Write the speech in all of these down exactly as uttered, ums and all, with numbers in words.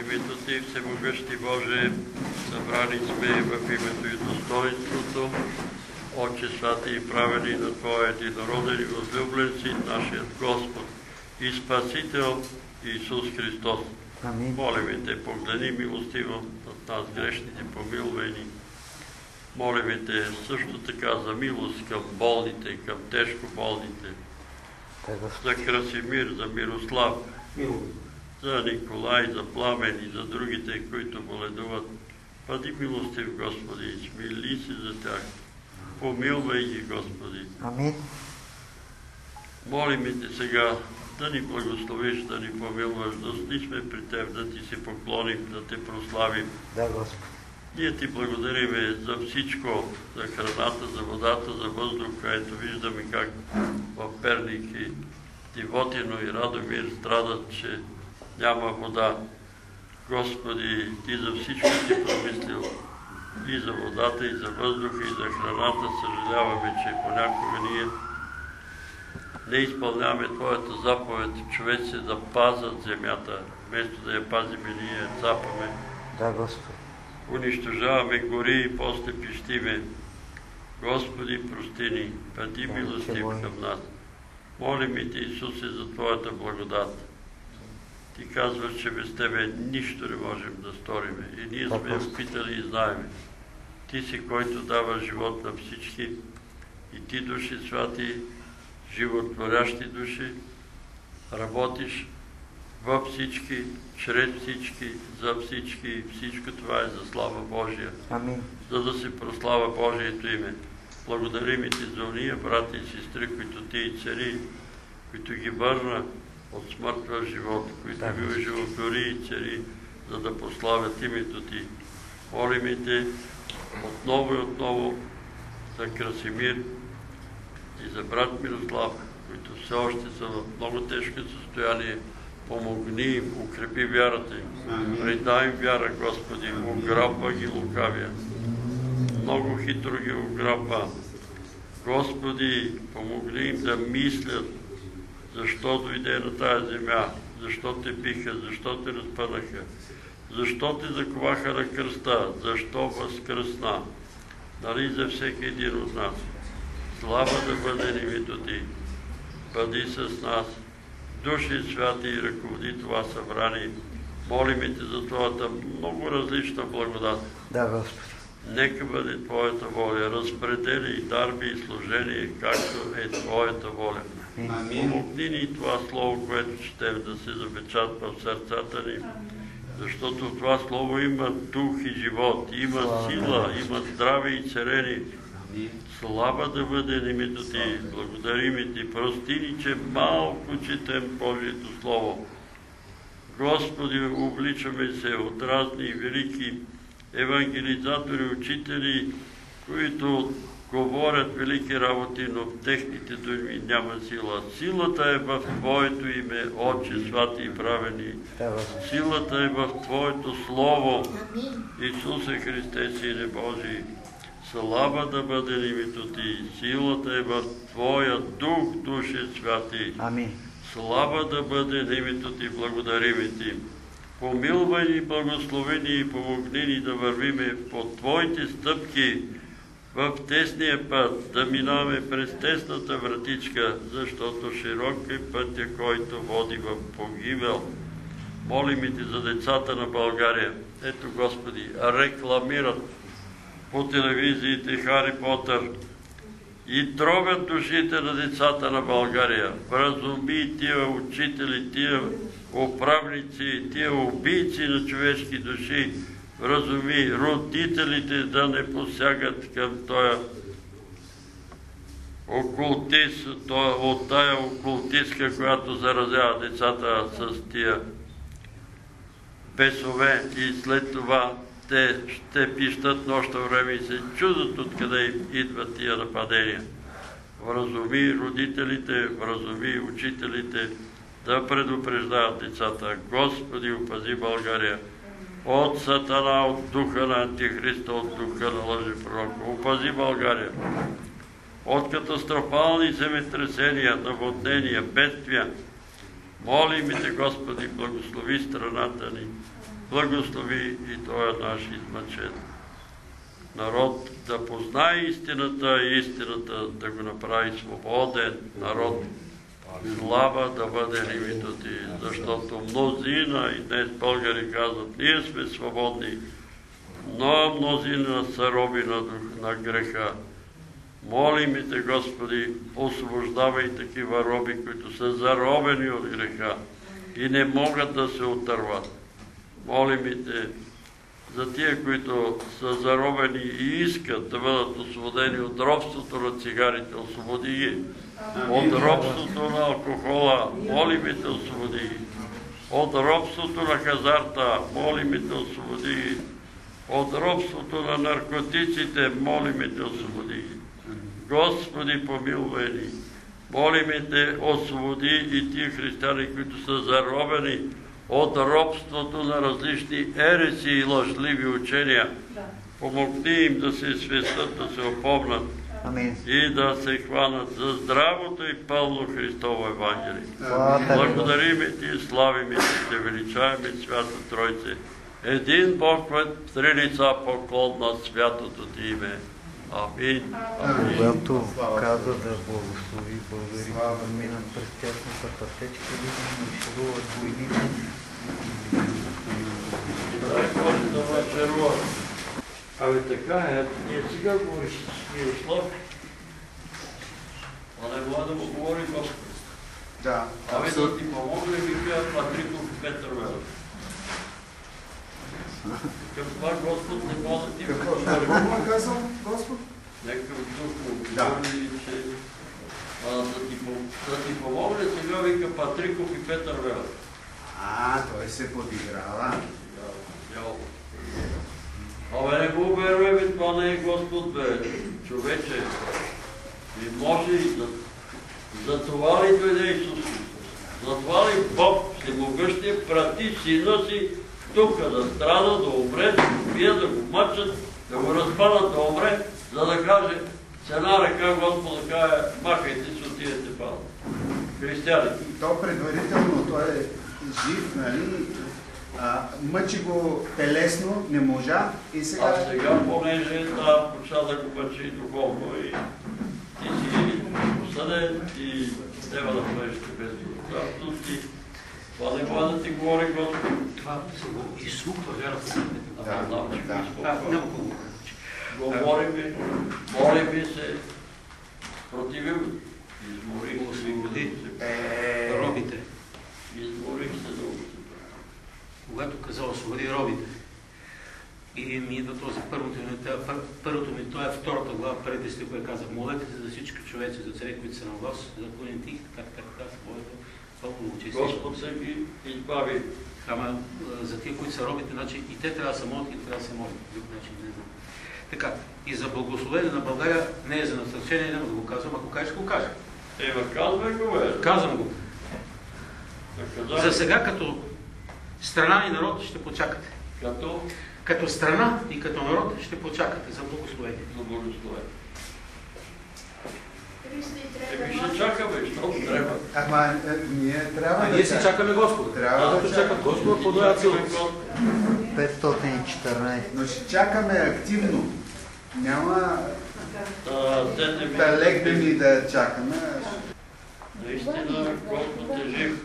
името Ти, Всемогъщи Боже, събрани сме в името и достоинството, Отче святи и праведни на Твоя единороден и възлюблен Син, нашият Господ и Спасител Исус Христос. Амин. Молим Те, погледни милостиво над нас грешните, помилвай ни. Молим Те също така за милост към болните, към тежко болните, за Красимир, за Мирослав, за Николай, за Пламен и за другите, които боледуват. Бъди милостив, Господи, смили си за тях. Помилвай ги, Господи. Амин. Молим Те сега да ни благословиш, да ни помилваш, да сме при Теб, да Ти се поклоним, да Те прославим. Да, Господи. Ние Ти благодариме за всичко, за храната, за водата, за въздуха. Ето виждаме как в Перник и Дивотино и Радомир страдат, че няма вода. Господи, Ти за всичко Ти промислил. И за водата, и за въздуха, и за храната. Съжаляваме, че понякога ние не изпълняваме Твоята заповед, човеци да пазят земята. Вместо да я пазиме, ние я цапаме. Да, Господи. Унищожаваме гори и после пищиме. Господи, прости ни, бъди милостив към нас. Молим и Ти, Исусе, за Твоята благодат. Ти казваш, че без Тебе нищо не можем да сториме. И ние сме я опитали и знаеме. Ти си, който дава живот на всички. И Ти, души святи, животворящи души, работиш във всички, чрез всички, за всички. Всичко това е за слава Божия. Амин. За да се прослава Божието име. Благодарим и Ти за уния брати и сестри, които Ти и цари, които ги върна от смърт в живот, които ги оживотвори и цари, за да прославят името Ти. Молим и Те отново и отново за Красимир и за брат Мирослав, които все още са в много тежко състояние. Помогни им, укрепи вярата им. Предай им вяра, Господи, ограбва ги лукавия. Много хитро ги ограбва. Господи, помогни им да мислят защо дойде на тая земя, защо Те биха, защо Те разпънаха, защо Те заковаха на кръста, защо възкръсна. Нали за всеки един от нас. Слава да бъде името Ти. Бъди с нас. Души святи и ръководи това събрание. Молим Те за Твоята много различна благодат. Да, Господи. Нека бъде Твоята воля. Разпредели дарби и служение, както е Твоята воля. Помогни ни това слово, което четем, да се запечатва в сърцата ни, защото в това слово има дух и живот, има сила, има здраве и царение. Слава да бъде името Ти, благодарим и Ти, прости ни, че малко четем Божието Слово. Господи, обличаме се от разни велики евангелизатори, учители, които говорят велики работи, но в техните думи няма сила. Силата е в Твоето име, Отче, святи и праведни. Силата е в Твоето Слово, Исусе Христе, Сине Божий. Слава да бъде името Ти. Силата е в Твоя Дух, Души святи. Амин. Слава да бъде името Ти, благодарим Ти. Помилвай ни, благослови ни и помогни ни да вървиме по Твоите стъпки в тесния път, да минаваме през тесната вратичка, защото широк е пътя, който води в погибел. Молим и Ти за децата на България. Ето, Господи, рекламират по телевизиите Хари Потър и тровят душите на децата на България. Вразуми тия учители, тия управници, тия убийци на човешки души. Вразуми родителите да не посягат към този окултист, от тая окултистка, която заразява децата с тия бесове и след това те ще пищат нощно време и се чудат откъде им идват тия нападения. Вразуми родителите, вразуми учителите да предупреждават децата. Господи, опази България от сатана, от духа на Антихриста, от духа на лъжепророка. Опази България от катастрофални земетресения, наводнения, бедствия. Молим Те, Господи, благослови страната ни. благослови и този наш измъчен народ да познае истината и истината да го направи свободен народ. Слава да бъде името Ти, защото мнозина и днес българи казват, ние сме свободни, но мнозина са роби на, дух, на греха. Молим Те, Господи, освобождавай такива роби, които са заробени от греха и не могат да се отърват. Молим Те за тия, които са заробени и искат да бъдат освободени от робството на цигарите, освободи ги. От робството на алкохола, молим Те, освободи ги. От робството на хазарта, молим Те, освободи ги. От робството на наркотиците, молим Те, освободи ги. Господи, помилвай ни. Молим Те, освободи и тия християни, които са заробени от робството на различни ереси и лъжливи учения. Помогни им да се свестат, да се опомнат и да се хванат за здравото и пълно Христово Евангелие. Благодарим Ти и славим Ти, Те величаем и Свято Тройце. Един Бог в три лица, поклон на святото Ти име. Амин. Когато каза да благослови българите да минат през тясната пътечка, да маршируват войните. Да маршируват. Абе така е, ние сега говориш с Мирослав, а не може да му говори Господ. Да. Абе да ти помогне, ви кажа Патриков и Петър Велев. Към това Господ не може да ти говори. Какво му е казал Господ? Някакъв дух му говори, че да ти помогне, сега вика Патриков и Петър Велев. А, той се подиграва. Абе не го веруе, бе, това не е Господ, бе, човече. И може и за, за това ли дойде Исус? За това ли Бог всемогъщия прати сина си тук да страда, да умре, да го бие, да го мъчат, да го разпадат, да умре, за да каже с една ръка Господа каже, махайте си, отидете пада. Християни. То предварително, той е жив, нали? А, мъчи го телесно, не можа и сега... А сега, понеже да, почна да го мъчи духовно и ти си посъден и трябва да бъдеш без безпредставност и това не може да ти говори Господ. Това се го изсмуква вярата. Да, знам, че го изсмуква. Няма какво. Говорим ви, молим ви се, противим, изморих се робите. Изморих се да го Когато каза освободи робите, и ми идва този първото ми, първото ми, това е втората глава, преди стихове каза, молете се за всички човеци, за царе, които са на вас, за коненти, така, така, така, своето, толкова учи. Господ се ги избави. Ама за тия, които са робите, значи и те трябва да са молят, и трябва да са молят. Друг начин не знам. Така, и за благословение на България не е за насърчение, няма да го казвам, ако кажеш, го кажа. Ева, казвай го, бе. Казвам го. За сега като страна и народ ще почакате. Като? Като страна и като народ ще почакате за благословение. За благословение. Еми ще чакаме, защото трябва. Ама ние трябва а да ние си чакаме Господа. Трябва да, да чакаме Господа, подоят силност. петстотин и четиринадесет. Но ще чакаме активно. Няма да легнем и да чакаме. Наистина Господ е жив.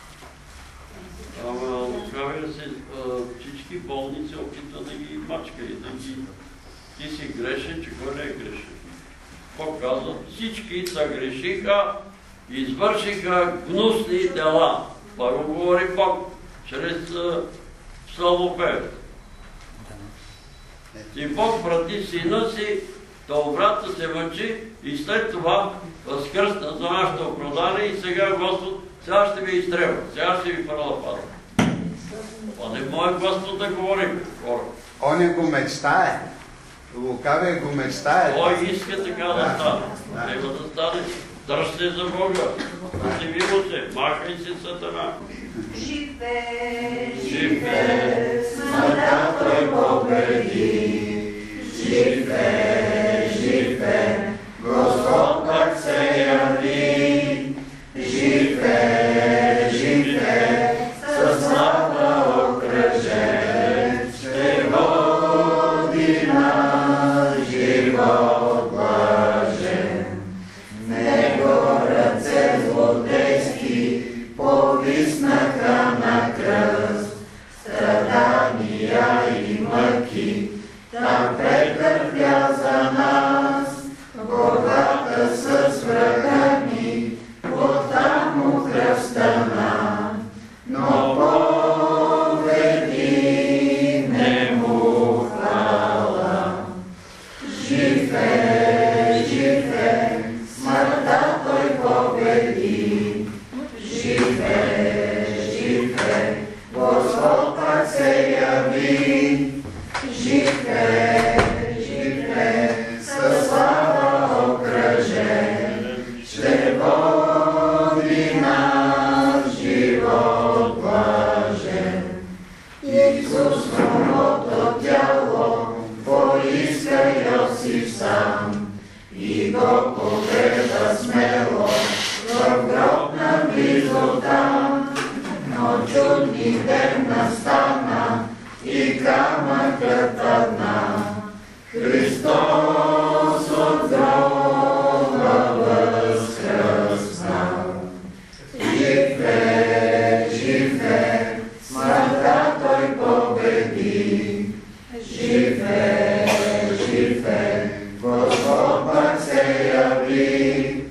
Ама лукавия се всички болници опитва да ги мачка и да ги... Ти си грешен, че кой не е грешен? Показват, всички са грешиха, извършиха гнусни дела. Това го говори Бог, чрез псалмопевец. И Бог прати сина си, да обратно се мъчи и след това възкръсна за нашето оправдание и сега Господ сега ще ви изтребва, сега ще ви първа пада. Това не може Господ да говорим, хора. Он е го мечтае. Лукавия го мечтае. Той иска така да стане. Трябва да стане. Дръж се за Бога. Противимо се. Махай се, Сатана. Живе, живе, смъртта победи. Живе, живе, Господ пак се яви. Живе, живе, със слава окръжен. но чудни ден настана и камъкът падна. Христос от гроба възкръсна. Живе, живе, смъртта той победи. Живе, живе, Господ пак се яви.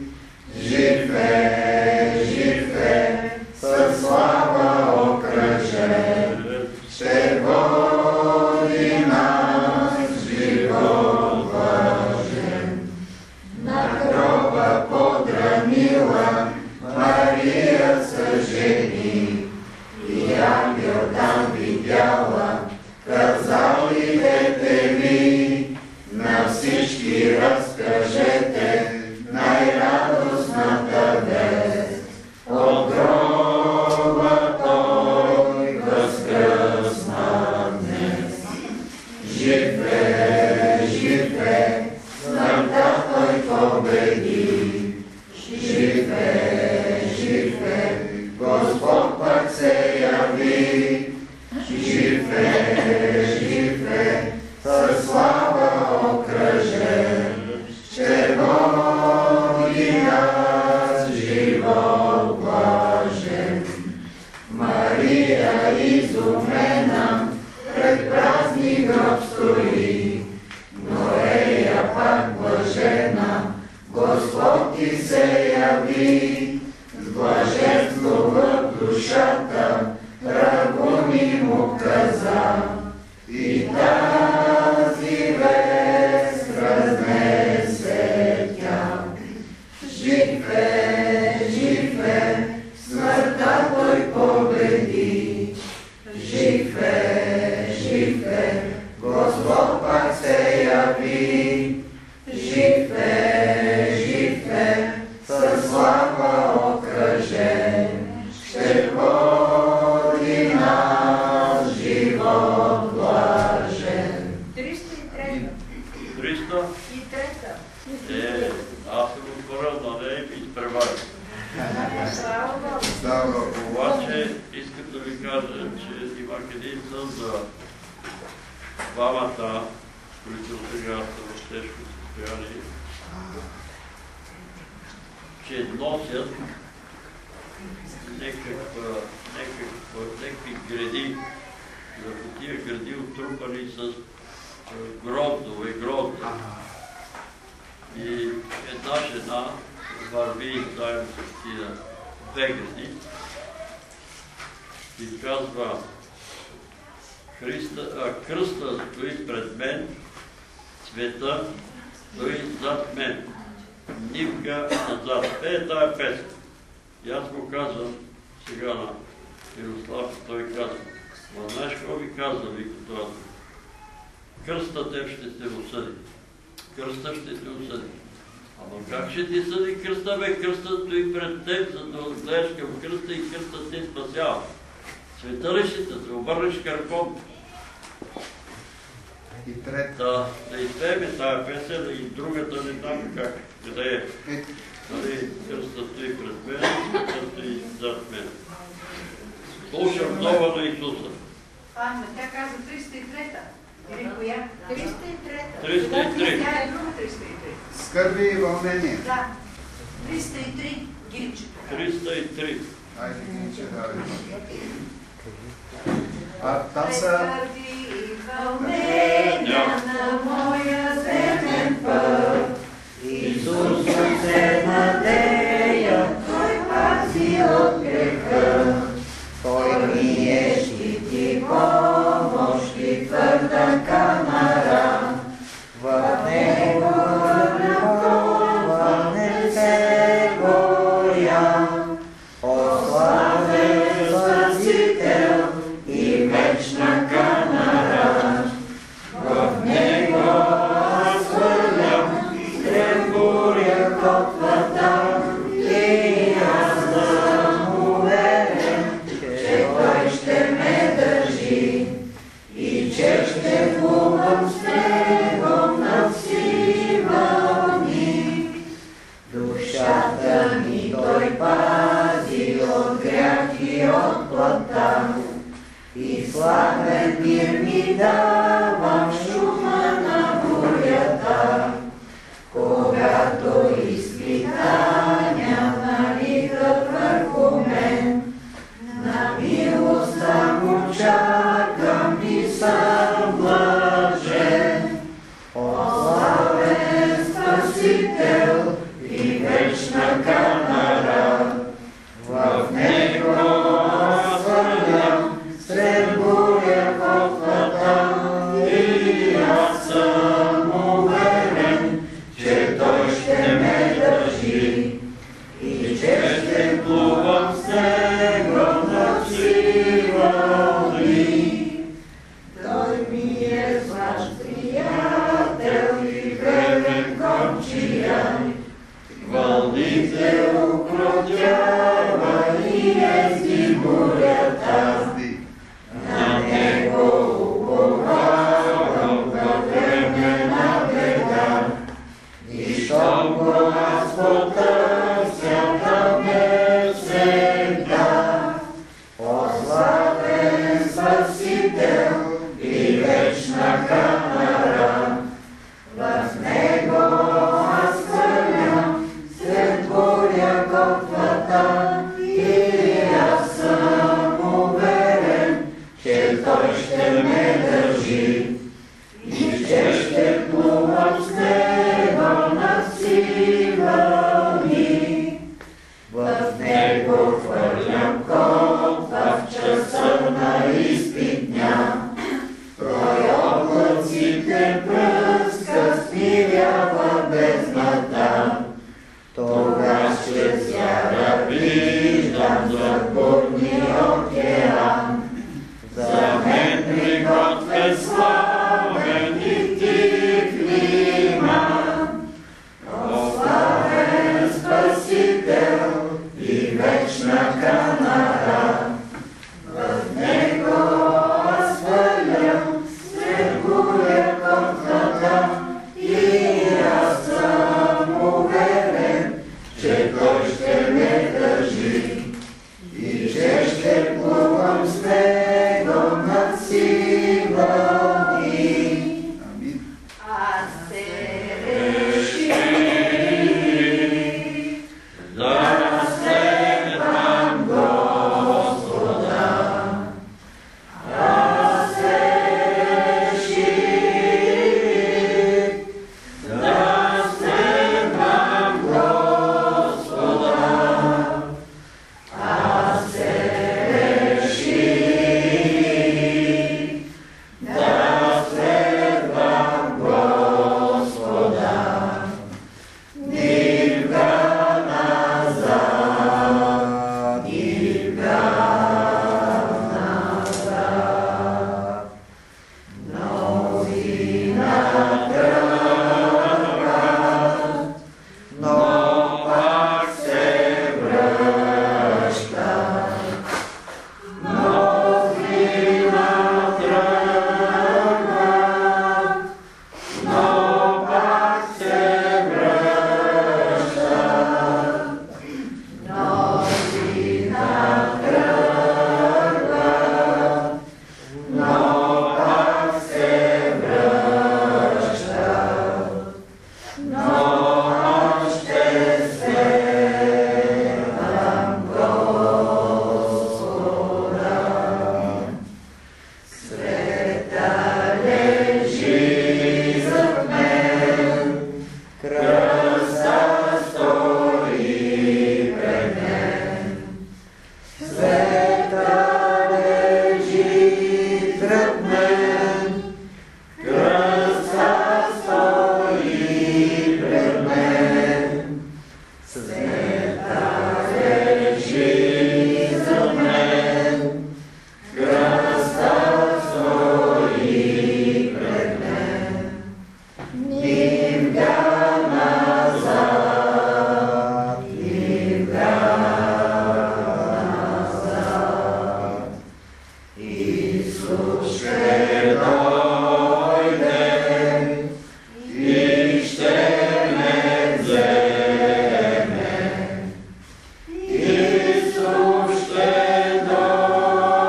Живе, живе, със слава окръжен, ще води нас живот блажен. На гроба подранила Мария съжени, и ангел там видяла, казал идете ви, на всички разкажете най-радостната вест. От гроба той възкръсна днес. Живе, живе, смъртта той победи. Живе, живе, Господ пак се яви. Живе, живе, със слава окръжен, ще води нас живот блажен. Мария изумена пред празни гроб стои, но ея пак блажена, Господ ти се яви. С блаженство в душата ръкоми му каза, и тази вест разнесе тя. Живе, живе, смъртта той победи. Живе, живе, Господ пак се яви. Живе, живе, със слава окръжен, ще води нас живот блажен. триста и трета. триста? И трета. Е, аз съм отворил, но не им изпреваря. Слава Богу. Слава Богу. Обаче искам да ви кажа, че имах един сън за двамата, които сега са в тежко състояние, че носят някаква, някаква, някакви гради, върху тия гради отрупани с гроздове, грозди. И една жена върви заедно с тия две гради и казва: Христа, а, кръста стои пред мен, света стои зад мен. Нивка назад. Е, тая песен. И аз го казвам сега на Мирослав, той казва: ма знаеш какво ви казва, вика това? Кръста теб ще те осъди. Кръста ще те осъди. Ама как ще ти съди кръста, бе? Кръста стои пред теб, за да гледаш към кръста и кръста те спасява. Света ли ще се обърнеш краком? И трета. Да, да изпееме тая песен и другата не знам как, къде е. Нали, кръста стои пред мен, кръста стои зад мен. Слушам нова на Исуса. Анна, тя каза триста и трета. Или коя? триста и трета. триста и три. Тя е друга триста и три. Скърби и вълнение. Да. триста и три. Гилчето. триста и три. Айде, Гилче, давай. А там са... Скърби и вълнения на моя земен път. Исус се надея, Той пази от греха. Той ми е щит и помощ и твърда камара. В Него любов не се боя. О, славен Спасител и вечна камара. В Него аз хвърлям сред буря котлата и аз съм уверен, че Той ще ме държи и че ще го живота и сладен мир ми давам шума на бурята, когато изпитания налитат върху мен, на милост само чакам и съм блажен. Славен Спасител и вечна Канара, в Него аз вървям сред буря котлата и аз съм уверен, че Той ще ме държи и че ще плувам с Него на сила вълни. Той ми е ваш приятел и верен кончия, вълните укротява и езди бурята. На Него уповавам във време на беда, и щом го аз потърся, да ме всегда. О, славен Спасител и вечна Канара, в Него аз хвърлям сред буря котлата и аз съм уверен, че Той ще ме държи и че ще плувам с Него на сила ми. В Него хвърлям котва в часа на изпитня, Той облаците пръска, смирява бездната. Тогас чрез вяра виждам зад бурния океан, за мен приготвен славен и тих лиман. О, славен Спасител и вечна Канара, в Него аз хвърлям сред буря котлата и аз съм уверен, че Той ще ме държи и че ще плувам с Него над сила ми. Аз се реших да следвам Господа. Аз се реших да следвам Господа. Аз се реших да следвам Господа. Нивга назад, нивга назад, новина тръгват, но пак се връщат. Новина тръгват, но пак се връщат. Новина тръгват, но пак се връщат. Но още следвам Господа. Света лежи зад мен, кръста стои пред мен. Света лежи пред мен, кръста стои пред мен. Света лежи зад мен, кръста стои пред мен. Нивга назад, нивга назад. Исус ще дойде и ще ме вземе. Исус ще дойде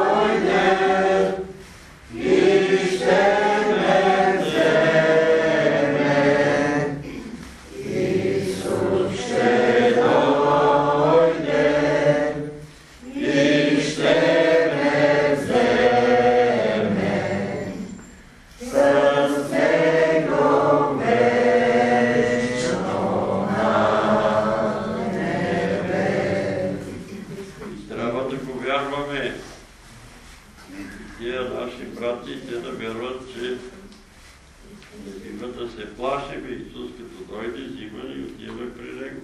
тия наши брати и те да вярват, че не бива да се плашим. Исус като дойде, взима и отиваме при Него.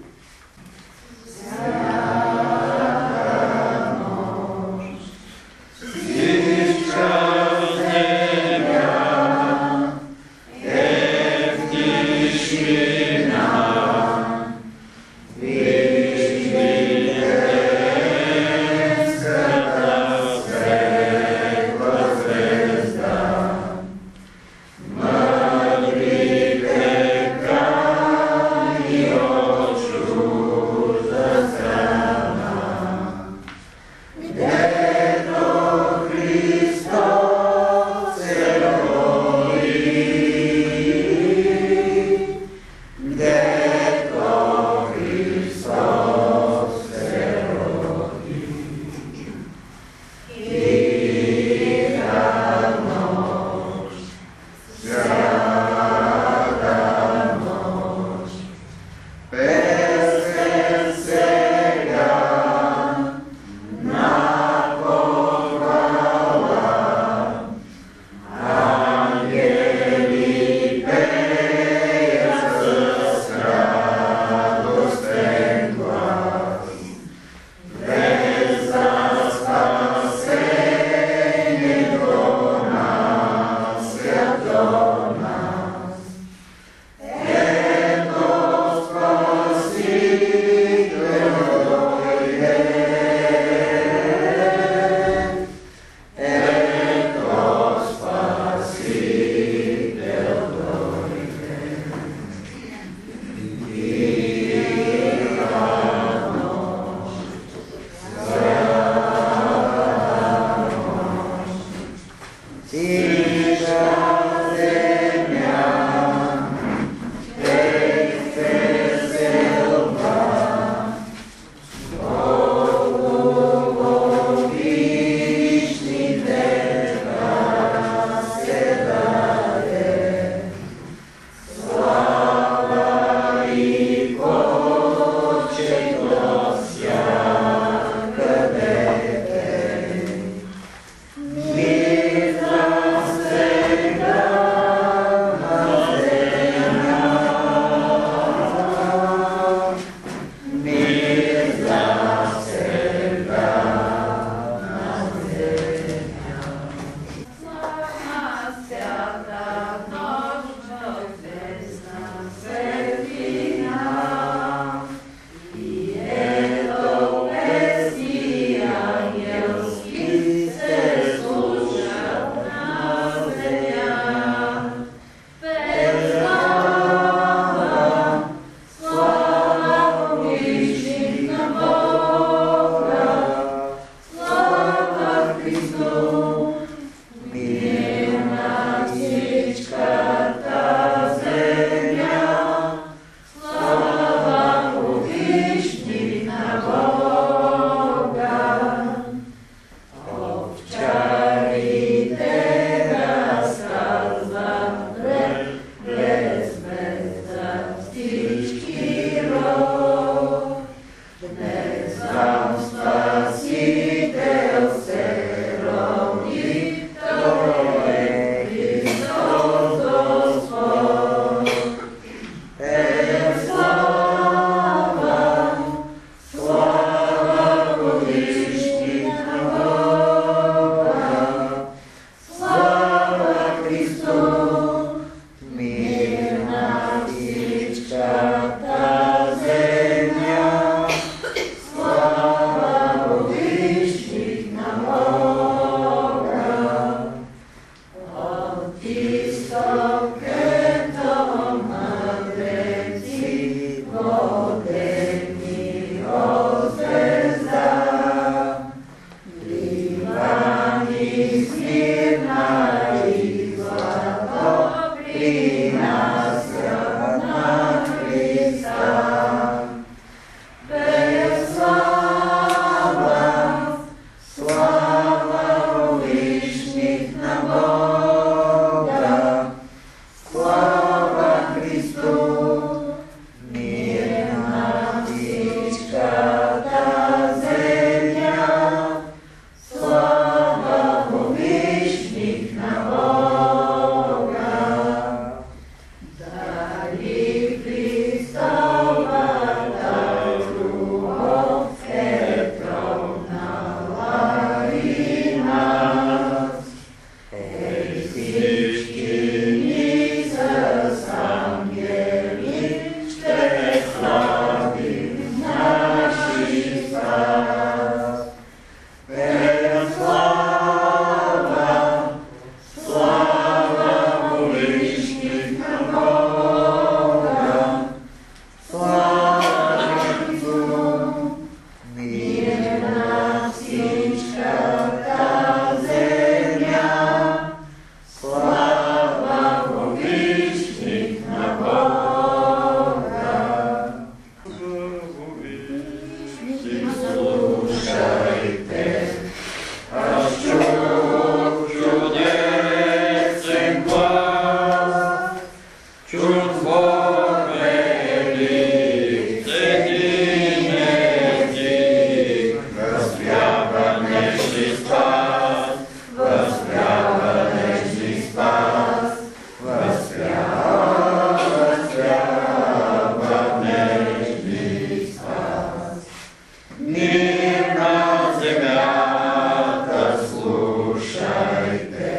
slušajte,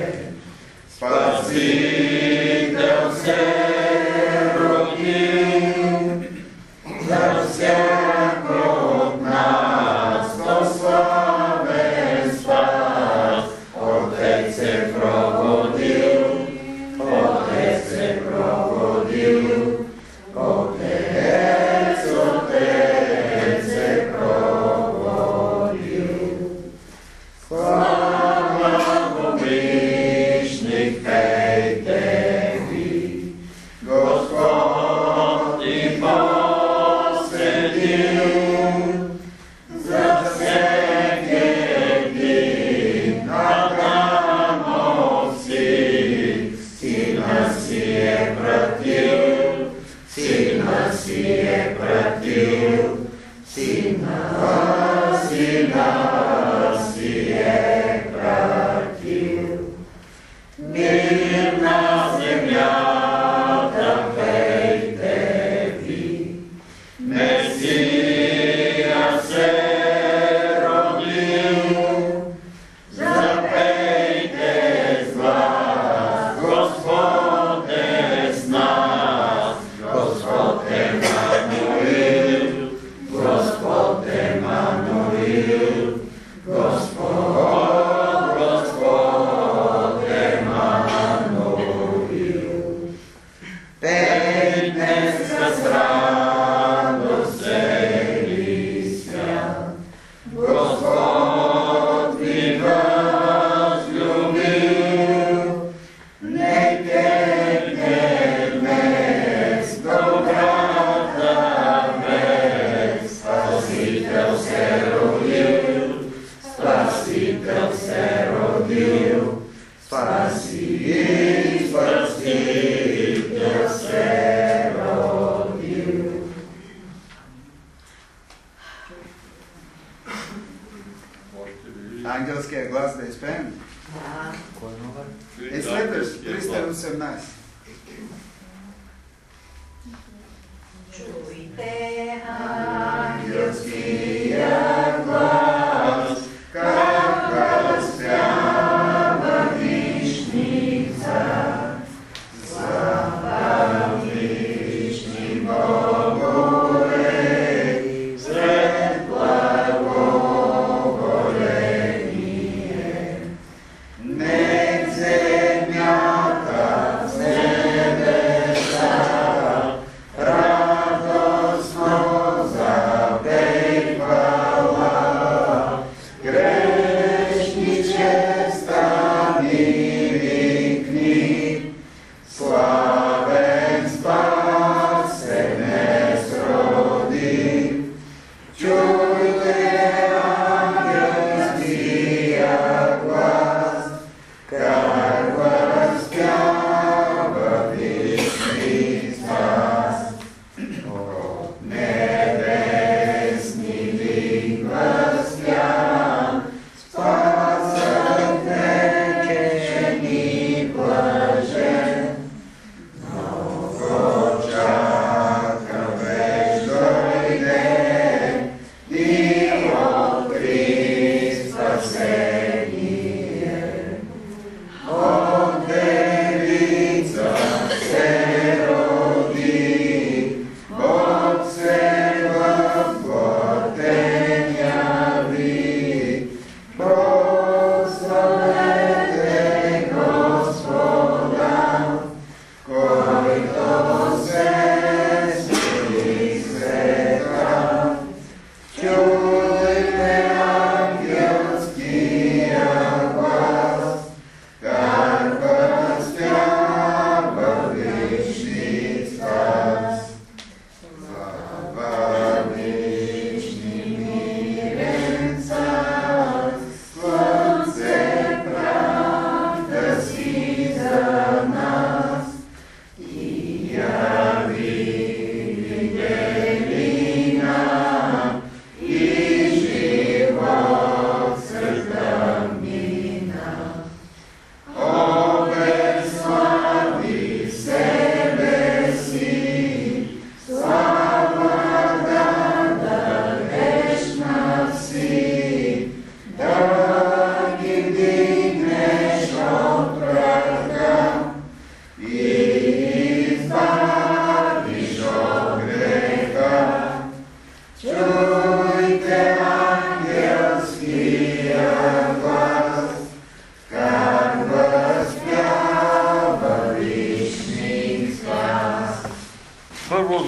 Spasitelj se rodio, za svakog nas do slave spas, Otec se provodio, Otec se provodio, Otec, Otec se provodio. Slava Božišnik pejte vi, Gospod ti posvetil, za sveke dni na dan nosi, Sina si je pratil, Sina si je pratil, Sina, Sina si je pratil. Mirna zemlja, da pejte vi, Mesija se rodil, zapejte zglas, Gospode s nas, Gospod Emanuel, Gospod Emanuel, Gospod, Gospod Emanuel. Petnesta stran dosegli siam, Gospod vi vas ljubil, nek tekne dnes do grada ves, Spasitelj se rodil, Spasitelj se rodil, Spasitelj, Spasitelj se rodil. Ангелския глас да изпеем? Кой номер? Е следващ, триста и осемнадесет. Чуйте Ангелския глас, как разпява вишница, слава вишни Богове, сред благоволение. Нек земята с небеса радостно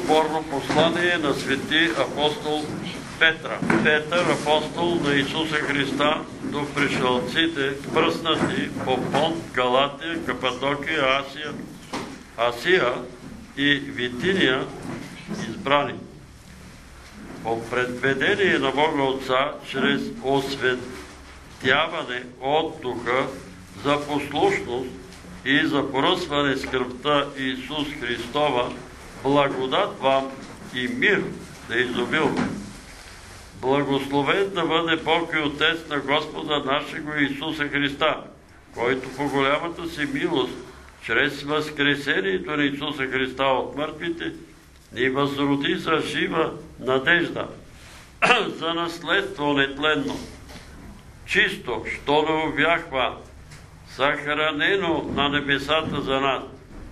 отборно послание на свети апостол Петра. Петър, апостол на Исуса Христа, до пришълците, пръснати по Понт, Галатия, Кападокия, Асия, Асия и Витиния, избрани. По предведение на Бога Отца, чрез осветяване от Духа за послушност и за поръсване с кръвта Исус Христова, благодат вам и мир да изобилва. Благословен да бъде Бог и Отец на Господа нашего Исуса Христа, който по голямата си милост, чрез възкресението на Исуса Христа от мъртвите, ни възроди за жива надежда, за наследство нетленно, чисто, що не увяхва, съхранено на небесата за нас,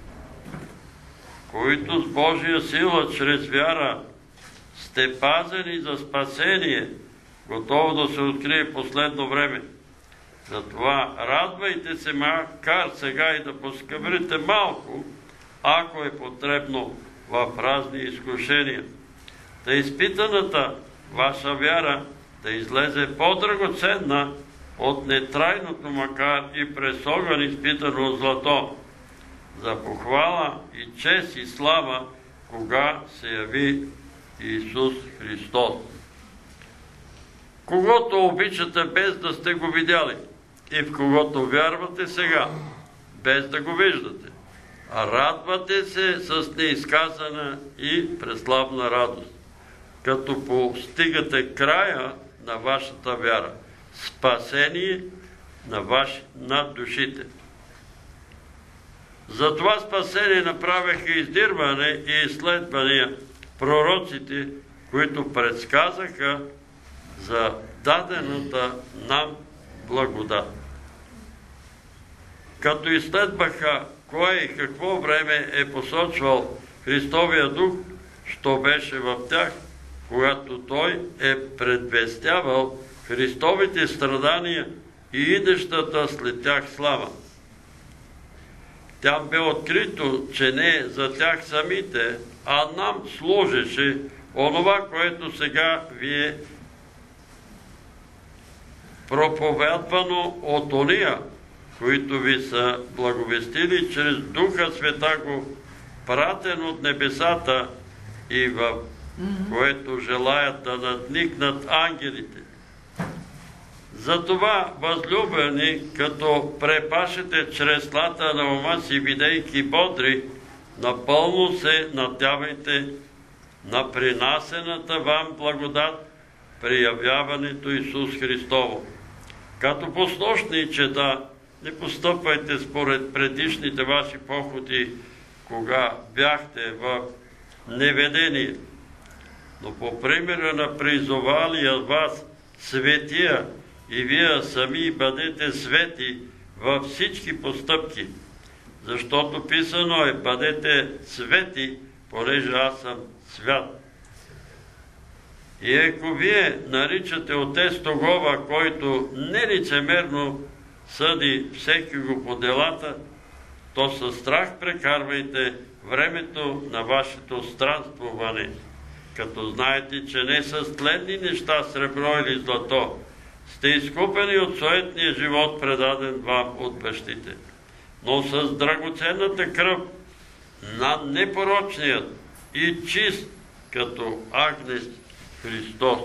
които с Божия сила, чрез вяра, сте пазени за спасение, готово да се открие последно време. Затова радвайте се, макар сега и да поскъбрите малко, ако е потребно, в разни изкушения. Да изпитаната ваша вяра да излезе по-драгоценна от нетрайното, макар и през огън изпитано злато, за похвала и чест и слава, кога се яви Исус Христос. Когото обичате без да сте го видяли, и в когото вярвате сега, без да го виждате, а радвате се с неизказана и преславна радост, като постигате края на вашата вяра, спасение на, ваш, на душите. За това спасение направиха издирване и изследвания пророците, които предсказаха за дадената нам благодат. Като изследваха кое и какво време е посочвал Христовия Дух, що беше в тях, когато Той е предвестявал Христовите страдания и идещата след тях слава. Там бе открито, че не за тях самите, а нам служеше онова, което сега ви е проповядвано от ония, които ви са благовестили чрез Духа Святаго, пратен от небесата, и в което желаят да надникнат ангелите. Затова, възлюбени, като препашете чреслата на ума си, бидейки бодри, напълно се надявайте на принасената вам благодат при явяването Исус Христово. Като послушни чета, не постъпвайте според предишните ваши походи, кога бяхте в неведение, но по примера на призовалия вас светия, и вие сами бъдете свети във всички постъпки, защото писано е: бъдете свети, понеже аз съм свят. И ако вие наричате Отец тогова, който нелицемерно съди всеки го по делата, то със страх прекарвайте времето на вашето странствуване, като знаете, че не с тленни неща, сребро или злато, сте изкупени от суетния живот, предаден вам от бащите, но с драгоценната кръв на непорочният и чист като агнец Христос.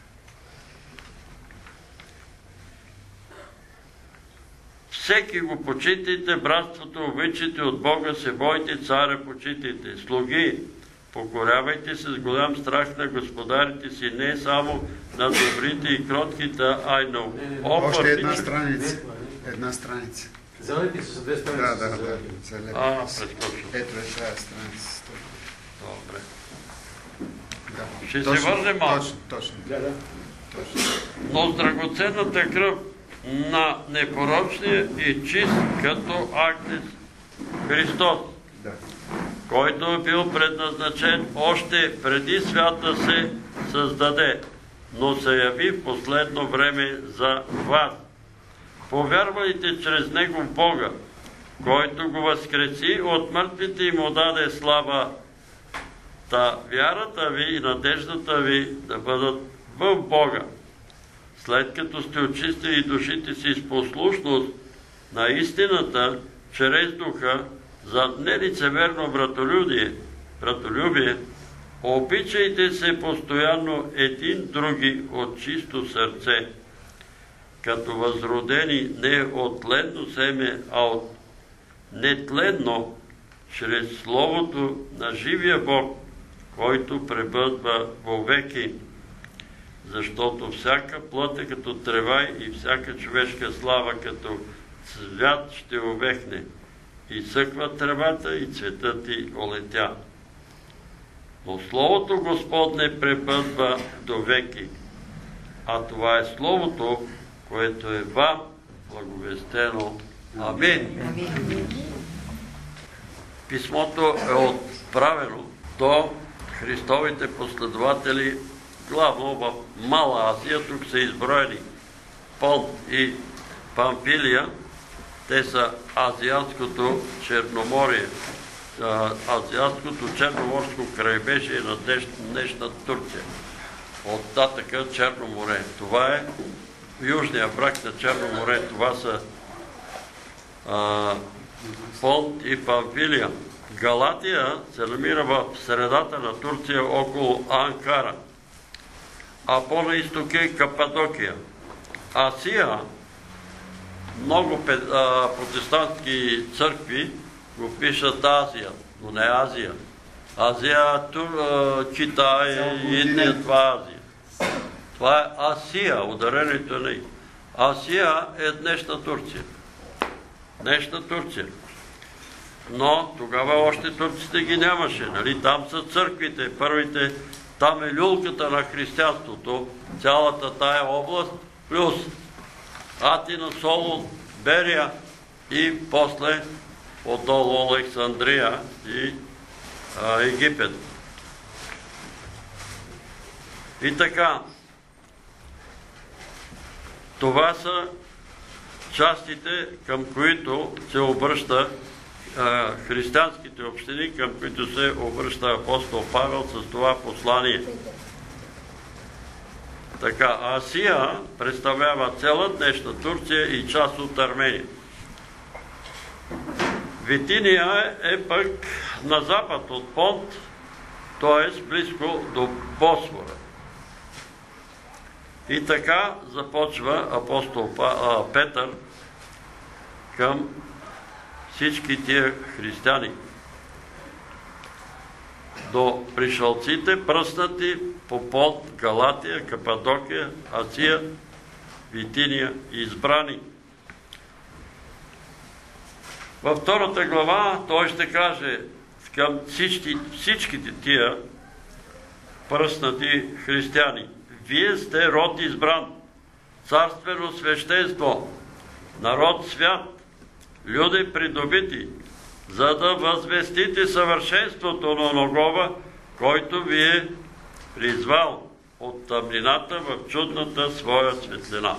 Всеки го почитайте, братството обичайте, от Бога се бойте, царя почитайте. Слуги, покорявайте се с голям страх на господарите си, не само на добрите и кротките, а и на опъртите. Още една страница. Една страница. Зелените са две страници. Да, да, да. Зелени. А, прескочвам. Ето е тази страница. Добре. Да. Ще Точно, се върне малко. Точно, точно. Да, да. Точно. Но с драгоценната кръв на непорочния и чист като агнец Христос, Да. който е бил предназначен още преди свята се създаде, но се яви в последно време за вас. Повярвайте чрез Него в Бога, който го възкреси от мъртвите и му даде слава, Та вярата ви и надеждата ви да бъдат в Бога. След като сте очистили душите си с послушност на истината, чрез духа, за нелицемерно братолюбие, братолюбие, обичайте се постоянно един други от чисто сърце, като възродени не от тленно семе, а от нетленно, чрез Словото на живия Бог, който пребъдва вовеки. Защото всяка плът е като трева и всяка човешка слава като цвят ще увехне. И съква тревата и цветът ти олетя. Но Словото Господне пребъдва до веки, а това е Словото, което е вам благовестено. Амин. Писмото е отправено до Христовите последователи, главно в Мала Азия. Тук са изброени Понт и Памфилия. Те са Азиатското Черноморие. Азиатското Черноморско крайбрежие на днешна Турция. Оттатъка Черно море. Това е южния брак на Черно море. Това са а, Понт и Памфилия. Галатия се намира в средата на Турция около Анкара, а по-на изток е Кападокия. Асия, много протестантски църкви го пишат Азия, но не Азия. Азия, Китай, Индия, това е Азия. Това е Асия, ударението на и. Асия е днешна Турция. Днешна Турция. Но тогава още турците ги нямаше. Нали? Там са църквите, първите, там е люлката на християнството, цялата тая област, плюс Атина, Солун, Берия и после отдолу Александрия и а, Египет. И така, това са частите, към които се обръща а, християнските общини, към които се обръща апостол Павел с това послание. Така, Асия представлява цяла днешна Турция и част от Армения. Витиния е пък на запад от Понт, т.е. близко до Босфора. И така започва апостол Петър към всички тия християни. До пришълците, пръснати по Понт, Галатия, Кападокия, Асия, Витиния и избрани. Във втората глава той ще каже към всички, всичките тия пръснати християни: вие сте род избран, царствено свещенство, народ свят, люди придобити, за да възвестите съвършенството на оногова, който ви е призвал от тъмнината в чудната своя светлина.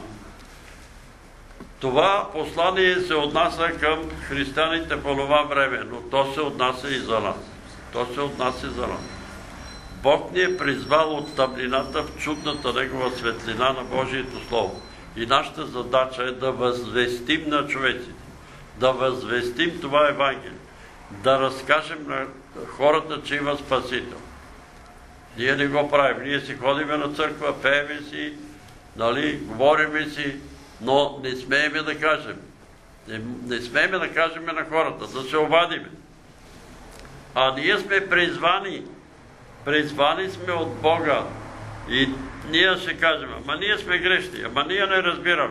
Това послание се отнася към християните по това време, но то се отнася и за нас. То се отнася за нас. Бог ни е призвал от тъмнината в чудната Негова светлина на Божието Слово. И нашата задача е да възвестим на човеците, да възвестим това Евангелие, да разкажем на хората, че има Спасител. Ние не го правим. Ние си ходиме на църква, пееме си, нали, говориме си, но не смееме да кажем. Не, не смееме да кажем на хората, да се обадиме. А ние сме призвани. Призвани сме от Бога. И ние ще кажем: ама ние сме грешни, ама ние не разбираме.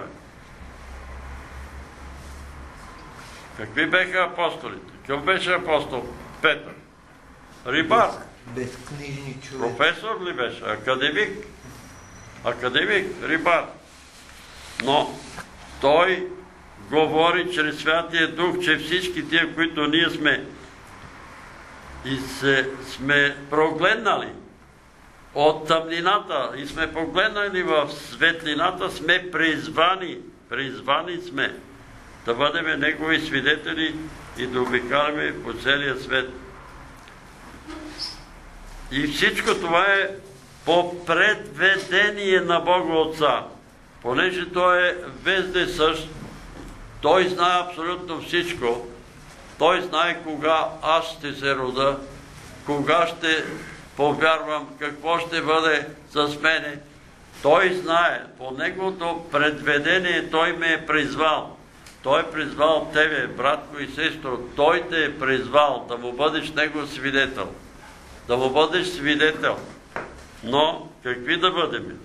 Какви беха апостолите? Какъв беше апостол Петър? Рибар. Безкнижни човек. Професор ли беше? Академик. Академик, рибар. Но той говори чрез Святия Дух, че всички тия, които ние сме и се, сме прогледнали от тъмнината и сме погледнали в светлината, сме призвани, призвани сме да бъдем Негови свидетели и да обикаляме по целия свет. И всичко това е по предведение на Бога Отца. Понеже Той е вездесъщ, Той знае абсолютно всичко. Той знае кога аз ще се рода, кога ще повярвам, какво ще бъде с мене. Той знае, по Неговото предведение Той ме е призвал. Той е призвал тебе, братко и сестро. Той те е призвал да му бъдеш Негов свидетел. Да му бъдеш свидетел. Но какви да бъдем?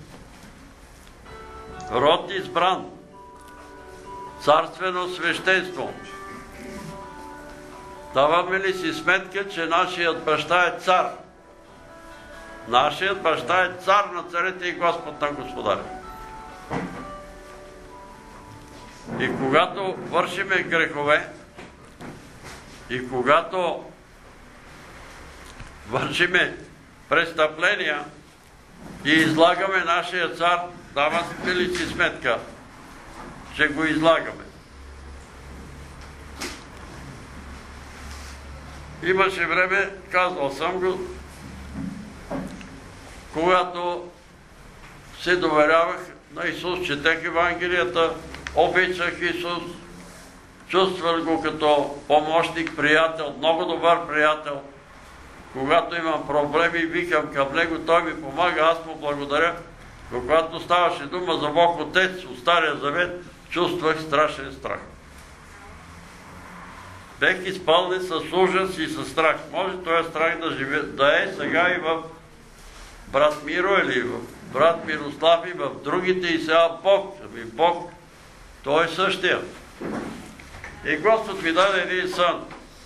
Род избран. Царствено свещенство. Даваме ли си сметка, че нашият баща е цар? Нашият баща е цар на царете и Господ на господаря. И когато вършиме грехове, и когато вършиме престъпления и излагаме нашия цар, давате ли си сметка, че го излагаме? Имаше време, казвал съм го, когато се доверявах на Исус, четех Евангелията, обичах Исус, чувствах го като помощник, приятел, много добър приятел. Когато имам проблеми, викам към Него, Той ми помага, аз му благодаря. Но когато ставаше дума за Бог Отец от Стария Завет, чувствах страшен страх. Бех изпълнен с ужас и с страх. Може този страх да, живе, да е сега и в брат Миро или в брат Мирослав и в другите и сега Бог. Ами Бог, Той е същия. И Господ ми даде един сън.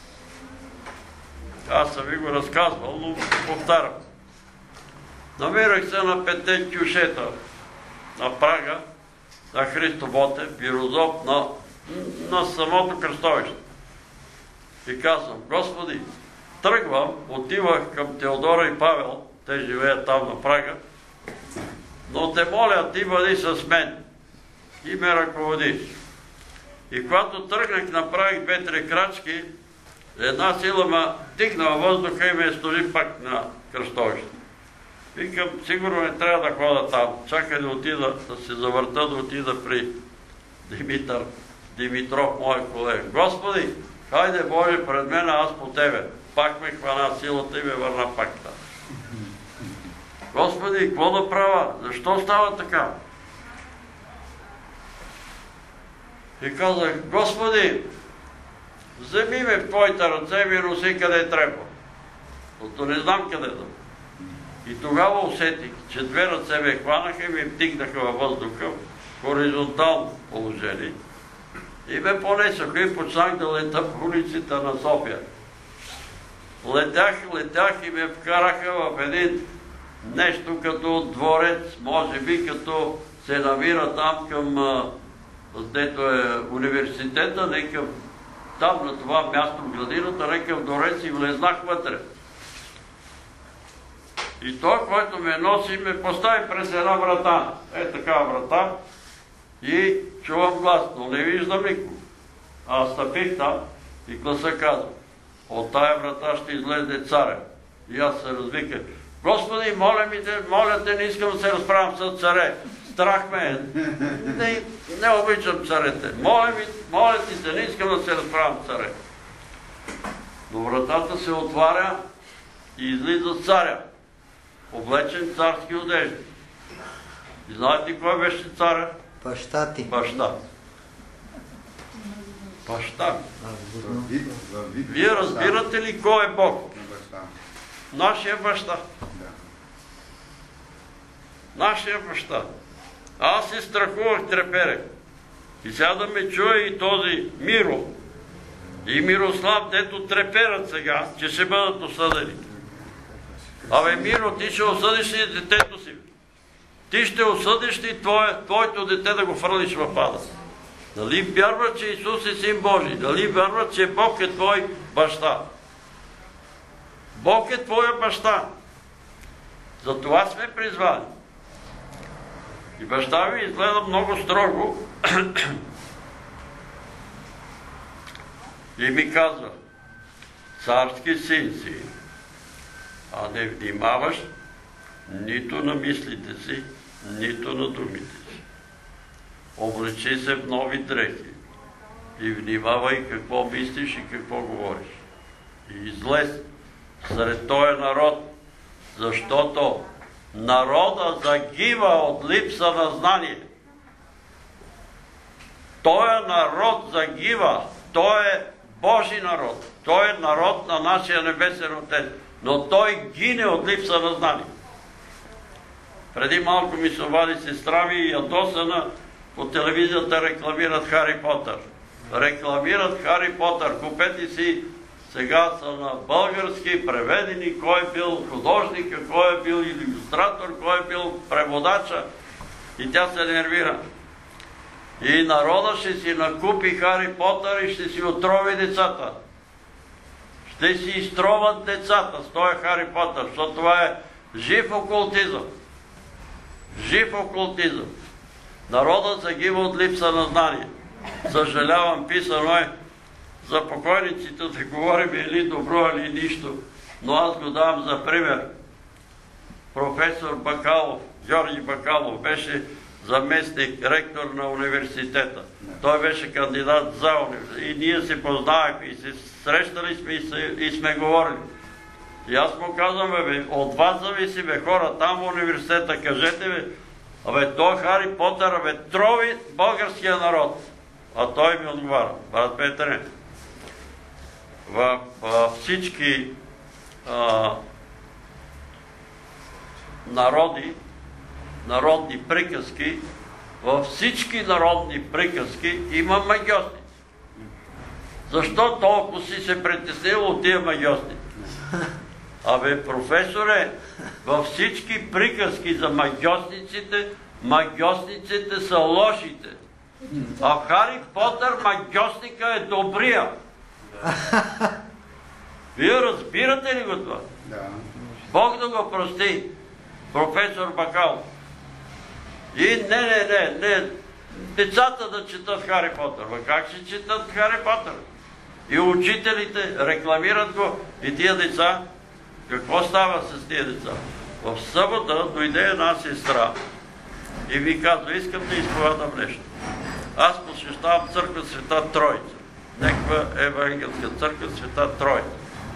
Аз съм ви го разказвал, но повтарям. Намирах се на петте кюшета на прага на Христо Ботев, Бирозоп, на, на самото кръстовище. И казвам, Господи, тръгвам, отивах към Теодора и Павел, те живеят там на прага, но те моля, ти бъди с мен и ме ръководиш. И когато тръгнах, направих две-три крачки, една сила ме тикна във въздуха и ме столи пак на кръстовище. Викам, сигурно не трябва да хода там. Чакай да отида, да се завърта, да отида при Димитър Димитров, моя колега. Господи, хайде Боже пред мен, аз по Тебе. Пак ме хвана силата и ме върна пак там. Господи, какво да правя? Защо става така? И казах, Господи, вземи ме в Твоите ръце и ми носи къде трябва. Защото не знам къде да. И тогава усетих, че две ръце ме хванаха и ме втикнаха във въздуха в хоризонтално положение. И ме понесоха и почнах да лета по улиците на София. Летях, летях и ме вкараха в един нещо като дворец, може би като се намира там към, дето е университета, некъв там на това място в градината, некъв дворец и влезнах вътре. И той, който ме носи, ме постави през една врата. Е такава врата. И чувам глас, но не виждам никого. Аз стъпих там и гласа казва, от тая врата ще излезе царя. И аз се развиках. Господи, моля ми те, моля те, не искам да се разправям с царе. Страх ме е. Не, не обичам царете. Моля ми, моля ти се, не искам да се разправям с царе. Но вратата се отваря и излиза царя. Облечен царски одежди. И знаете кой беше царя? Баща ти. Баща. Баща. Вие разбирате ли кой е Бог? Нашия баща. Нашия баща. Аз се страхувах, треперех. И сега да ме чуе и този Миро и Мирослав, дето треперят сега, че ще бъдат осъдени. Абе, Миро, ти ще осъдиш ли детето си? Ти ще осъдиш ли твое, твоето дете да го фърлиш в ада? Дали вярва, че Исус е Син Божий? Дали вярва, че Бог е твой баща? Бог е твоя баща. За това сме призвани. И баща ми изгледа много строго и ми казва, царски син си. а не внимаваш нито на мислите си, нито на думите си. Облечи се в нови дрехи и внимавай какво мислиш и какво говориш. И излез сред този народ, защото народа загива от липса на знание. Той народ загива, той е Божи народ, той е народ на нашия небесен Отец, но той гине от липса на знание. Преди малко ми се обади сестра ми и ядосана, по телевизията рекламират Хари Потър. Рекламират Хари Потър. Купете си, сега са на български преведени, кой е бил художник, кой е бил илюстратор, кой е бил преводача. И тя се нервира. И народа ще си накупи Хари Потър и ще си отрови децата. Ще си изтроват децата с този Хари Потър, защото това е жив окултизъм. Жив окултизъм. Народът загива от липса на знание. Съжалявам, писано е, за покойниците да говорим или добро, или нищо, но аз го давам за пример. Професор Бакалов, Георги Бакалов, беше заместник ректор на университета. Той беше кандидат за университет. И ние се познавахме и се срещали сме и, се, и сме говорили. И аз му казвам, бе, от вас зависи, бе, хора, там в университета, кажете, бе, абе, той Хари Потър, абе, трови българския народ. А той ми отговаря, брат Петре, в, в всички а, народи, народни приказки, във всички народни приказки има магьосници. Защо толкова си се притеснил от тия магьосници? Абе, професоре, във всички приказки за магьосниците, магьосниците са лошите. А в Хари Потър магьосника е добрия. Вие разбирате ли го това? Да. Бог да го прости, професор Бакалов. И не, не, не, не, децата да четат Хари Потър. Ма как ще четат Хари Потър? И учителите рекламират го. И тия деца, какво става с тия деца? В събота дойде една сестра и ви казва, искам да изповядам нещо. Аз посещавам църква Света Троица. Неква евангелска църква Света Троица.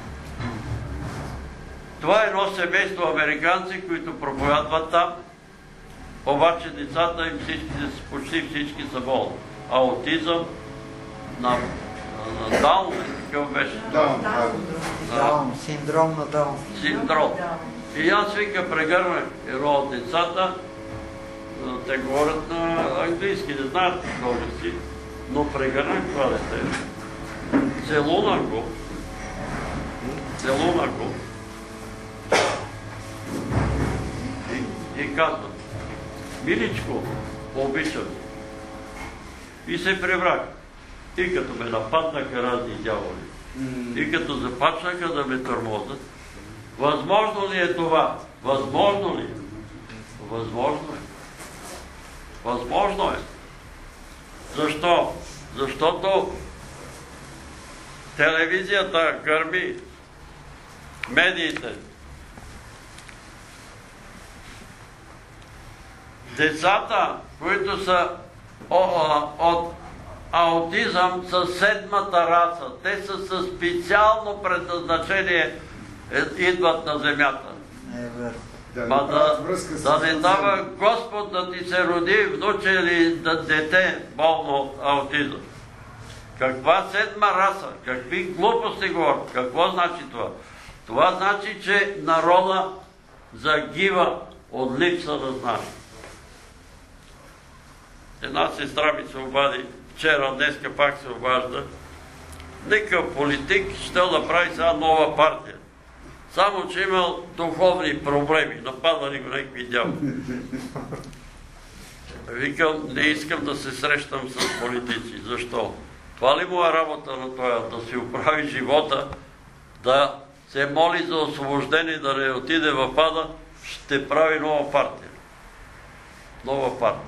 Това е едно семейство американци, които проповядват там, обаче децата им всички, почти всички са болни. Аутизъм, на, на Даун, какъв беше? Даун, Даун, синдром на Даун. Синдром. И аз вика, прегърнах едно от децата, те говорят на английски, не знаят български, но прегърнах това дете. Целунах го, целунах го и, и казвам, миличко, обичам. И се прибрах. И като ме нападнаха разни дяволи, и като започнаха да ме тормозят, възможно ли е това? Възможно ли? Възможно е. Възможно е. Защо? Защото телевизията гърми, медиите. Децата, които са от аутизъм, са седмата раса. Те са със специално предназначение, идват на земята. Ма да, да не дава Господ да ти се роди внуче или да дете болно от аутизъм. Каква седма раса? Какви глупости говорят? Какво значи това? Това значи, че народа загива от липса на знание. Една сестра ми се обади вчера, днеска пак се обажда. Никакъв политик ще да прави сега нова партия. Само, че имал духовни проблеми. Нападали го някакви дяволи. Викам, не искам да се срещам с политици. Защо? Това ли му е работа на това? Да си оправи живота, да се моли за освобождение, да не отиде в ада, ще прави нова партия. Нова партия.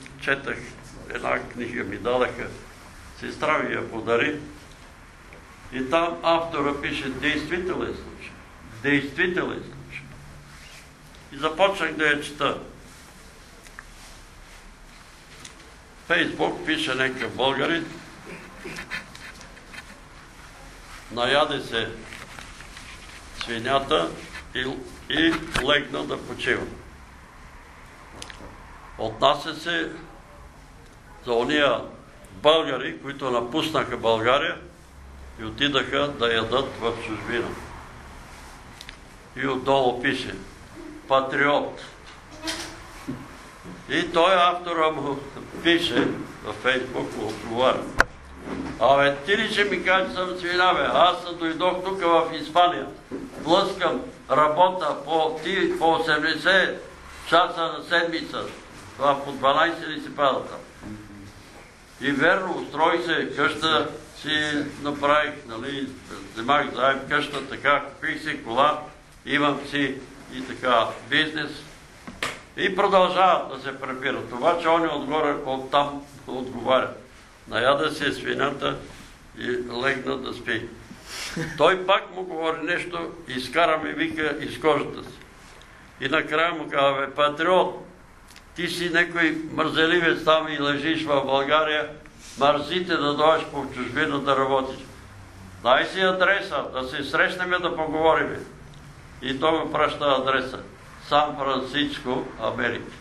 Четах една книга, ми дадаха. Сестра ми я подари. И там автора пише действителен случай. Действителен случай. И започнах да я чета. Фейсбук пише някакъв българин, наяде се свинята и, и легна да почива. Отнася се за ония българи, които напуснаха България и отидаха да ядат в чужбина. И отдолу пише патриот. И той автора му пише във Фейсбук, му отговаря. Абе, ти ли ще ми кажеш, съм свина, бе? Аз съм дойдох тук в Испания. Блъскам, работа по, ти, по осемдесет часа на седмица. Това по дванайсет ли си пада там? И верно, устроих се, къща си направих, нали, вземах заем къща, така, купих си кола, имам си и така бизнес. И продължават да се препират. Това, че он отгоре, оттам отговаря. Наяда се свинята и легна да спи. Той пак му говори нещо, изкара ми, вика, из кожата си. И накрая му казва, бе, патриот, ти си некой мързеливец там и лежиш в България, мързите да дойдеш по чужбина да работиш. Дай си адреса, да се срещнем да поговорим. И той му праща адреса. Сан Франциско, Америка.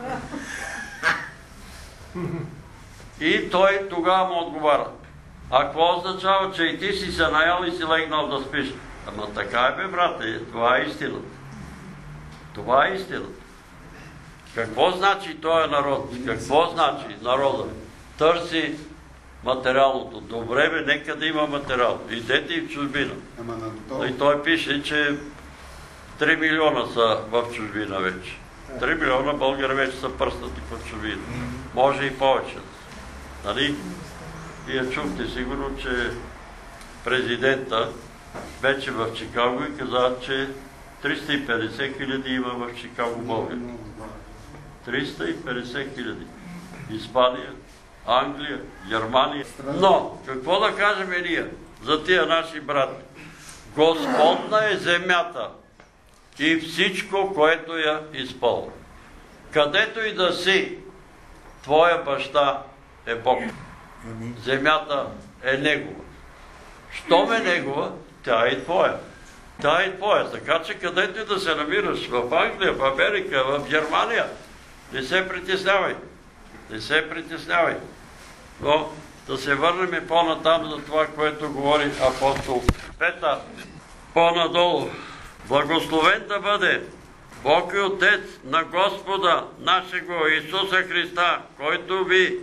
И той тогава му отговаря. А какво означава, че и ти си се наял и си легнал да спиш? Ама така е, бе, брате, това е истината. Това е истината. Какво значи този народ? Какво значи народа? Търси материалното. Добре, бе, нека да има материал. Идете и в чужбина. И той пише, че три милиона са в чужбина вече. три милиона българи вече са пръснати в чужбина. Може и повече. Нали? Вие чухте сигурно, че президента вече в Чикаго и каза, че триста и петдесет хиляди има в Чикаго българи. триста и петдесет хиляди. Испания, Англия, Германия. Но, какво да кажем ние за тия наши брати? Господна е земята и всичко, което я изпълва. Където и да си, твоя баща е Бог. Земята е Негова. Щом е Негова, тя е твоя. Тя е твоя. Така че където и да се намираш, в Англия, в Америка, в Германия, не се притеснявай. Не се притеснявай. Но да се върнем по-натам за това, което говори апостол Петър. По-надолу. Благословен да бъде Бог и Отец на Господа нашего Исуса Христа, който ви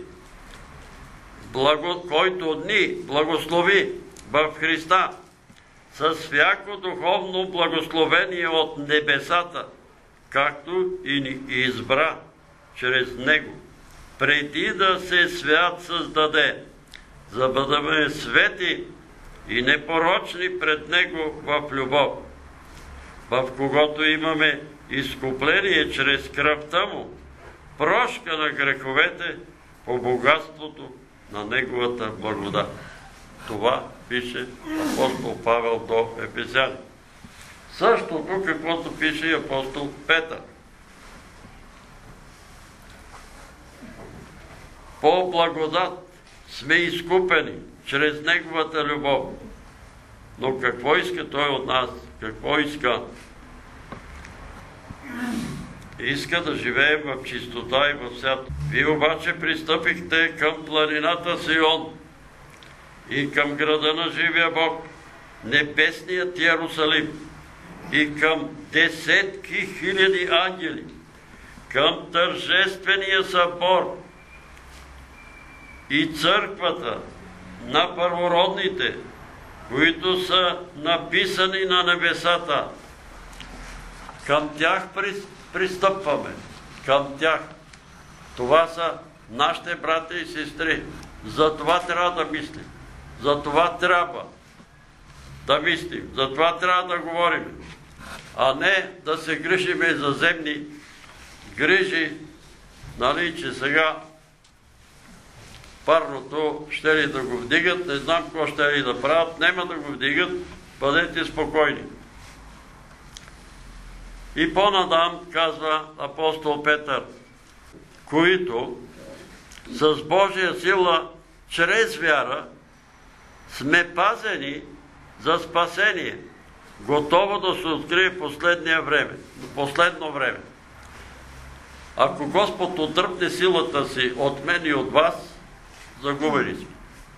благо... който ни благослови в Христа с всяко духовно благословение от небесата, както и ни избра чрез Него, преди да се свят създаде, за да бъдем свети и непорочни пред Него в любов, в когото имаме изкупление чрез кръвта Му, прошка на греховете по богатството на Неговата благодат. Това пише апостол Павел до Ефесяни. Същото, каквото пише и апостол Петър. По благодат сме изкупени чрез Неговата любов. Но какво иска Той от нас? Какво иска? Иска да живеем в чистота и в свят. Вие обаче пристъпихте към планината Сион и към града на живия Бог, небесният Иерусалим, и към десетки хиляди ангели, към тържествения събор и църквата на първородните, които са написани на небесата. Към тях пристъпваме. Към тях. Това са нашите брати и сестри. За това трябва да мислим. За това трябва да мислим. За това трябва да говорим. А не да се грижиме за земни грижи, нали, че сега парното ще ли да го вдигат, не знам какво ще ли да правят, нема да го вдигат, бъдете спокойни. И по-надам, казва апостол Петър, които с Божия сила, чрез вяра, сме пазени за спасение, готово да се открие последния време, последно време. Ако Господ отдръпне силата си от мен и от вас, загубени сме.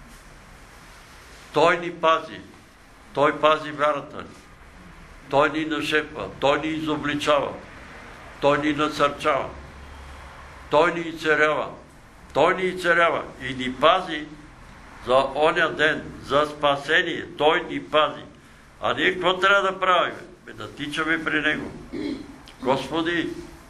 Той ни пази. Той пази вярата ни. Той ни нашепва. Той ни изобличава. Той ни насърчава. Той ни изцерява. Той ни изцерява и ни пази за оня ден, за спасение. Той ни пази. А ние какво трябва да правим? Да тичаме при Него. Господи,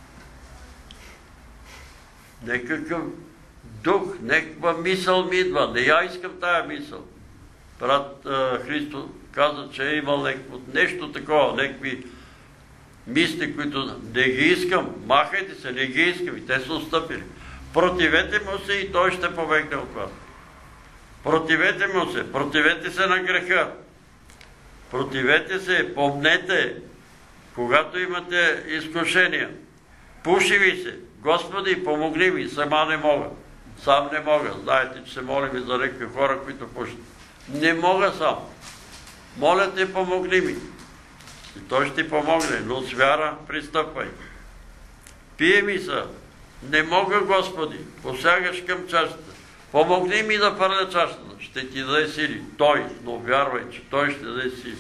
некакъв дух, някаква мисъл ми идва. Не я искам тая мисъл. Брат Христо каза, че е имал нещо такова, някакви мисли, които не ги искам. Махайте се, не ги искам. И те са отстъпили. Противете му се и той ще побегне от вас. Противете му се, противете се на греха. Противете се, помнете, когато имате изкушения. Пуши ви се. Господи, помогни ми, сама не мога. Сам не мога. Знаете, че се молим за някакви хора, които пушат. Не мога сам. Моля те, помогни ми. И той ще ти помогне, но с вяра пристъпвай. Пие ми са. Не мога, Господи. Посягаш към чашата. Помогни ми да фърля чашата. Ще ти даде сили. Той, но вярвай, че той ще даде сили.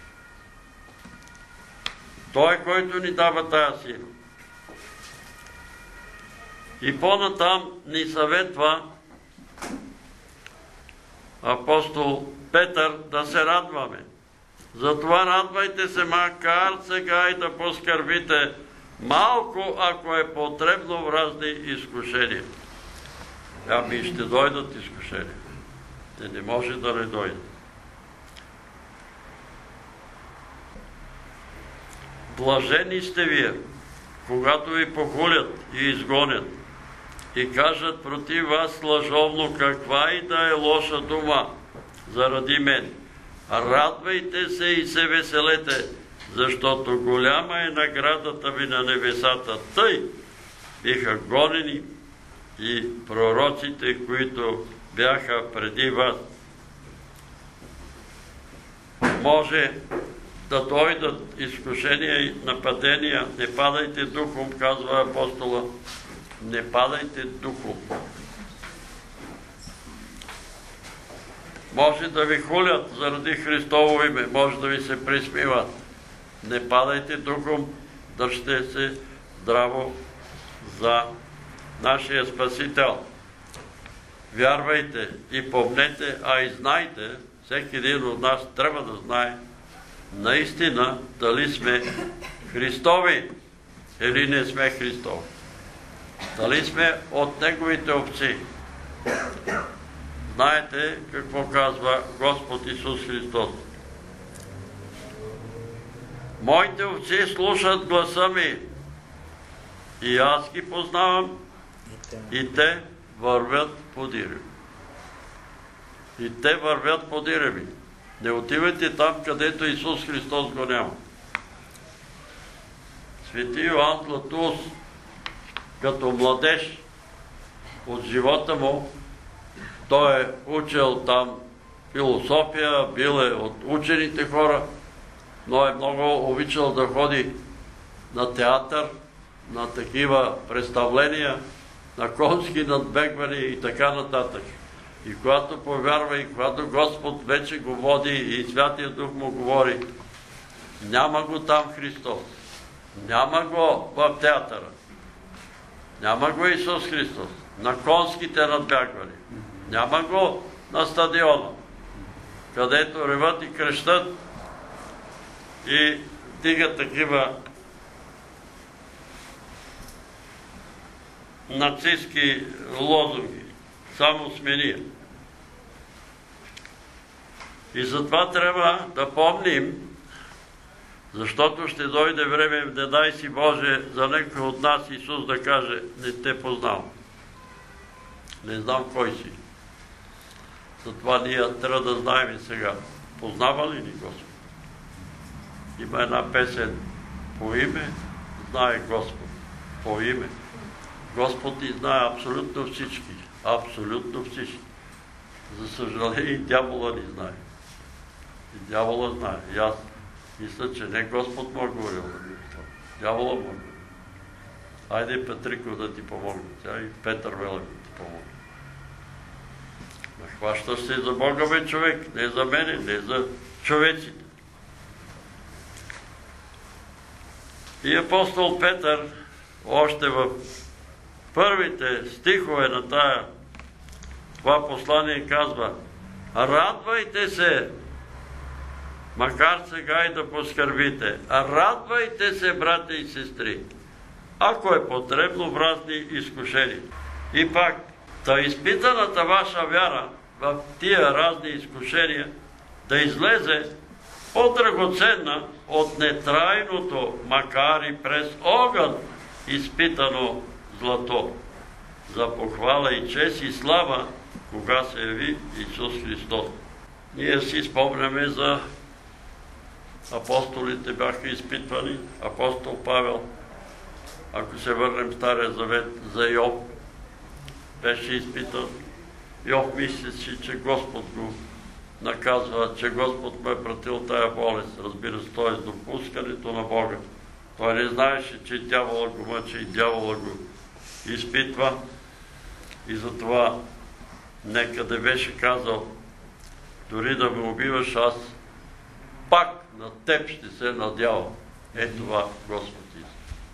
Той, който ни дава тая сила. И по-натам ни съветва апостол Петър да се радваме. Затова радвайте се, макар сега и да поскърбите малко, ако е потребно в разни изкушения. Ами ще дойдат изкушения. Те не може да не дойдат. Блажени сте вие, когато ви похулят и изгонят и кажат против вас лъжовно каква и да е лоша дума заради мен. Радвайте се и се веселете, защото голяма е наградата ви на небесата. Тъй биха гонени и пророците, които бяха преди вас. Може да дойдат изкушения и нападения. Не падайте духом, казва апостола. Не падайте духом. Може да ви хулят заради Христово име, може да ви се присмиват. Не падайте духом, държте се здраво за нашия Спасител. Вярвайте и помнете, а и знайте, всеки един от нас трябва да знае наистина дали сме Христови или не сме Христови. Дали сме от Неговите овци. Знаете какво казва Господ Исус Христос. Моите овци слушат гласа ми и аз ги познавам и те вървят подире ми. И те вървят подире ми. Не отивайте там, където Исус Христос го няма. Свети Йоан Златоуст, като младеж от живота му, той е учил там философия, бил е от учените хора, но е много обичал да ходи на театър, на такива представления, на конски надбегвания и така нататък. И когато повярва, и когато Господ вече го води и Святия Дух му говори, няма го там Христос, няма го в театъра, няма го Исус Христос на конските надбягвания, няма го на стадиона, където реват и крещат и дигат такива нацистски лозунги, само смения. И затова трябва да помним, защото ще дойде време, не дай си Боже, за някой от нас Исус да каже, не те познавам. Не знам кой си. Затова ние трябва да знаем и сега. Познава ли ни Господ? Има една песен по име, знае Господ. По име. Господ ни знае абсолютно всички. Абсолютно всички. За съжаление и дявола ни знае. И дявола знае. И аз мисля, че не Господ му е говорил да ми това. Дявола му е говорил. Айде Петрико да ти помогне. Тя и Петър Велев да ти помогне. Хващаш се за Бога, бе, човек. Не за мене, не за човеците. И апостол Петър още в първите стихове на тая това послание казва: радвайте се, макар сега и да поскърбите. Радвайте се, брати и сестри, ако е потребно в разни изкушения. И пак, та изпитаната ваша вяра в тия разни изкушения да излезе по-драгоценна от нетрайното, макар и през огън, изпитано злато, за похвала и чест и слава, кога се яви Исус Христос. Ние си спомняме за апостолите бяха изпитвани, апостол Павел, ако се върнем в Стария Завет, за Йов беше изпитан. Йов мислеше, че Господ го наказва, че Господ му е пратил тая болест. Разбира се, т.е. допускането на Бога. Той не знаеше, че дявола го мъчи и дявола го изпитва. И затова некъде беше казал: дори да ме убиваш, аз пак на теб ще се надявам. Е това Господ иска.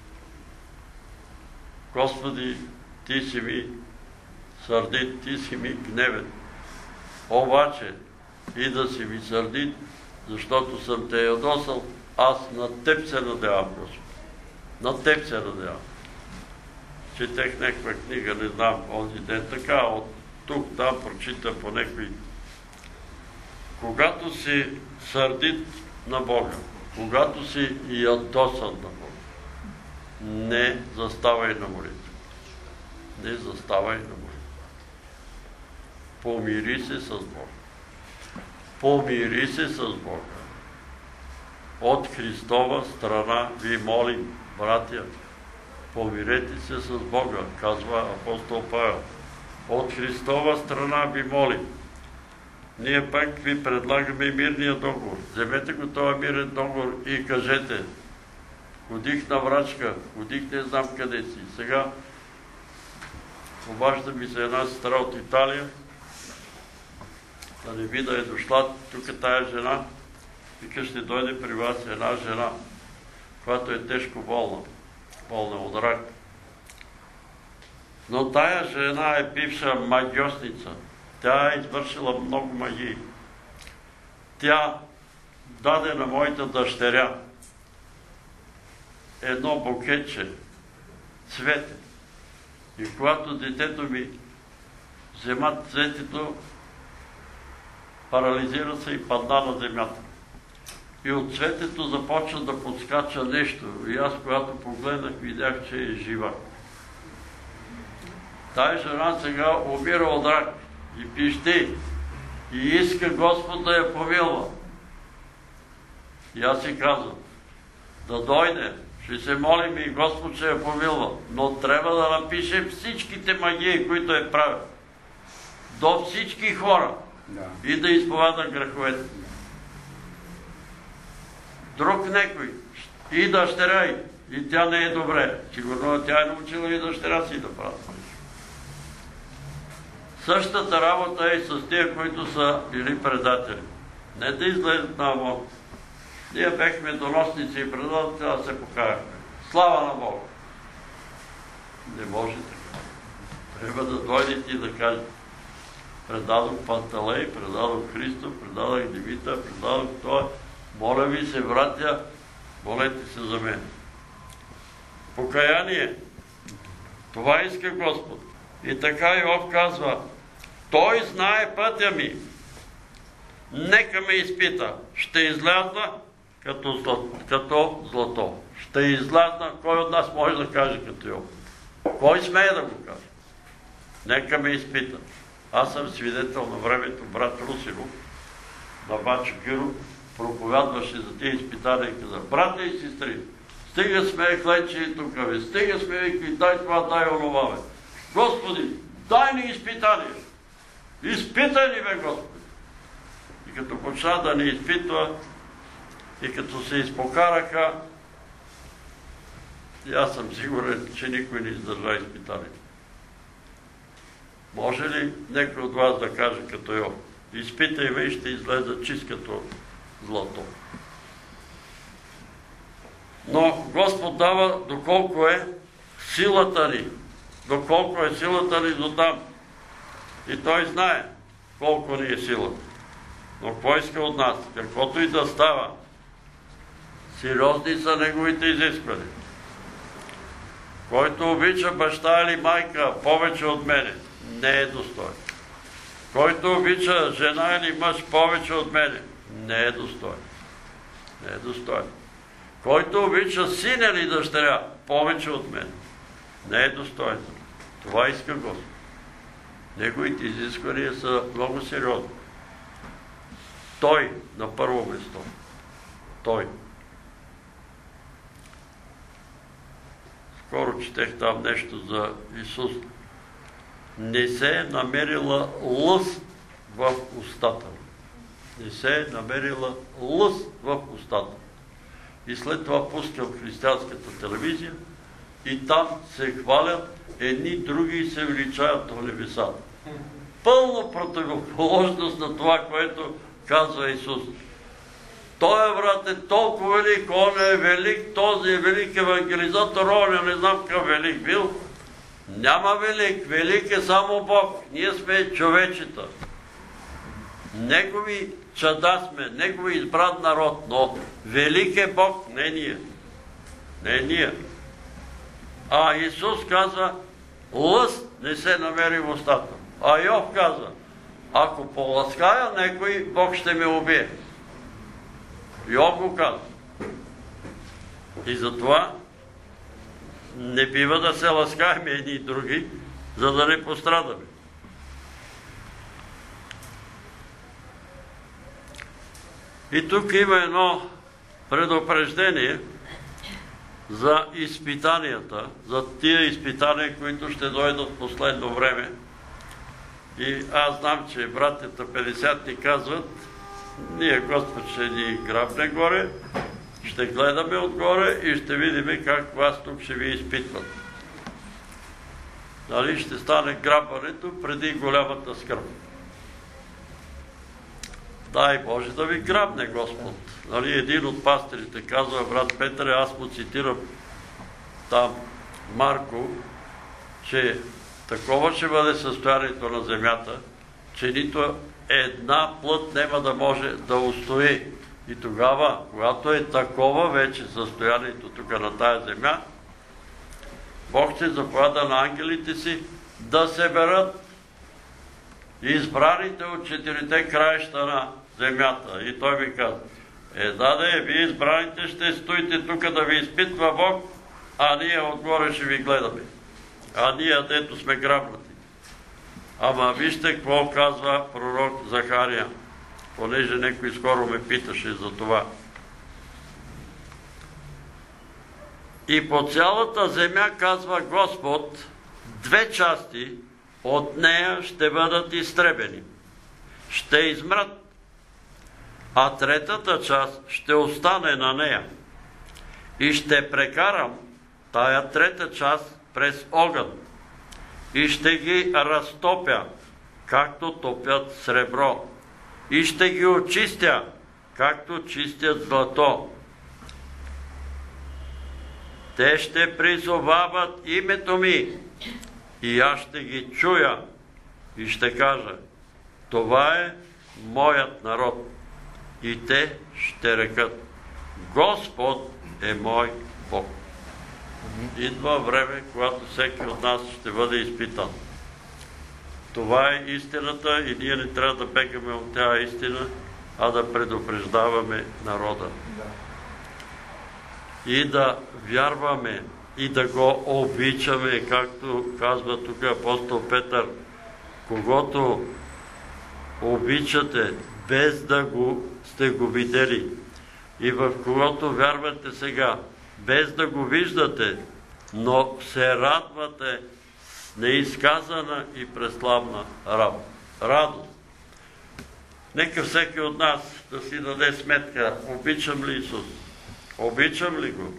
Господи, ти си ми сърдит, ти си ми гневен. Обаче и да си ми сърдит, защото съм те ядосал, аз на теб се надявам, Господи. На теб се надявам. Четех някаква книга, не знам, онзи ден, така, от тук, там, прочитам по някой. Когато си сърдит на Бога, когато си ядосан на Бога, не заставай на молитва. Не заставай на молитва. Помири се с Бога. Помири се с Бога. От Христова страна ви молим, братя, помирете се с Бога, казва апостол Павел. От Христова страна ви молим. Ние пак ви предлагаме мирния договор. Вземете го този мирен договор и кажете: ходих на врачка, ходих не знам къде си. Сега обажда ми се една сестра от Италия, да не би да е дошла тук тая жена. Вика, ще дойде при вас една жена, която е тежко болна, болна от рак. Но тая жена е бивша магиосница. Тя е извършила много магии. Тя даде на моята дъщеря едно букетче цвете. И когато детето ми вземат цветето, парализира се и падна на земята. И от цветето започна да подскача нещо. И аз, когато погледнах, видях, че е жива. Тая жена сега умира от рак и пищи. И иска Господ да я помилва. И аз си казвам: да дойде, ще се молим и Господ ще я помилва. Но трябва да напише всичките магии, които е правил. До всички хора. Да. И да изповяда греховете. Друг некой. И дъщеря й. И тя не е добре. Сигурно тя е научила и дъщеря си да прави. Същата работа е и с тия, които са били предатели. Не да излезат на Бог. Ние бехме доносници и предатели, трябва да се покаяхме. Слава на Бога! Не може така. Трябва да дойдете и да кажете: предадох Панталей, предадох Христо, предадох Димита, предадох това. Моля ви се, братя, молете се за мен. Покаяние. Това иска Господ. И така Йов казва: той знае пътя ми. Нека ме изпита. Ще излязна като злато. Като злато. Ще излязна. Кой от нас може да каже като Йов? Кой смее да го каже? Нека ме изпита. Аз съм свидетел на времето, брат Русинов, на Бачо Гиров, проповядваше за тези изпитания и каза: брата и сестри, стига сме хлечи тук, бе, стига сме и дай това, дай онова, бе. Господи, дай ни изпитания. Изпитай ни, бе, Господи. И като почна да ни изпитва, и като се изпокараха, и аз съм сигурен, че никой не издържа изпитанието. Може ли някой от вас да каже като Йов: изпитай ме и ще излезе чист като злато? Но Господ дава доколко е силата ни. Доколко е силата ни до там. И Той знае колко ни е силата. Но какво иска от нас? Каквото и да става, сериозни са Неговите изисквания. Който обича баща или майка повече от мене, не е достоен. Който обича жена или мъж повече от мене, не е достоен. Не е достоен. Който обича син или дъщеря повече от мен, не е достоен. Това иска Господ. Неговите изисквания са много сериозни. Той на първо место. Той. Скоро четех там нещо за Исус. Не се е намерила лъст в устата. Не се е намерила лъст в устата. И след това пускам християнската телевизия и там се хвалят едни други и се величаят в небесата. Пълно противоположност на това, което казва Исус. Той, брат, е толкова велик, он е велик, този е велик евангелизатор, он не знам какъв велик бил. Няма велик, велик е само Бог. Ние сме човечета. Негови чада сме, Негови избран народ, но велик е Бог, не ние. Не ние. А Исус казва: лъст не се намери в устата. А Йов казва: ако полаская някой, Бог ще ме убие. Йов го казва. И затова не бива да се ласкаем едни и други, за да не пострадаме. И тук има едно предупреждение за изпитанията, за тия изпитания, които ще дойдат в последно време. И аз знам, че братята петдесет ни казват: ние, Господ, ще ни грабне горе, ще гледаме отгоре и ще видим как вас тук ще ви изпитват. Нали, ще стане грабването преди голямата скръб. Дай Боже да ви грабне Господ. Нали, един от пастирите казва, брат Петър, аз му цитирам там Марко, че такова ще бъде състоянието на земята, че нито една плът няма да може да устои. И тогава, когато е такова вече състоянието тук на тая земя, Бог ще заповяда на ангелите си да съберат избраните от четирите краища на земята. И той ми каза: е, да, да, вие избраните ще стоите тук да ви изпитва Бог, а ние отгоре ще ви гледаме. А ние, дето сме грабнати. Ама вижте какво казва пророк Захария, понеже някой скоро ме питаше за това. И по цялата земя, казва Господ, две части от нея ще бъдат изтребени. Ще измрат, а третата част ще остане на нея. И ще прекарам тая трета част през огън. И ще ги разтопя, както топят сребро. И ще ги очистя, както чистят злато. Те ще призовават името ми и аз ще ги чуя и ще кажа: това е моят народ. И те ще рекат: Господ е мой Бог. Идва време, когато всеки от нас ще бъде изпитан. Това е истината и ние не трябва да бегаме от тази истина, а да предупреждаваме народа. И да вярваме, и да го обичаме, както казва тук апостол Петър: когото обичате, без да го сте го видели, и в когото вярвате сега, без да го виждате, но се радвате с неизказана и преславна радост. Нека всеки от нас да си даде сметка, обичам ли Исус? Обичам ли го?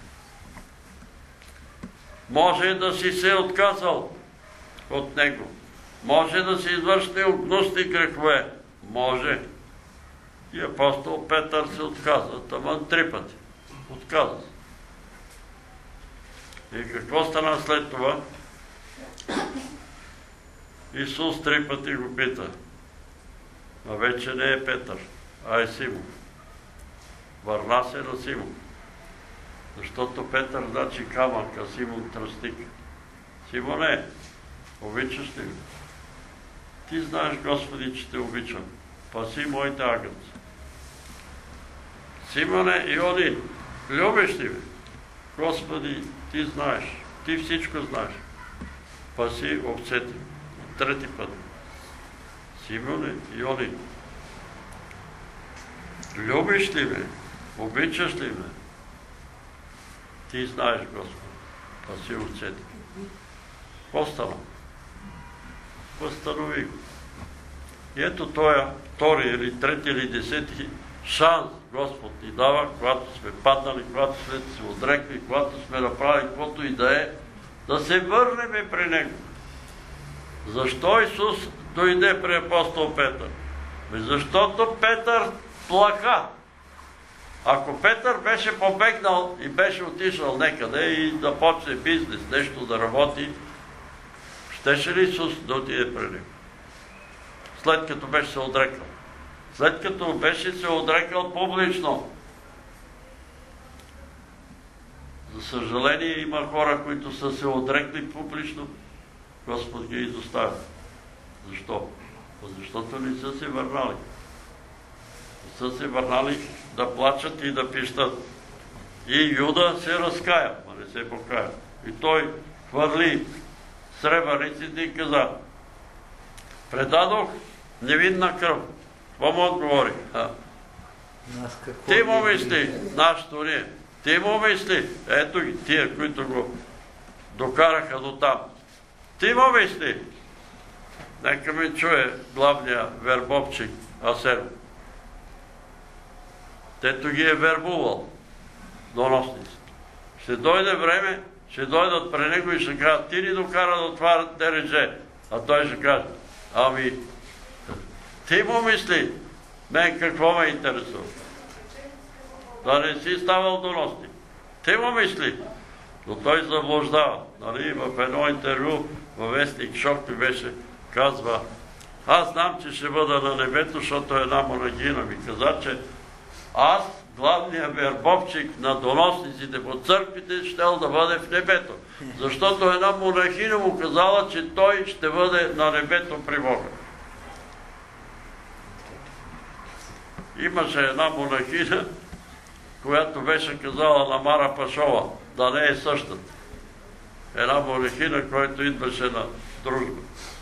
Може да си се отказал от Него. Може да си извършил гнусни грехове. Може. И апостол Петър се отказа. Таман три пъти. Отказа се. И какво стана след това? Исус три пъти го пита. А вече не е Петър, а е Симон. Върна се на Симон. Защото Петър значи камък, а Симон тръстник. Симоне, обичаш ли го? Ти знаеш, Господи, че те обичам. Паси моите агънци. Симоне, Иони, любиш ли ме? Господи, ти знаеш. Ти всичко знаеш. Паси овцете. Трети път. Симоне, Иони, любиш ли ме? Обичаш ли ме? Ти знаеш, Господи. Паси овцете. Какво стана? Възстанови го. И ето тоя втори или трети или десети шанс Господ ни дава, когато сме паднали, когато сме се отрекли, когато сме направили каквото и да е, да се върнем при Него. Защо Исус дойде при апостол Петър? Защото Петър плака. Ако Петър беше побегнал и беше отишъл некъде и да почне бизнес, нещо да работи, щеше ли Исус да отиде при Него? След като беше се отрекал. След като беше се отрекал публично. За съжаление има хора, които са се отрекли публично. Господ ги изоставя. Защо? Защото не са се върнали. Не са се върнали да плачат и да пищат. И Юда се разкая, а не се покая. И той хвърли сребърниците и каза: предадох невинна кръв. Какво му отговори? Ти му мисли, нашето ние. Ти му мисли, ето ги, тия, които го докараха до там. Ти му мисли. Нека ми чуе главния вербовчик Асер. Тето ги е вербувал доносниците. Ще дойде време, ще дойдат при него и ще кажат: ти ни докара до това дередже. А той ще каже: ами, ти му мисли, мен какво ме интересува? Да не си ставал доносник. Ти му мисли. Но той заблуждава. Нали, в едно интервю във вестник Шок ми беше, казва: аз знам, че ще бъда на небето, защото една монахина ми каза, че аз, главният вербовчик на доносниците по църквите, щел да бъде в небето. Защото една монахина му казала, че той ще бъде на небето при Бога. Имаше една монахина, която беше казала на Мара Пашова, да не е същата. Една монахина, която идваше на дружба.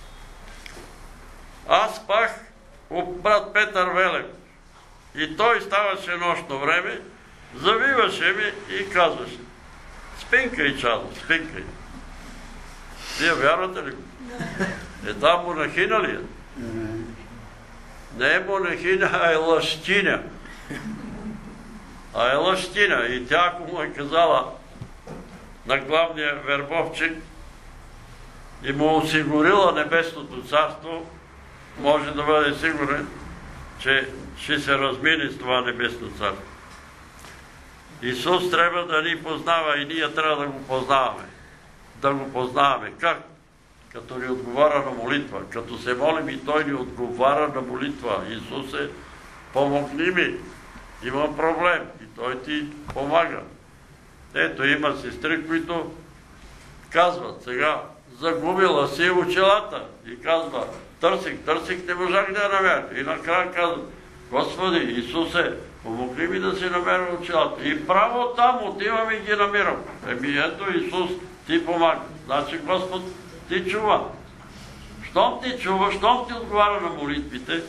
Аз пах брат Петър Велев. И той ставаше нощно време, завиваше ми и казваше: спинкай, чадо, спинкай. Вие вярвате ли го? Е, там монахина ли е? Не е монахина, а е лъщиня. А е лъщиня. И тя, ако му е казала на главния вербовчик и му осигурила небесното царство, може да бъде сигурен, че ще се размине с това небесно царство. Исус трябва да ни познава и ние трябва да го познаваме. Да го познаваме. Как? Като ни отговаря на молитва. Като се молим и Той ни отговаря на молитва. Исусе, помогни ми. Имам проблем. И Той ти помага. Ето, има сестри, които казват сега: загубила си очилата. И казва: търсих, търсих, не можах да я намеря. И накрая казва: Господи, Исусе, помогни ми да си намеря очилата. И право там отивам и ги намирам. Еми ето, Исус ти помага. Значи Господ ти чува. щом ти чува, щом ти отговаря на молитвите,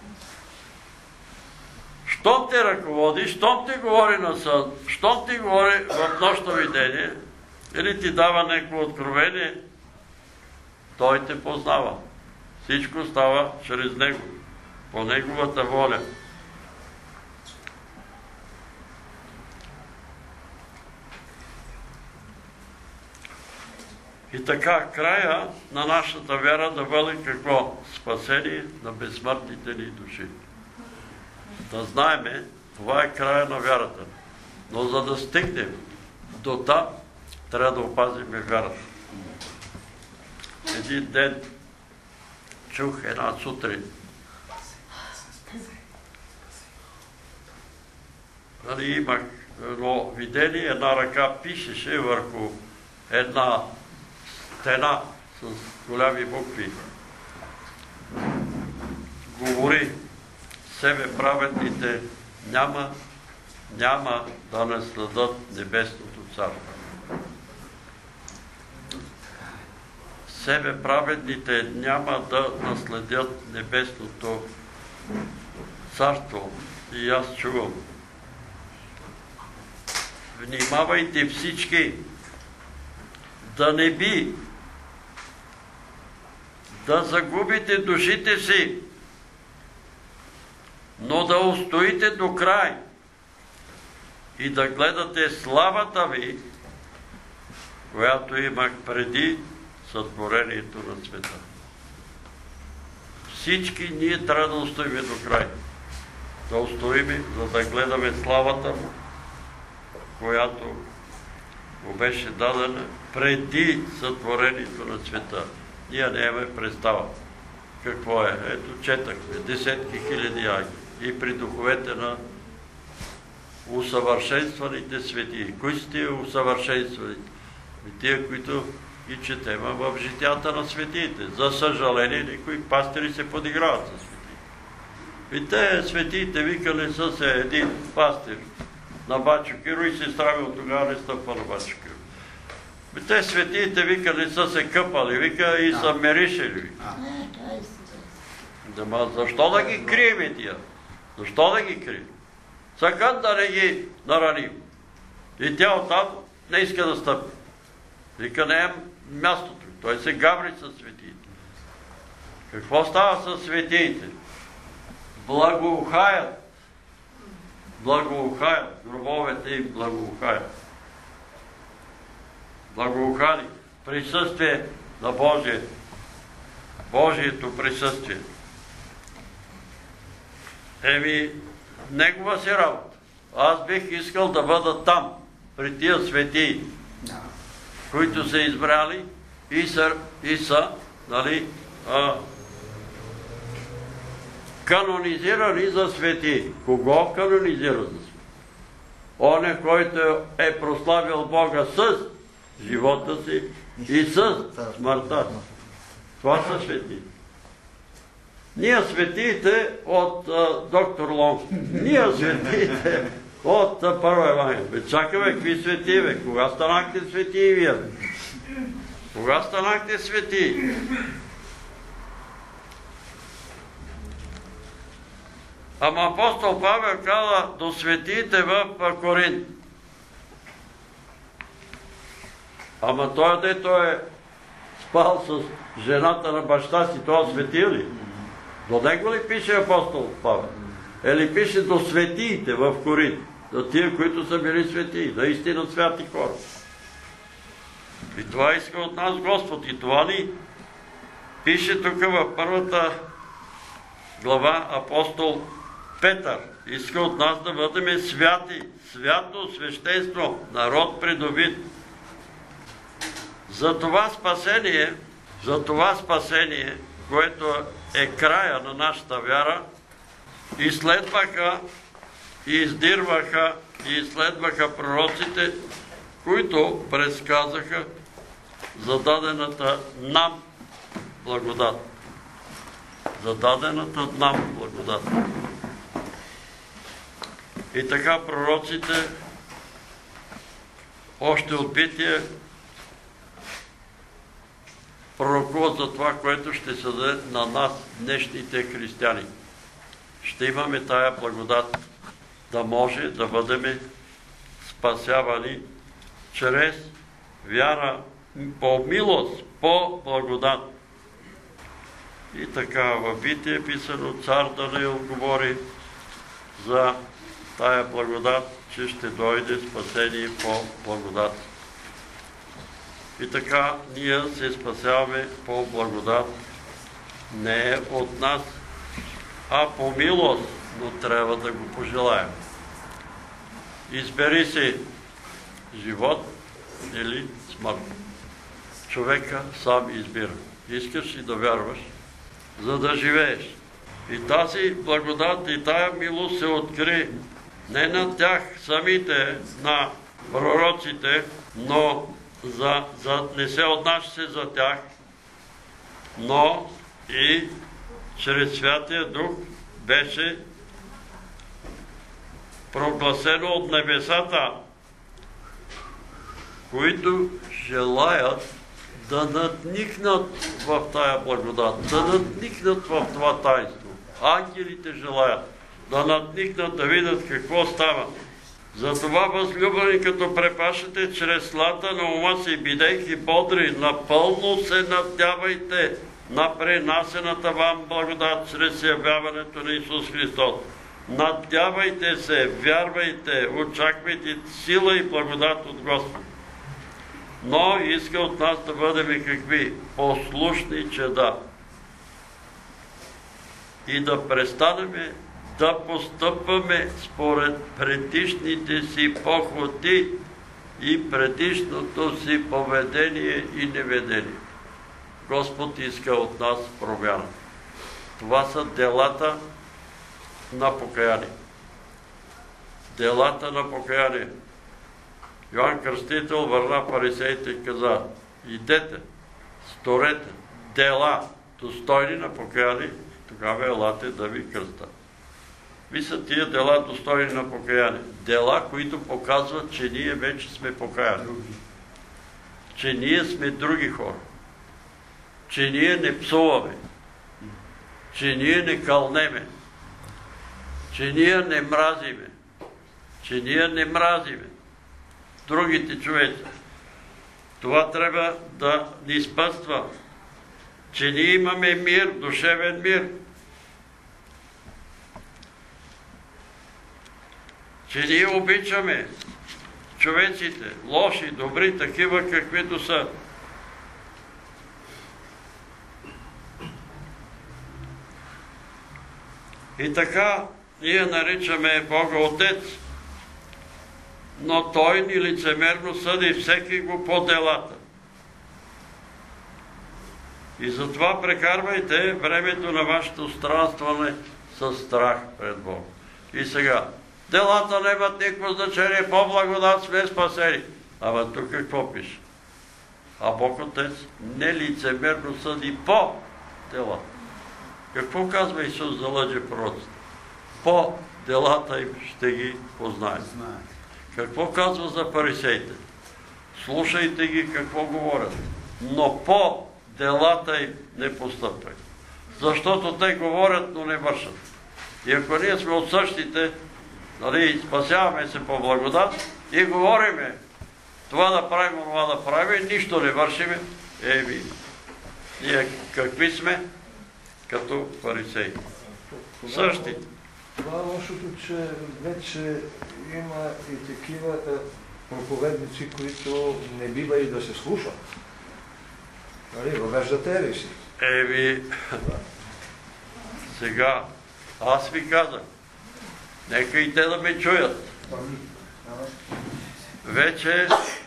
щом те ръководи, щом ти говори на сън, щом ти говори в нощно видение, или ти дава някакво откровение, той те познава. Всичко става чрез него, по неговата воля. И така, края на нашата вяра да бъде какво? Спасение на безсмъртните ни души. Да знаеме, това е края на вярата. Но за да стигнем до там, трябва да опазим вярата. Един ден чух една сутрин. Нали, имах едно видение, една ръка пишеше върху една стена с голями букви. Говори, себе праведните няма, няма да наследят небесното царство. Себе праведните няма да наследят небесното царство. И аз чувам. Внимавайте всички, да не би да загубите душите си, но да устоите до край и да гледате славата ви, която имах преди сътворението на света. Всички ние трябва да устоим до край. Да устоим, за да гледаме славата му, която му беше дадена преди сътворението на света. Ние не имаме представа какво е. Ето, четахме десетки хиляди ангели и при духовете на усъвършенстваните светии. Кои са тия усъвършенстваните? Тия, които ги четем в житията на светиите. За съжаление, някои пастири се подиграват с светиите. И те светиите викали са се един пастир на Бачо Киро и се стравил тогава, не стъпва на Бачо Киро. И те светиите викали са се къпали, вика и са меришели. Дама, защо да ги крием тия? Защо да ги крием? Сакат да не ги нараним. И тя оттам не иска да стъпи. Вика, не е мястото. Той се гаври със светиите. Какво става със светиите? Благоухаят. Благоухаят. Гробовете им благоухаят. Благоухани. Присъствие на Божие. Божието присъствие. Еми, негова си работа. Аз бих искал да бъда там, при тия светии, които са избрали и са, и са нали, а, канонизирани за светии. Кого канонизира за светии? Оне, който е прославил Бога с живота си и с смъртта. Това са светии. Ние светиите от а, доктор Лонг. Ние светиите от а, Първо Евангелие. Чакаме, какви светии, бе? Кога станахте светии вие? Кога станахте светии? Ама апостол Павел каза до светиите в Коринт. Ама той, дето е спал с жената на баща си, това светил ли? До него ли пише апостол Павел? Или пише до светиите в Коринт? До тия, които са били светии, наистина святи хора. И това иска от нас Господ. И това ни пише тук в първата глава апостол Петър. Иска от нас да бъдем святи, свято свещенство, народ придобит. За това спасение, за това спасение, което е края на нашата вяра, изследваха и издирваха и изследваха пророците, които предсказаха за дадената нам благодат. За дадената нам благодат. И така пророците още от Битие пророкуват за това, което ще се даде на нас, днешните християни. Ще имаме тая благодат, да може да бъдем спасявани чрез вяра по милост, по благодат. И така, в Битие писано, цар Даниил говори за тая благодат, че ще дойде спасение по благодат. И така, ние се спасяваме по благодат. Не е от нас, а по милост, но трябва да го пожелаем. Избери си живот или смърт. Човека сам избира. Искаш ли да вярваш, за да живееш. И тази благодат и тая милост се откри не на тях самите, на пророците, но за, за, не се отнася за тях, но и чрез Святия Дух беше прогласено от небесата, които желаят да надникнат в тая благодат, да надникнат в това таинство. Ангелите желаят да надникнат, да видят какво става. Затова, възлюбени, като препашете чрез слата на ума си, бидейки бодри, напълно се надявайте на пренасената вам благодат чрез явяването на Исус Христос. Надявайте се, вярвайте, очаквайте сила и благодат от Господа. Но иска от нас да бъдем какви? Послушни чеда. И да престанеме да постъпваме според предишните си похоти и предишното си поведение и неведение. Господ иска от нас промяна. Това са делата на покаяние. Делата на покаяние. Йоан Кръстител върна фарисеите и каза: идете, сторете дела достойни на покаяние, тогава елате да ви кръста. Ви са тия дела достойни на покаяние. Дела, които показват, че ние вече сме покаяни. Че ние сме други хора. Че ние не псуваме. Че ние не кълнеме. Че ние не мразиме. Че ние не мразиме другите човеци. Това трябва да ни спъства. Че ние имаме мир, душевен мир. Че ние обичаме човеците, лоши, добри, такива каквито са. И така ние наричаме Бога Отец, но Той ни лицемерно съди всеки го по делата. И затова прекарвайте времето на вашето странстване със страх пред Бога. И сега, делата нямат никакво значение, по благодат сме спасени. Ама тук какво пише? А Бог Отец не лицемерно съди по делата. Какво казва Исус за лъже пророците? По делата им ще ги познаете. Какво казва за фарисеите? Слушайте ги какво говорят, но по делата им не постъпвайте. Защото те говорят, но не вършат. И ако ние сме от същите, нали, спасяваме се по благодат и говориме това да правим, това да правим, нищо не вършиме, еми, ние какви сме? Като фарисеи. Същи. Това е лошото, че вече има и такива проповедници, които не бива и да се слушат. Нали, въвеждате ли си? Еми, сега, аз ви казах, нека и те да ме чуят. Вече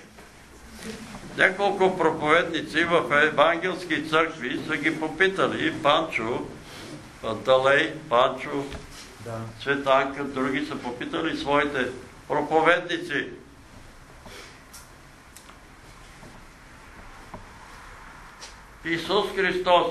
няколко проповедници в евангелски църкви са ги попитали. И Панчо, Панталей, Панчо, Да. Цветанка, други са попитали своите проповедници. Исус Христос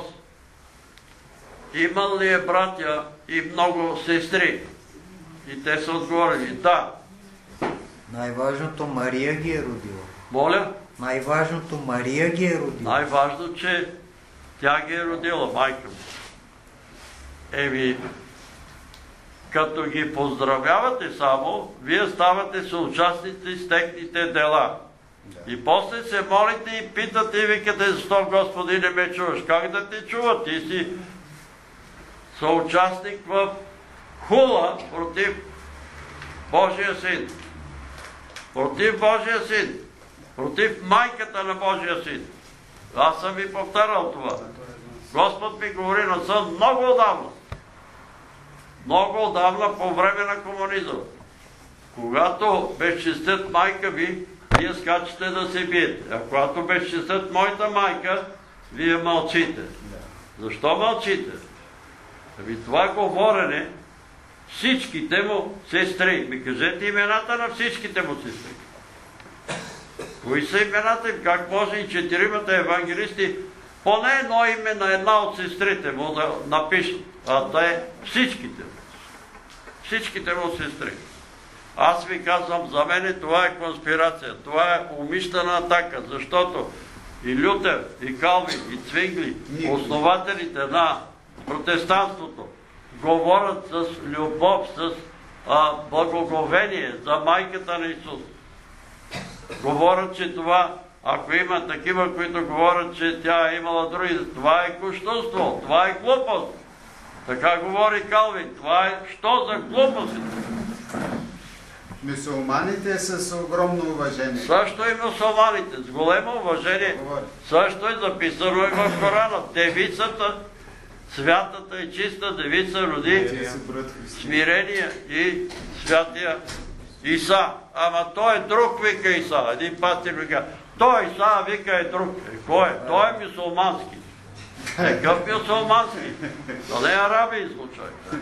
имал ли е братя и много сестри? И те са отговорили: да. Най-важното Мария ги е родила. Моля? Най-важното Мария ги е родила. Най-важно, че Тя ги е родила, майка му. Еми, като ги поздравявате само, вие ставате съучастници с техните дела. И после се молите и питате и викате, защо Господи не ме чуваш? Как да те чува? Ти си съучастник в хула против Божия син. Против Божия син. Против майката на Божия син. Аз съм ви повтарял това. Господ ми говори на сън много отдавна. Много отдавна по време на комунизъм. Когато безчестят майка ви, вие скачате да се биете. А когато безчестят моята майка, вие мълчите. Защо мълчите? Ами това говорене, всичките му сестри. Ми кажете имената на всичките му сестри. Кои са имената им? Как може и четиримата евангелисти поне едно име на една от сестрите му да напишат? А те всичките. Всичките му сестри. Аз ви казвам, за мен това е конспирация. Това е умишлена атака, защото и Лютер, и Калвин, и Цвингли, основателите на протестантството, говорят с любов, с а, благоговение за майката на Исус. Говорят, че това, ако има такива, които говорят, че тя е имала други, това е кощунство, това е глупост. Така говори Калвин. Това е що за глупост? Мюсюлманите с огромно уважение. Също и мюсюлманите, с големо уважение. Също е записано и в Корана. Девицата, святата и чиста девица роди смирения и святия Иса. Ама той е друг, вика Иса. Един пастир вика, той Иса, вика е друг. Е, кой е? Той е мюсюлмански. Какъв мюсюлмански? То не е араби случай.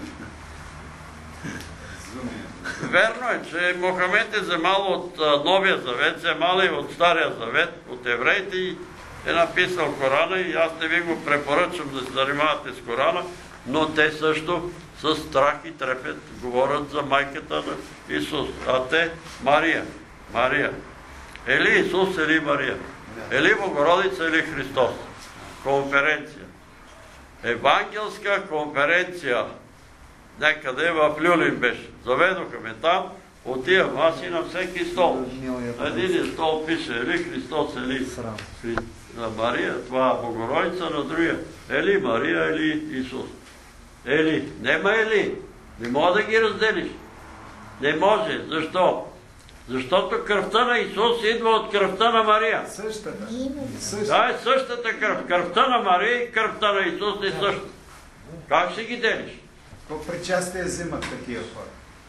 Верно е, че Мохамед е вземал от Новия завет, вземал и от Стария завет, от евреите и е написал Корана и аз не ви го препоръчвам да се занимавате с Корана, но те също с страх и трепет говорят за майката на Исус. А те Мария. Мария. Или Исус, или Мария. Или Богородица, или Христос. Конференция. Евангелска конференция. Някъде в Люлин беше. Заведоха ме там, отивам аз и на всеки стол. Един стол пише или Христос, или Мария, това Богородица, на другия или Мария, или Исус. Или, нема или. Не може да ги разделиш. Не може. Защо? Защото кръвта на Исус идва от кръвта на Мария. Същата. Да, е същата кръв. Кръвта на Мария и кръвта на Исус е същата. Как ще ги делиш? По причастие взимат такива хора.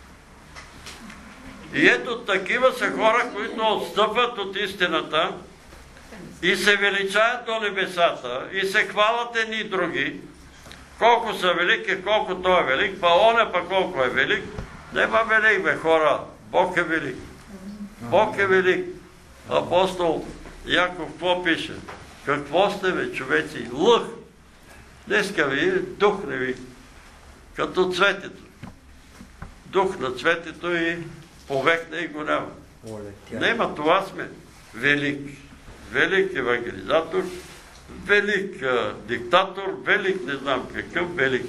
И ето такива са хора, които отстъпват от истината и се величаят до небесата и се хвалят едни и други. Колко са велики, колко той е велик, па оня па колко е велик. Нема велик, бе, хора. Бог е велик. Бог е велик. Апостол Яков какво пише? Какво сте, бе, човеци? Лъх. Днеска ви духне ви. Като цветето. Дух на цветето и повекне и го няма. Нема, това сме. Велик. Велик евангелизатор, велик а, диктатор, велик не знам какъв, велик.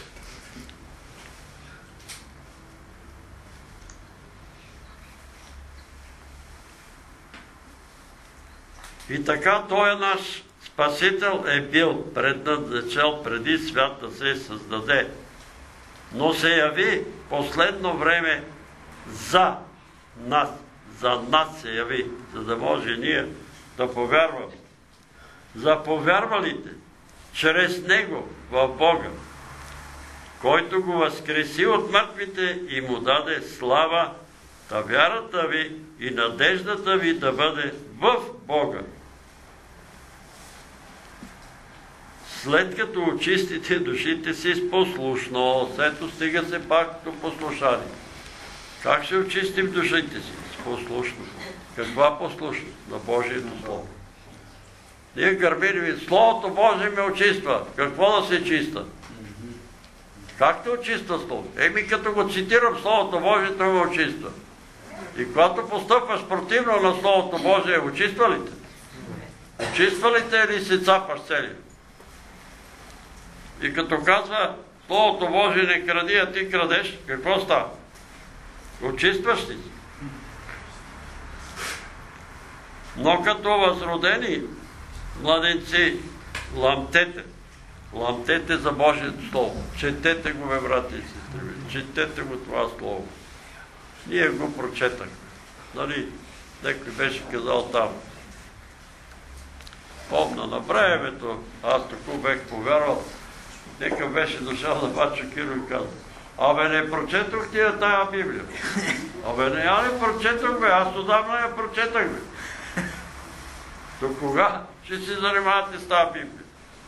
И така той наш Спасител е бил предназначен преди свят да се създаде, но се яви последно време за нас. За нас се яви, за да може ние да повярваме. За повярвалите, чрез Него в Бога, който го възкреси от мъртвите и му даде слава, та вярата ви и надеждата ви да бъде в Бога. След като очистите душите си с послушност, ето стига се пак до послушание. Как ще очистим душите си? С послушност. Каква послушност? На Божието Слово. Ние гърмили ви, Словото Божие ме очиства. Какво да се чиста? Как те очиства Словото? Еми като го цитирам Словото Божие, той ме очиства. И когато постъпваш противно на Словото Божие, очиства ли те? Очиства ли те или се цапаш цели? И като казва Словото Божие не кради, а ти крадеш, какво става? Очистваш ли си? Но като възродени младенци, ламтете, ламтете за Божието Слово. Четете го, бе, брати и сестри, четете го това Слово. Ние го прочетахме. Нали, некой беше казал там. Помна на времето, аз току бех повярвал, нека беше дошъл на Бачо Киро и казал: абе, не прочетох тия тая Библия. Абе, не, я не прочетох, бе, аз отдавна я прочетах, бе. До кога ще се занимавате с тази Библия?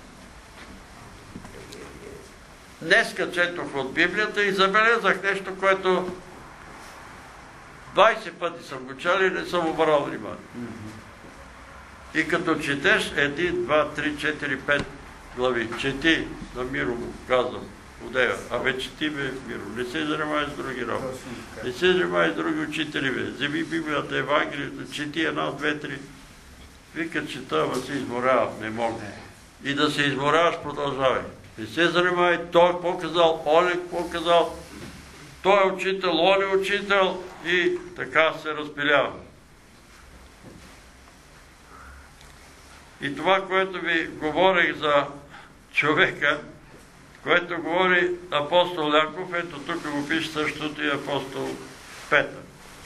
Днеска четох от Библията и забелязах нещо, което двайсет пъти съм го чел и не съм обърнал внимание. И като четеш един, два, три, четири, пет глави, чети, на Миро му казвам, одея, абе чети, бе, Миро, не се занимай с други работи, не се занимай с други учители, бе, вземи Библията, Евангелието, чети една, две, три. Вика, чета, ама се изморявам, не мога. И да се изморяваш, продължавай. Не се занимай, той какво казал, Оле какво казал, той е учител, он е учител и така се разпилява. И това, което ви говорих за човека, което говори апостол Яков, ето тук го пише същото и апостол Петър.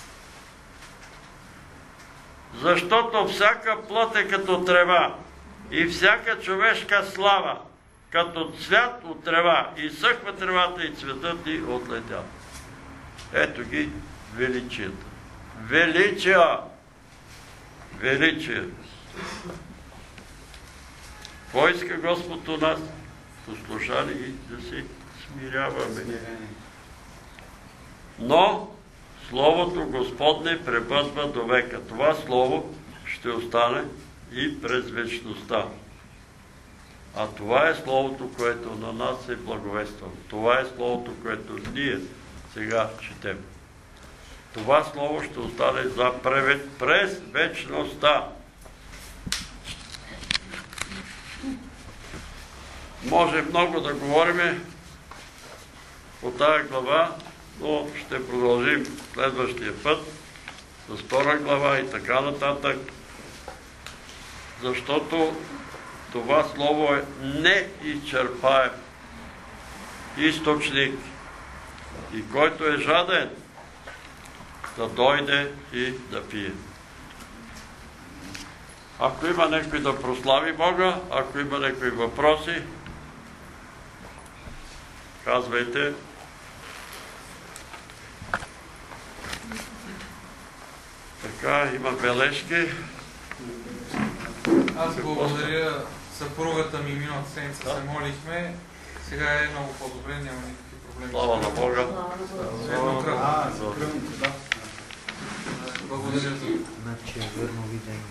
Защото всяка плът е като трева и всяка човешка слава като цвят от трева, и съхва тревата и цветът и отлетят. Ето ги величията. Величия! Величия! Кой иска Господ у нас? Послушали и да се смиряваме. Но Словото Господне пребъдва до века. Това Слово ще остане и през вечността. А това е Словото, което на нас е благовествано. Това е Словото, което ние сега четем. Това Слово ще остане за през вечността. Може много да говорим по тая глава, но ще продължим следващия път с втора глава и така нататък, защото това Слово е неизчерпаем източник и който е жаден да дойде и да пие. Ако има някой да прослави Бога, ако има някои въпроси, казвайте. Така, има бележки. Аз благодаря съпругата ми, миналата седмица се молихме. Сега е много по-добре, няма никакви проблеми. Слава на Бога. Благодаря за това. Значи е верно видението.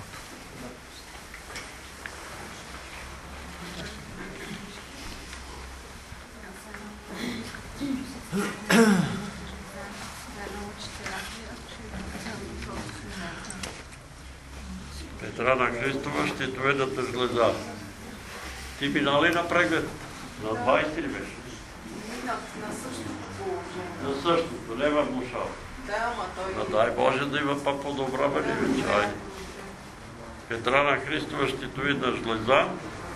Петрана Христова ще доведат жлеза. Ти минали на преглед? На двайсети ли беше? Минах на същото положение. На същото, не в мушал. Да, ама той... А дай Боже да има по-добра бъде вече. Айде. Петрана Христова ще доведат жлеза.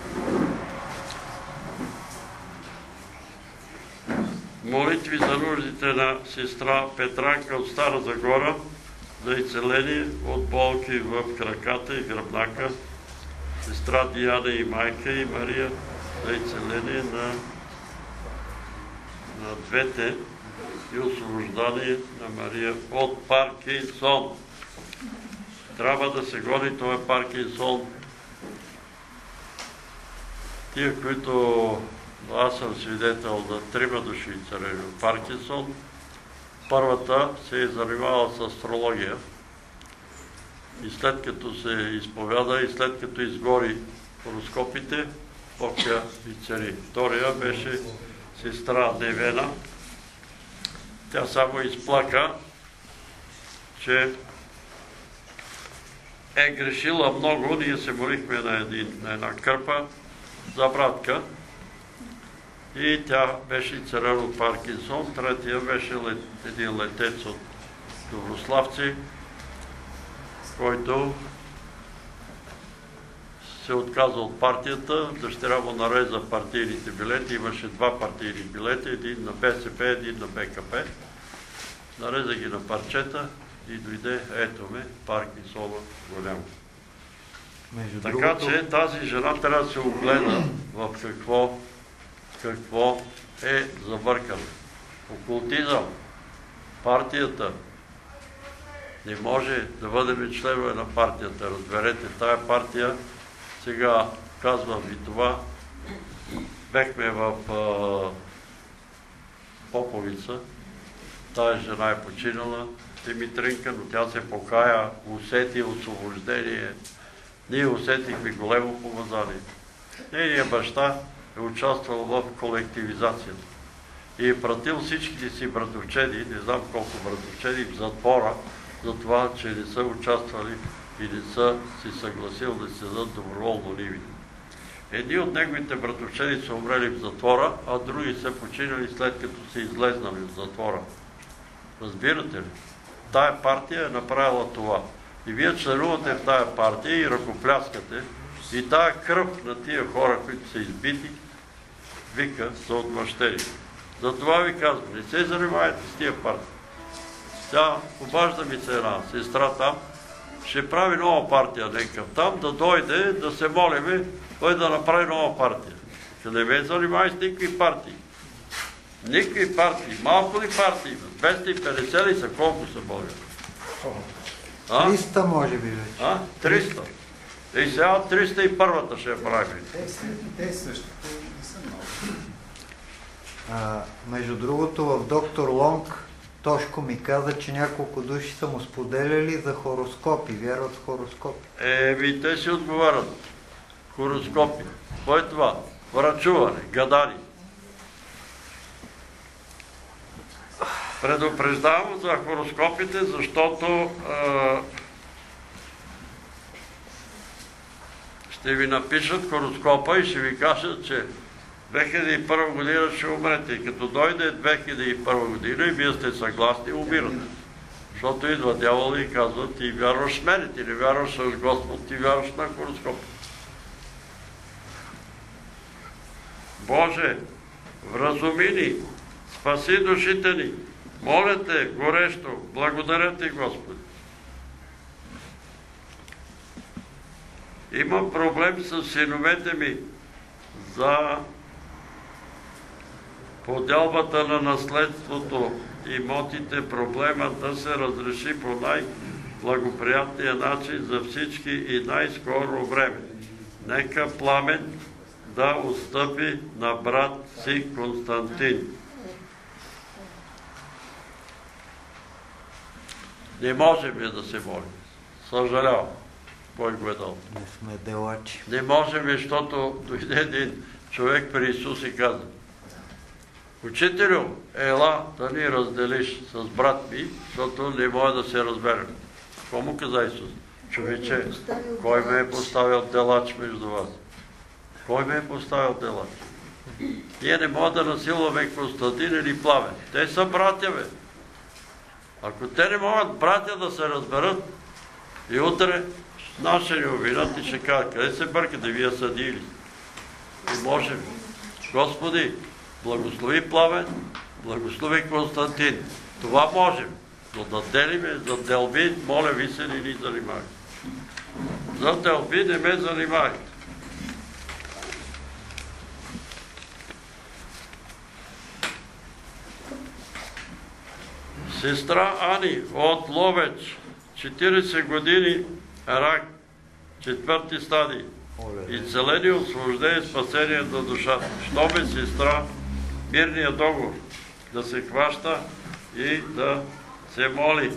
Молитви за нуждите на сестра Петранка от Стара Загора за изцеление от болки в краката и гръбнака, сестра Диана и майка и Мария за изцеление на, на двете и освобождание на Мария от Паркинсон. Трябва да се гони това Паркинсон. Тия, които аз съм свидетел за трима души царели от Паркинсон. Първата се е занимавала с астрология и след като се изповяда и след като изгори хороскопите, Богя и цари. Втория беше сестра Невена. Тя само изплака, че е грешила много. Ние се молихме на, един, на една кърпа за братка и тя беше царен от Паркинсон, третия беше лет, един летец от Доброславци, който се отказа от партията, дъщеря му нареза партийните билети, имаше два партийни билети, един на Б С П, един на Б К П. Нареза ги на парчета и дойде, ето ме, Паркинсона голямо. Така че тази жена трябва да се огледа в какво, какво е забъркано. Окултизъм, партията, не може да бъдем членове на партията. Разберете, тая партия, сега казвам ви това, бехме в а, Поповица, тая жена е починала, Димитринка, но тя се покая, усети освобождение. Ние усетихме големо помазание. Нейният баща е участвал в колективизацията и е пратил всичките си братовчеди, не знам колко братовчеди, в затвора, за това, че не са участвали и не са си съгласил да се дадат доброволно ниви. Едни от неговите братовчеди са умрели в затвора, а други са починали след като са излезнали от затвора. Разбирате ли? Тая партия е направила това. И вие членувате в тая партия и ръкопляскате. И тая кръв на тия хора, които са избити, вика за отмъщени. Затова ви казвам, не се занимавайте с тия партии. Тя, обажда ми се една сестра там, ще прави нова партия някакъв там, да дойде, да се молиме, той да направи нова партия. Не ме занимай с никакви партии. Никакви партии. Малко ли партии? двеста и петдесет ли са? Колко са Българи? триста може би вече. А? триста. И сега триста и първата ще я правим. Те също не са много. А, между другото, в доктор Лонг Тошко ми каза, че няколко души са му споделяли за хороскопи, вярват в хороскопи. Еми, те си отговарят. Хороскопи. Кой е това? Врачуване, гадани. Предупреждавам за хороскопите, защото а, ще ви напишат хороскопа и ще ви кажат, че две хиляди и първа година ще умрете. И като дойде две хиляди и първа година и вие сте съгласни, умирате. Защото идва дявол и казва, ти вярваш в мене, ти не вярваш с Господ, ти вярваш на хороскопа. Боже, вразуми ни, спаси душите ни. Моля те, горещо, благодаря ти, Господи. Имам проблем с синовете ми за поделбата на наследството, имотите, проблема да се разреши по най-благоприятния начин за всички и най-скоро време. Нека Пламен да отстъпи на брат си Константин. Не можем да се молим. Съжалявам. Кой го е дал? Не сме делачи. Не можем, защото дойде един човек при Исус и каза: Учителю, ела да ни разделиш с брат ми, защото не може да се разберем. Какво му каза Исус? Човече, кой ме е поставил делач между вас? Кой ме е поставил делач? Ние не можем да насилваме Константин или Пламен. Те са братя, бе. Ако те не могат братя да се разберат, и утре наши ни обвинат и ще кажат, къде се бъркате, вие съдили? И можем. Господи, благослови Пламен, благослови Константин. Това можем. Но да делиме, за делби, моля ви се, не ни занимай. За делби не ме занимай. Сестра Ани от Ловеч, четиридесет години, рак, четвърти стадий. Изцеление, освобождение, спасение на душата. Що бе, сестра, мирния договор да се хваща и да се моли.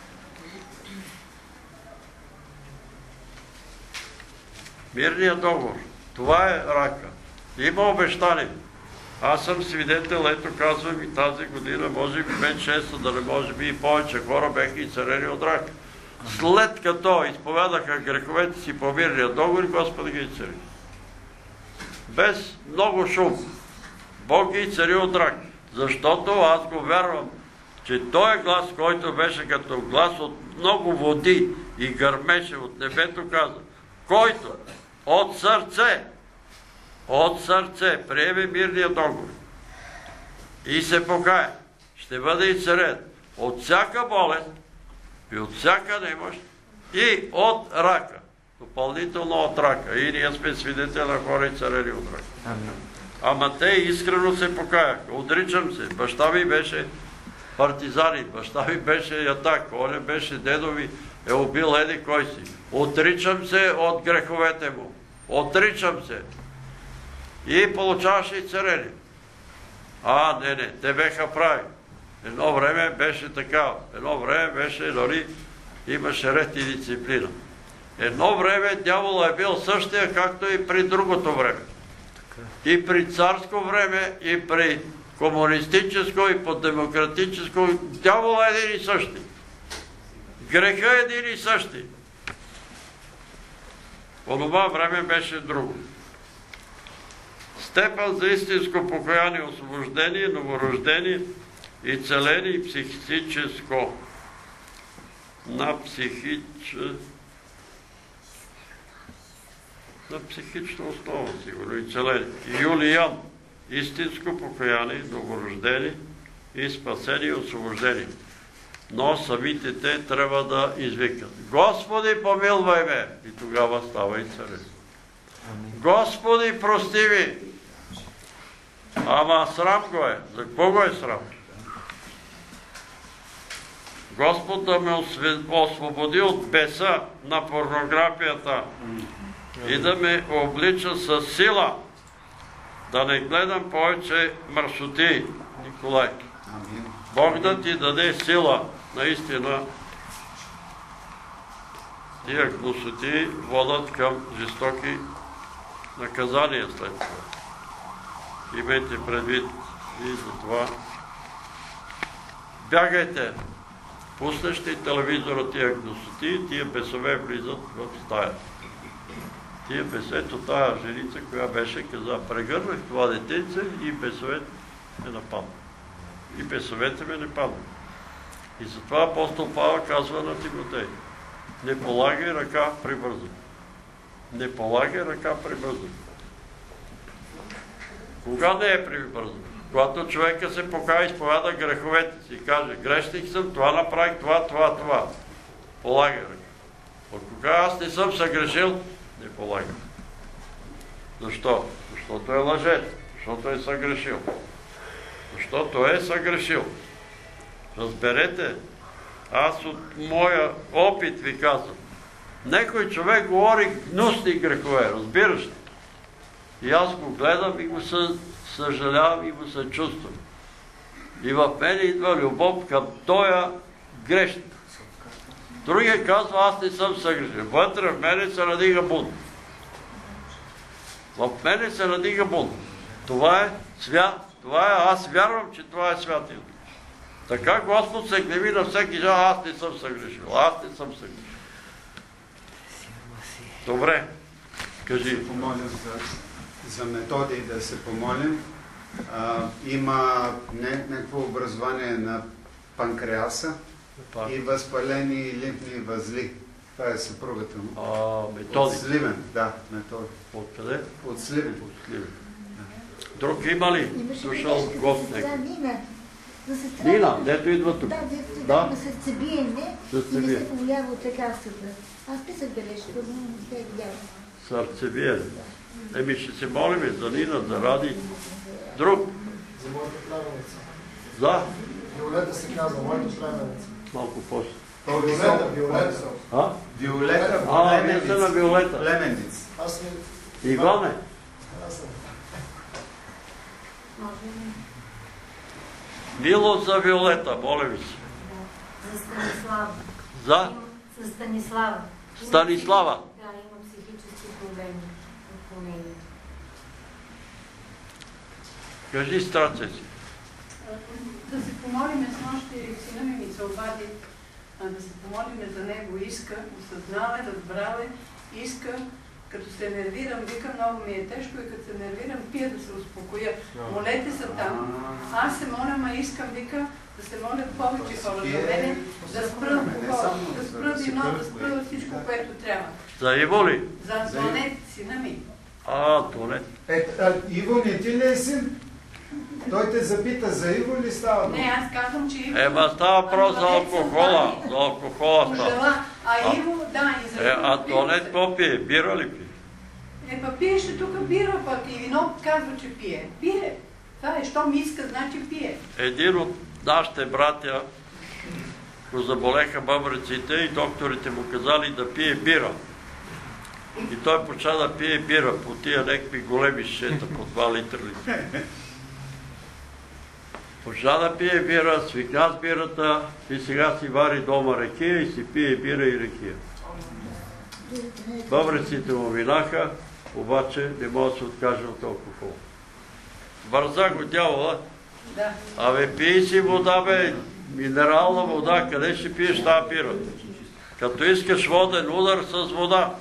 Мирният договор. Това е рака. Има обещание. Аз съм свидетел, ето казвам и тази година, може би пет-шест, да не може би и повече хора беха изцелени от рак. След като изповядаха греховете си по мирния договор, Господи ги изцели. Без много шум. Бог ги цари от рак. Защото аз го вярвам, че този глас, който беше като глас от много води и гърмеше от небето, каза, който от сърце, от сърце приеме мирния договор и се покае, ще бъде и царен от всяка болест и от всяка немощ и от рака. Допълнително от рака. И ние сме свидетели на хора и царели от рака. Ама те искрено се покаяха. Отричам се. Баща ми беше партизанин, баща ми беше ятак, оня беше дедо ми, е убил еди кой си. Отричам се от греховете му. Отричам се. И получаваше и царели. А, не, не, те беха прави. Едно време беше така. Едно време беше, дори имаше ред и дисциплина. Едно време дявол е бил същия, както и при другото време. И при царско време, и при комунистическо, и по демократическо. Дявол е един и същи. Греха е един и същи. По това време беше друго. Степен за истинско покаяние, освобождение, новорождение и целение и психическо. На психическо на психична основа, сигурно, и целение. Юлиян, истинско покаяние, новорождение и спасение и освобождение. Но самите те трябва да извикат. Господи, помилвай ме! И тогава става и царен. Господи, прости ми! Ама срам го е. За кого е срам? Господ да ме освободи от беса на порнографията и да ме облича със сила, да не гледам повече мърсоти, Николай. Бог да ти даде сила, наистина. Тия гнусоти водят към жестоки наказания след това. Имайте предвид и за това. Бягайте! Пуснеш ли телевизора тия гнусоти, тия бесове влизат в стаята. Тия бесето, тая женица, коя беше, каза, прегърнах това детенце и бесовете ме нападна. И бесовете ме не падна. И затова апостол Павел казва на Тимотей, не полагай ръка прибързо. Не полагай ръка прибързо. Кога не е прибързо? Когато човека се покая, изповяда греховете си и каже, грешник съм, това направих, това, това, това. Полагай ръка. От кога аз не съм съгрешил, не полагам. Защо? Защото е лъжец. Защото е съгрешил. Защото е съгрешил. Разберете, аз от моя опит ви казвам, некой човек говори гнусни грехове, разбираш ли? И аз го гледам и го съжалявам и го съчувствам. И в мен идва любов към тоя грешник. Другия казва, аз не съм съгрешен. Вътре в мене се надига бунт. В мене се надига бунт. Това е свят. Това е, аз вярвам, че това е святия. Така Господ се гневи на всеки жал, аз не съм съгрешил. Аз не съм съгрешил. Добре. Кажи. Помоля за, за методи да се помолим. А, има не, някакво образование на панкреаса и възпалени лимфни възли. Това е съпругата му. А, методи. От Сливен, да, методи. От къде? От Сливен. От Сливен. Друг има ли? Дошъл гост някой? Нина. Нина, дето идва тук. Да, дето Да. има сърцебиене и не се повлиява от лекарствата. Аз писах бележка, но не се е видяла. Сърцебиене. Еми ще се молиме за Нина, за Ради. Друг? За моята племенница. За? Виолета се казва, моята племенница. Малко после. Виолета, Виолета. А? Виолета, а, не са на Виолета. Племенница. Аз не... Иване? Аз съм. Милост за Виолета, моля ви се. За Станислава. За? За Станислава. Станислава. Да, има психически проблеми. Отклонения. Кажи страце си. Да се помолиме с нощи, сина ми ми се обади, да се помолиме за него, иска, осъзнава, разбрава, иска Като се нервирам, вика, много ми е тежко и като се нервирам, пия да се успокоя. Молете се там. Аз се моля, ма искам, вика, да се молят повече хора за мене, да спра алкохол, да спра вино, да спра всичко, което трябва. За Иво ли? За Антонет, сина ми. А, Антонет. Е, а, Иво не ти ли е син? Той те запита за Иво ли става? Не, аз казвам, че Иво... Ема става въпрос за алкохола. За алкохола става. Пожела. А Иво, да, и за Е, Антонет какво пие? Бира ли пие? Е, па пиеше тук бира пък и вино казва, че пие. Пие. Това е, що ми иска, значи пие. Един от нашите братя го заболеха бъбреците и докторите му казали да пие бира. И той почна да пие бира по тия някакви големи шета, по два литра ли. Почна да пие бира, свикна с бирата и сега си вари дома ракия и си пие бира и ракия. Бъбреците му минаха, обаче не може да се откаже от алкохол. Върза го дявола. Да. Абе, пий си вода, бе, минерална вода, къде ще пиеш тази бира? Като искаш воден удар с вода.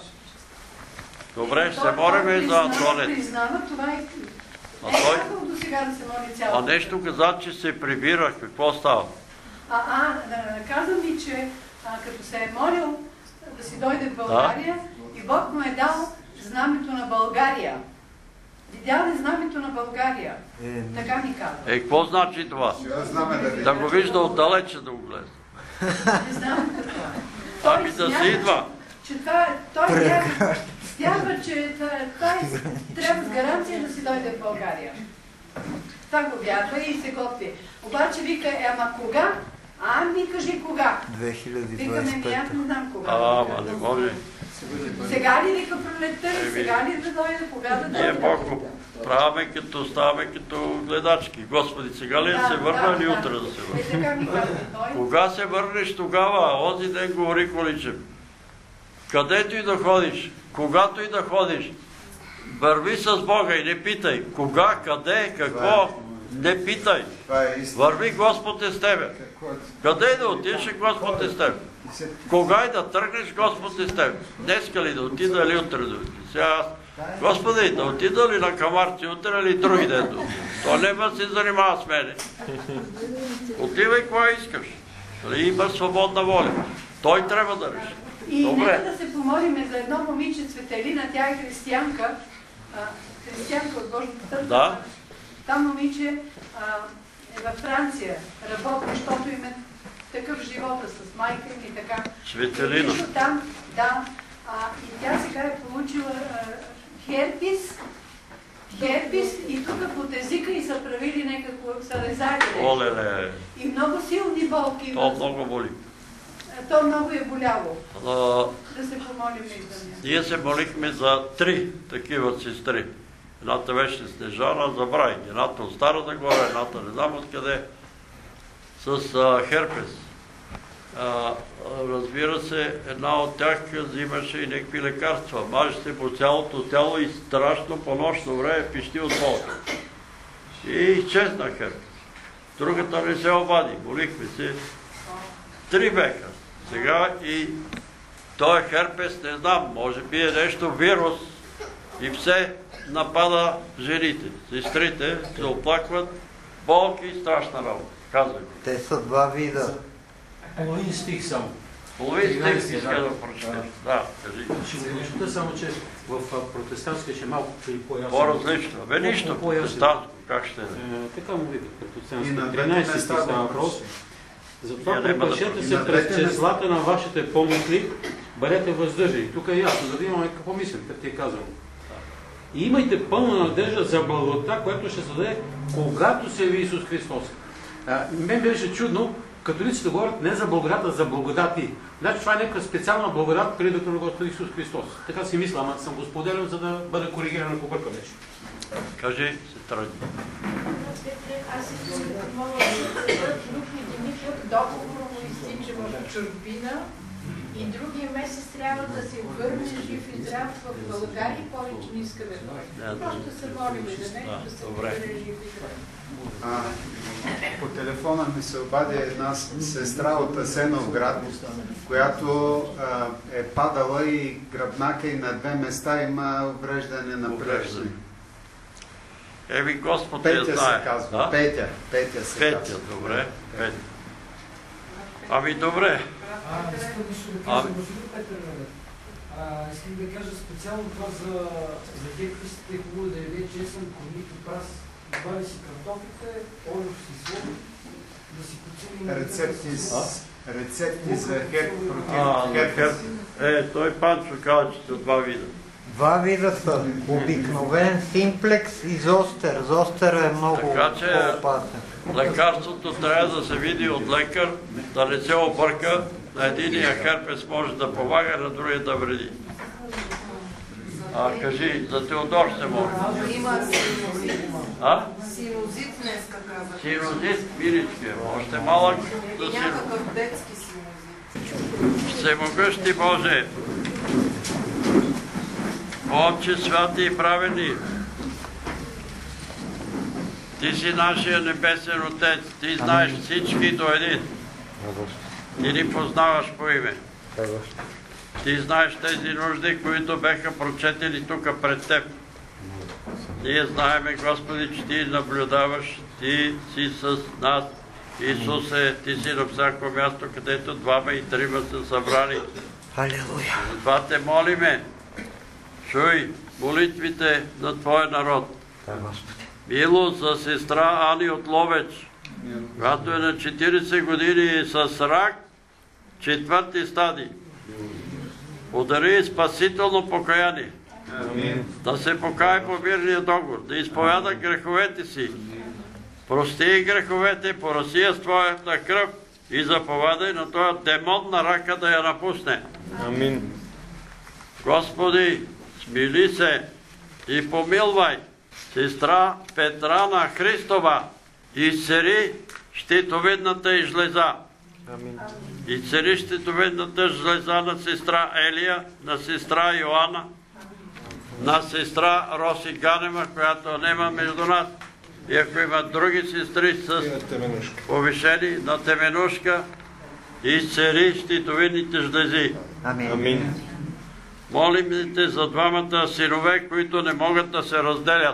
Добре, ще се молим за Антонет. Признава, това е... А Не е той? казал до сега да се моли цялото. А нещо каза, че се прибира. Какво става? А, а, да, каза ми, че а, като се е молил да си дойде в България и Бог му е дал знамето на България. Видял ли знамето на България? Е, Така ми казва. Е, какво значи това? Да го вижда отдалече да го гледа. Не знам какво е. Той Ами да смята, си идва. Че това, той вярва, вярва, че той трябва с гаранция да си дойде в България. Това го вярва и се готви. Обаче вика, е, ама кога? А, ми кажи кога. две хиляди Викаме, двадесет и ми пета. аз не знам кога. А, ма не може. Сега ли вика пролетта ли? Сега ли да дойде? Кога да дойде? Ние Бог праваме като ставаме като гледачки. Господи, сега ли да се върна или утре да се Е, така ми казва той. Кога се върнеш тогава? Онзи ден говори Количев. Където и да ходиш, когато и да ходиш, върви с Бога и не питай. Кога, къде, какво, не питай. Върви, Господ е с тебе. Къде и да отидеш, Господ е с тебе. Кога и да тръгнеш, Господ е с тебе. Днеска ли да отида или утре да отида. Сега аз, Господи, да отида ли на Камарци утре или други ден да отида. То няма се занимава с мене. Отивай кога искаш. Има свободна воля. Той трябва да реши. И Добре. нека да се помолиме за едно момиче Цветелина, тя е християнка, а, християнка от Божията църква. Да. Там момиче а, е във Франция, работи, защото им е такъв живота с майка им и така. Цветелина. И нищо там, да, а, и тя сега е получила а, херпис, херпис и тук под езика и са правили някакво, са резали. Оле-ле. И много силни болки. То много боли. То много е боляло. А, Да се помолим и за нея. ние се молихме за три такива сестри. Едната беше Снежана, забравих. Едната от Старата гора, едната не знам откъде, с а, херпес. А, разбира се, една от тях взимаше и някакви лекарства. Маже се по цялото тяло и страшно по нощно време пищи от болка. И изчезна херпес. Другата не се обади. Молихме се. Три беха. Сега и той херпес, не знам, може би е нещо вирус и все напада жените. Сестрите се оплакват, болки и страшна работа. Казвай. Те са два вида. Половин стих само. Половин стих иска да прочетеш. Да, кажи. Ще го прочета само, че в протестантска ще малко по-ясно. По-различно. Бе нищо, протестантско. Как ще е? Така му вика, И протестантска. на двете тринайсети места става го въпрос. Затова Ние няма да препъшете прочетем. се На през двете числата на вашите помисли, бъдете въздържани. Тук е ясно, за да имаме какво мислим, като ти е казано. И имайте пълна надежда за благодата, която ще се даде, когато се яви Исус Христос. А, мен беше чудно, католиците говорят не за благодата, а за благодати. Значи това е някаква специална благодат преди да Господ Исус Христос. Така си мисля, ама съм го споделял, за да бъда коригиран, ако бъркам нещо. Кажи, се тръгни. Аз искам да помоля да Люк ми Димитров, договор му изтича в чужбина И другия месец трябва да се върне жив и здрав в България и повече не искаме той. Просто се молим за него да се върне жив и здрав. А, по телефона ми се обади една сестра от Асеновград, която а, е падала и гръбнака и на две места има увреждане на плещи. Еви Господ я Петя знае. се казва. А? Петя. Петя се Петя, казва. добре. Петя. Ами добре. А, искам нещо да Ами. кажа, господин Петър, а, искам да кажа специално това за, за герписите, хубаво да яде чесън, корнито прас, добави си картофите, олив си слон, да си почини... Рецепти, с, рецепти за херп А, против за херпес. херпес. Е, той Панчо казва, че са два вида. Два вида са. Обикновен симплекс и зостер. Зостер е много Така че по-опасен. лекарството трябва да се види от лекар, да не се обърка. На единия херпес може да помага, на другия да вреди. А, кажи, за Теодор се може. Има синозит. А? Синозит днеска казах. Синозит, мирички, още малък да И си... някакъв детски синозит. Всемогъщи Боже, Отче святи и праведни, Ти си нашия небесен Отец, Ти знаеш всички до един. Ти ни познаваш по име. Ти знаеш тези нужди, които беха прочетени тук пред Теб. Ние знаеме, Господи, че Ти наблюдаваш, Ти си с нас. Исусе, Ти си на всяко място, където двама и трима са събрани. Алелуя. Затова Те молиме, чуй молитвите на Твоя народ. Милост за сестра Ани от Ловеч, която е на четиридесет години и с рак, четвърти стадий. Подари спасително покаяние. Да се покае по мирния договор, да изповяда греховете си. Прости греховете, пораси с Твоята кръв и заповядай на този демон на рака да я напусне. Амин. Господи, смили се и помилвай сестра Петрана Христова, изцери щитовидната й жлеза. Амин. Изцери щитовидната жлеза на сестра Елия, на сестра Йоанна, на сестра Роси Ганева, която нема между нас. И ако има други сестри с повишени, на Теменушка, изцери щитовидните жлези. Амин. Амин. Молим Те за двамата синове, които не могат да се разделят.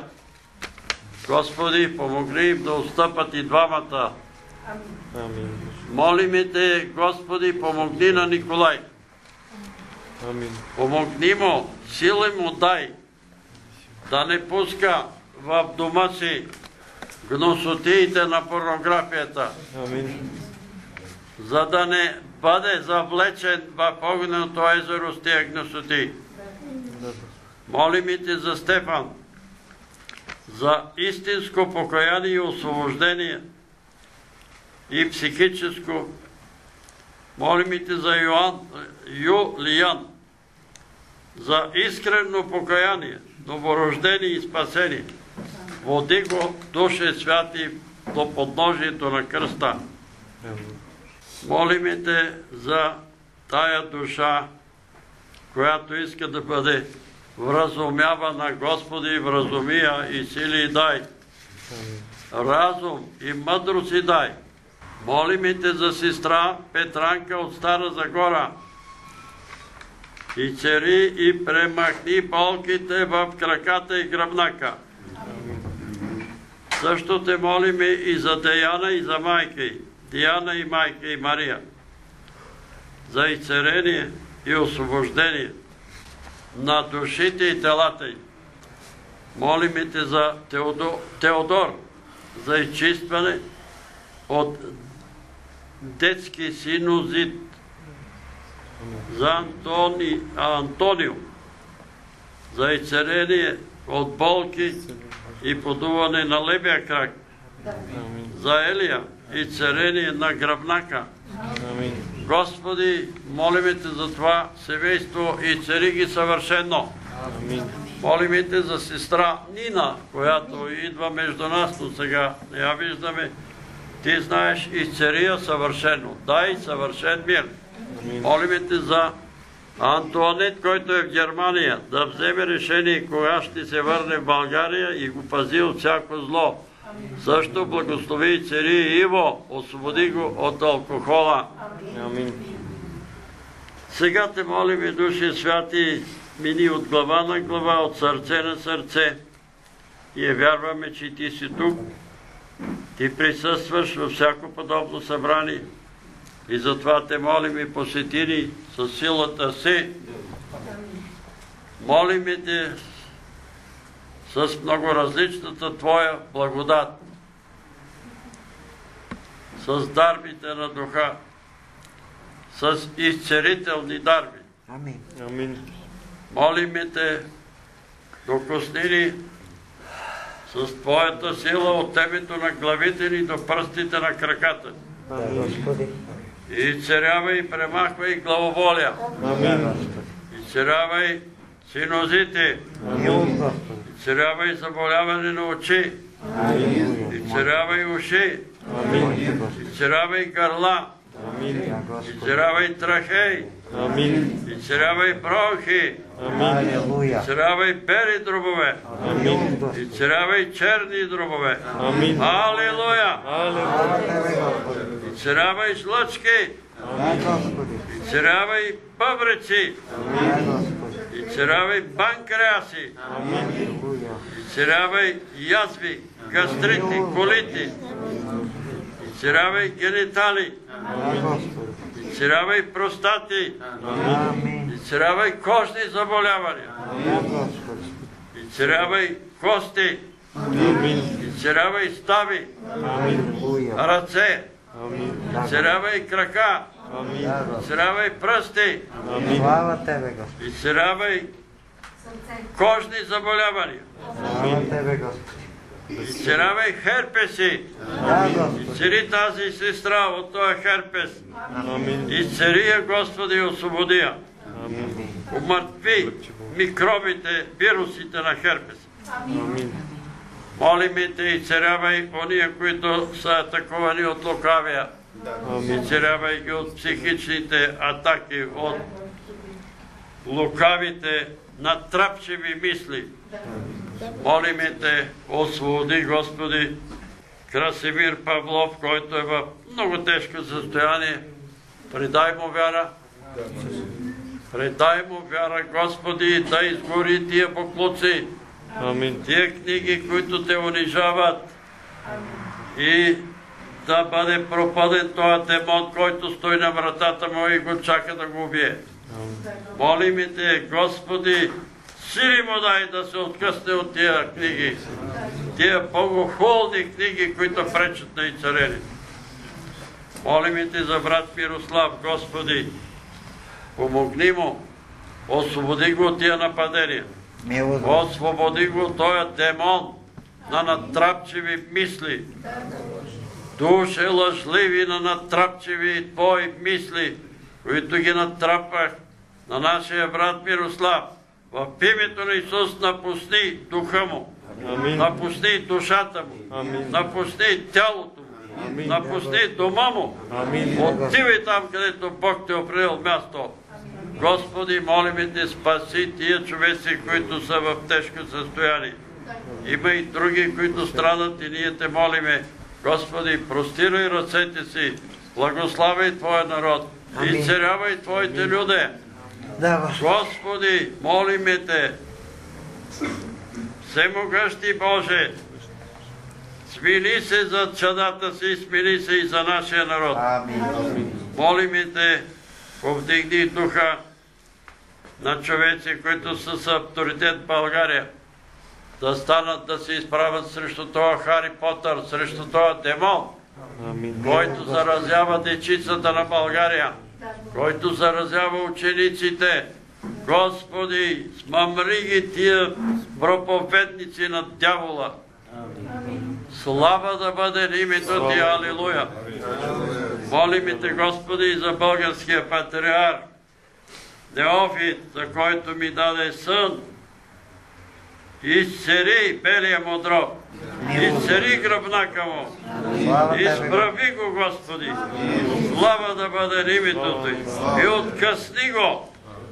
Господи, помогни им да отстъпат и двамата. Амин. Молим Те, Господи, помогни на Николай. Амин. Помогни му, сила му дай, да не пуска в дома си гносотиите на порнографията, Амин. за да не бъде завлечен в огненото езеро с тия гносоти. Молим Те за Стефан, за истинско покаяние и освобождение и психическо. Молим Те за Йоан, Юлиян, за искрено покаяние, новорождение и спасение. Води го, Душе Святи, до подножието на кръста. Молим Те за тая душа, която иска да бъде вразумявана, Господи, вразумия и сили дай. Разум и мъдрост и дай. Молим Те за сестра Петранка от Стара Загора. И цери и премахни болките в краката и гръбнака. Също Те молиме и за Деяна и за майка й, Диана и майка и Мария, за изцеление и освобождение на душите и телата й. Молиме Те за Теодор, Теодор, за изчистване от детски синузит, за Антони, Антонио, за изцеление от болки и подуване на левия крак, за Елия и царение на гръбнака. Господи, молиме Те за това семейство и цари ги съвършено. Молиме Те за сестра Нина, която идва между нас, но сега не я виждаме. Ти знаеш изцерия съвършено. Дай съвършен мир. Молим те за Антуанет, който е в Германия, да вземе решение кога ще се върне в България и го пази от всяко зло. Също благослови и цари Иво, освободи го от алкохола. Амин. Сега те молим, Души Святи, мини от глава на глава, от сърце на сърце. И е вярваме, че ти си тук. Ти присъстваш във всяко подобно събрание. И затова те молим и посети ни със силата си. Молим те с многоразличната Твоя благодат, с дарбите на духа, с изцелителни дарби. Амин. Амин. Молим те, докосни ни с Твоята сила от темето на главите ни до пръстите на краката. Господи. Изцерявай, премахвай главоволя. Амин. Изцерявай синозите. Изцерявай заболяване на очи. Изцерявай уши. Изцерявай гърла. Изцерявай трахей. Изцерявай бронхи. Изцерявай бели дробове. Изцерявай черни дробове. Алилуя! Изцерявай жлъчки. Изцерявай бъбреци. Изцерявай панкреаси. Изцерявай язви, гастрити, колити. Изцерявай генитали. Изцерявай простати. Изцерявай кожни заболявания. Изцерявай кости. Изцерявай стави. Ръце. Изцерявай крака. Изцерявай пръсти. Слава Тебе, Господи. Изцерявай кожни заболявания. Слава Тебе, Господи. Изцерявай херпеси. Изцери тази сестра от този херпес. Изцери я, Господи, и освободи я. Умъртви микробите, вирусите на херпес. Молим те, изцерявай ония, които са атакувани от лукавия. Изцерявай ги от психичните атаки, от лукавите натрапчиви мисли. Молим те, освободи, Господи, Красимир Павлов, който е в много тежко състояние. Предай му вяра. Предай му вяра, Господи, да изгори тия боклуци. Тия книги, които те унижават. И да бъде пропаден този демон, който стои на вратата му и го чака да го убие. Молим те, Господи, сили му дай да се откъсне от тия книги. Тия богохулни книги, които пречат на изцеление. Молим те за брат Мирослав, Господи, помогни му, освободи го от тия нападения. Освободи го от този демон на натрапчиви мисли. Душе лъжливи на натрапчиви Твои мисли, които ги натрапах на нашия брат Мирослав. В името на Исус напусни духа му, напусни душата му, напусни тялото му, напусни дома му. Отивай там, където Бог те определил място. Господи, молим те, спаси тия човеци, които са в тежко състояние. Има и други, които страдат и ние те молиме. Господи, простирай ръцете си, благославяй Твоя народ, изцелявай Твоите люди. Господи, молиме те, всемогъщи Боже, смили се за чадата си, смили се и за нашия народ. Молиме те, повдигни духа на човеци, които са с авторитет в България, да станат да се изправят срещу този Хари Потър, срещу този демон, който заразява дечицата на България, който заразява учениците. Господи, смъмри ги тия проповедници на дявола. Слава да бъде на името Ти, алилуя. Молим те, Господи, за българския патриарх Неофит, за който ми даде сън изцери белия му дроб, изцери гръбнака му, изправи го, Господи, слава да бъде името Ти и откъсни го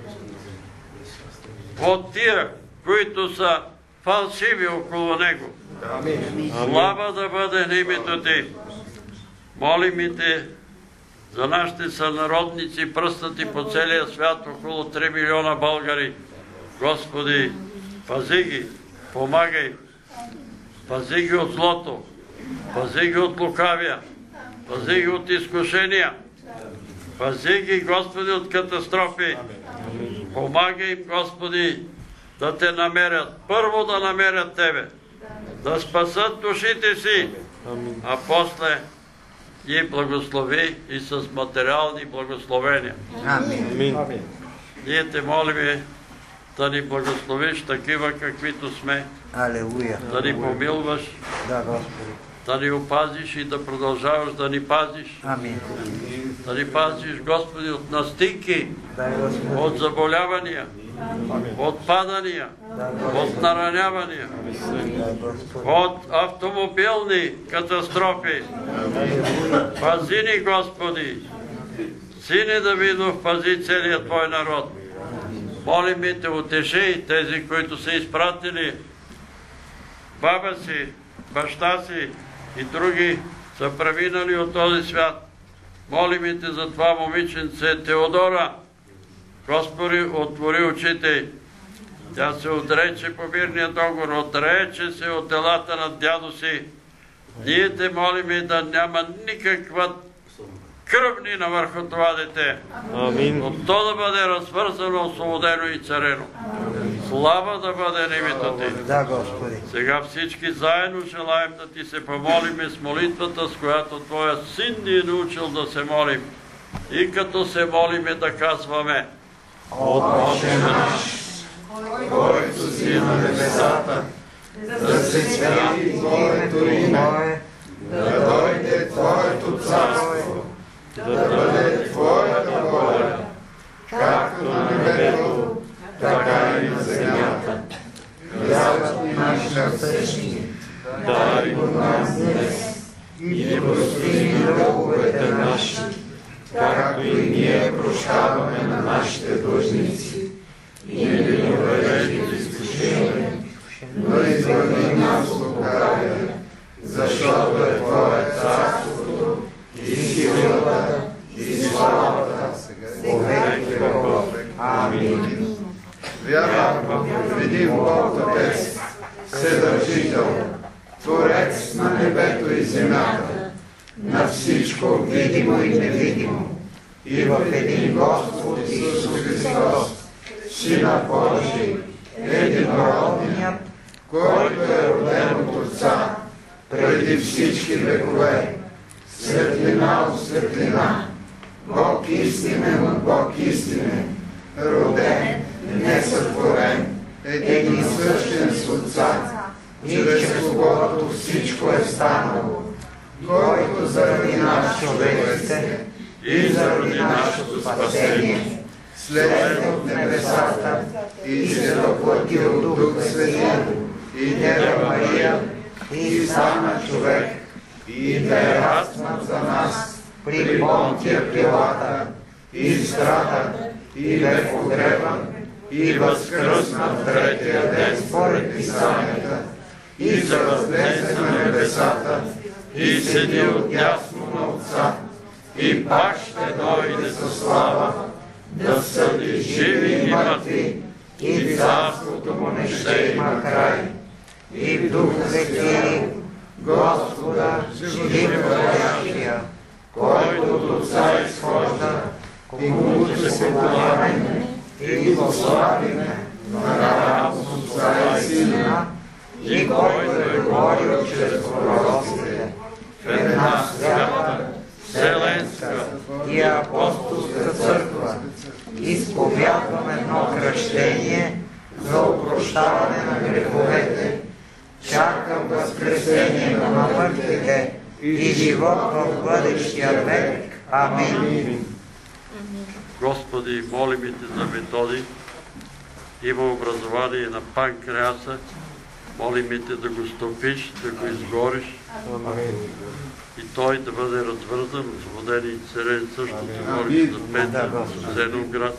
от тия, които са фалшиви около него. Слава да бъде името Ти. Молим и Те за нашите сънародници, пръснати по целия свят, около три милиона българи. Господи, пази ги, помагай, пази ги от злото, пази ги от лукавия, пази ги от изкушения, пази ги, Господи, от катастрофи. Помагай им, Господи, да Те намерят, първо да намерят Тебе, да спасат душите си, а после ги благослови и с материални благословения. Амин. Ние Те молиме да ни благословиш такива, каквито сме. Алелуя. Да ни помилваш. Да, Господи. Да ни опазиш и да продължаваш да ни пазиш. Амин. Да ни пазиш, Господи, от настинки, от заболявания, от падания, от наранявания, от автомобилни катастрофи. Пази ни, Господи. Сине Давидов, пази целият Твой народ. Молим и Те, утеши тези, които са изпратили баба си, баща си и други са преминали от този свят. Молим и Те за това момиченце Теодора. Господи, отвори очите. Тя се отрече по мирния договор, отрече се от делата на дядо си. Ние Те молим да няма никаква кръвнина върху това дете. Амин. От то да бъде развързано, освободено и царено. Слава да бъде на името Ти. Да, Господи. Сега всички заедно желаем да Ти се помолиме с молитвата, с която Твоя Син ни е научил да се молим. И като се молиме да казваме: Отче наш, който си на небесата, да се свети Твоето име, да дойде Твоето царство, да бъде Твоята воля, както на небето, така и на земята. Хлябът ни наш насъщни, дай го нас днес и прости ни дълговете наши, както и ние прощаваме на нашите длъжници. И не ни въведи в изкушение, но избави нас от лукавия, защото е Твое царството и силата и славата по веки веков. Амин. Вярвам в един Бог Отец, Вседържител, Творец на небето и земята, на всичко видимо и невидимо, и в един Господ Исус Христос, Сина Божий, единородният, който е роден от Отца преди всички векове, светлина от светлина, Бог истинен от Бог истинен, роден, несътворен, един същен с Отца, и чрез когото всичко е станало, който заради нас човеците и заради нашето спасение слезе от небесата и се въплъти от Духа Светия и Дева Мария и стана човек и бе разпнат за нас при Понтия Пилата и страда и бе погребан и възкръсна в третия ден според писанията и се възнесе на небесата и седи отдясно на Отца и пак ще дойде със слава да съди живи и мъртви, и царството му не ще има край. И в Дух Свети Господа животворящия, който от Отца изхожда, и когото се покланяме и го славиме наравно с Отца и Сина, и който е говорил чрез пророците в една свята, вселенска и апостолска църква, изповядвам едно кръщение за опрощаване на греховете, чакам възкресение на мъртвите и живот в бъдещия век. Амин. Господи, молим Те за Методи. Има образование на панкреаса, Молим те да го стопиш, да го изгориш. И той да бъде развързан, освободен и царен. Същото говори за Петър в Зеноград.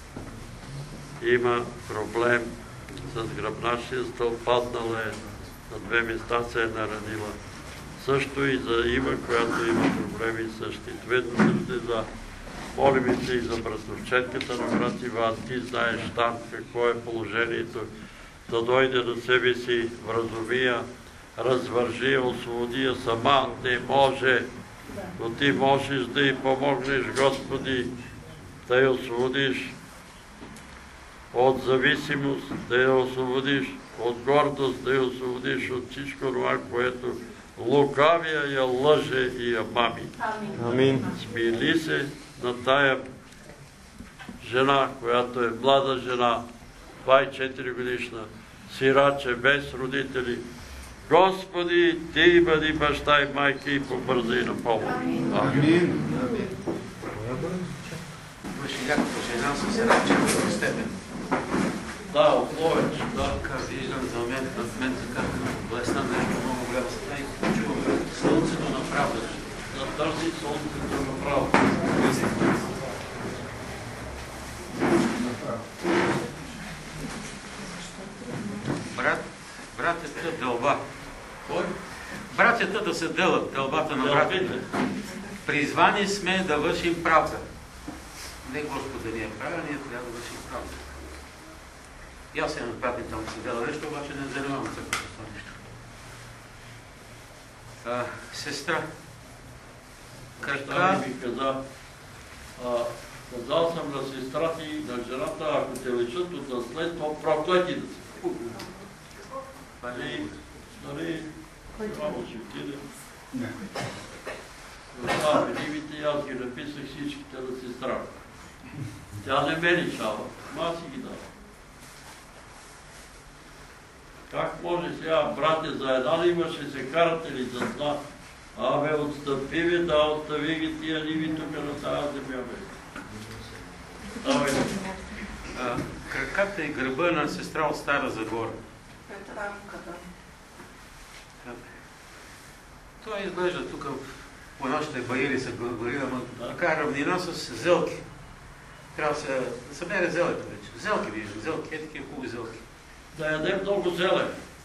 Има проблем с гръбначния стълб, паднала е, на две места се е наранила. Също и за Ива, която има проблеми същи. За... Молим се и за братовчетката на брат Иван. Ти знаеш там какво е положението. Да дойде на себе си, вразумия, развържи, освободи я сама. Не може, но ти можеш да й помогнеш, Господи, да я освободиш от зависимост, да я освободиш от гордост, да я освободиш от всичко това, което лукавия я лъже и я мами. Амин. Смили се на тая жена, която е млада жена, двадесет и четири годишна, сираче, без родители. Господи, Ти бъди баща и майка и побързай на помощ. Амин. Имаше някаква жена с сираче в степен. Да, условие, да. Виждам за момент, в мен така блесна нещо много голямо стана и чувам слънцето на правда. Да търси слънцето на правда. Брат, братята дълба. Кой? Братята да се делят, дълбата на братята. Призвани сме да вършим правда. Не Господ да ни е правил, ние трябва да вършим правда. И аз се напратим там да се дела нещо, обаче не занимавам се с това нещо. А, сестра, Кръка ми каза, а, казал съм на сестрата и на жената, ако те лечат от наследство, проклети да се. Нали, нали, право ще отиде. Това религиите и аз ги написах всичките на сестра. Тя не ме лишава, ма си ги дава. Как може сега, братя, за една нива ще се карате ли за това? Абе, отстъпи ви, да, остави ги тия ниви тук на тази земя, бе. Давай. Краката и гърба на сестра от Стара Загора. Петрамката. Той изглежда тук по нашите баири са говорили, ама така равнина с зелки. Трябва да се, да се мере зелето вече. Зелки виждам, зелки, е такива хубави зелки. Да ядем много зеле.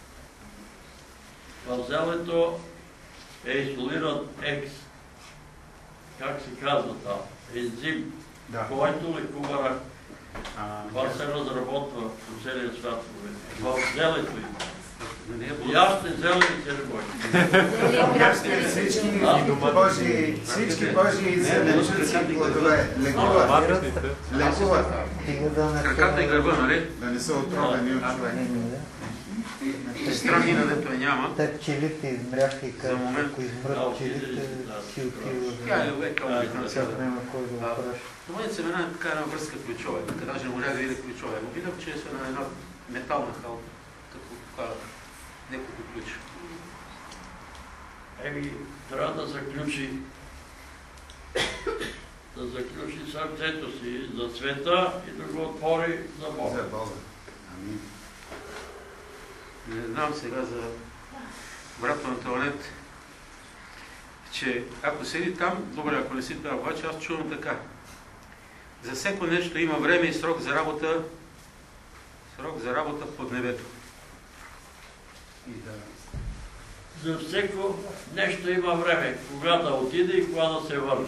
В зелето е изолиран екс. Как се казва там? Ензим, който лекува рак. Това се разработва по целия свят. В зелето има. И аз ще зеле и се не бойте. Всички Божии зеленчуци плодове лекуват. Лекуват. Краката и гърба, нали? Да не са отровени от човек. Страни на дето я няма. Те пчелите измряха и казват, ако измрат пчелите, си отива. Тя е века. Няма кой да го праща. В момента се мина е така една връзка ключова. Даже не можа да видя ключова. Видам, че е на една метална халка, като това няколко ключа. Еми, трябва да заключи да заключи сърцето си за света и да го отвори за Бога. За Бога. Амин. Не знам сега за брат Антонет, че ако седи там, добре, ако не си там, обаче аз чувам така. За всеко нещо има време и срок за работа, срок за работа под небето. И да. За всеко нещо има време, кога да отиде и кога да се върне.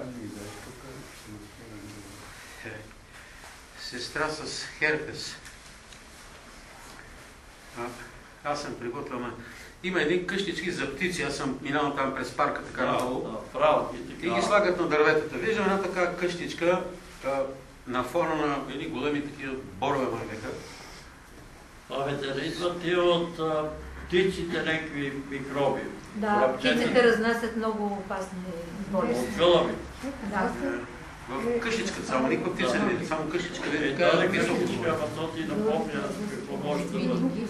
Сестра с херпес. А, аз съм приготвил. Има едни къщички за птици, аз съм минал там през парка така да, надолу. Да, право, и, така. И ги слагат на дърветата. Виждам една така къщичка а, на фона на едни големи такива борове мървека. Абе, да не идват тия от а, птиците някакви микроби. Да, птиците разнасят много опасни болести. От гълъби. Да. В къщичката, само никаква птица не види, само къщичка види. Е, да, къщичка, ама то ти напомня какво може да бъде.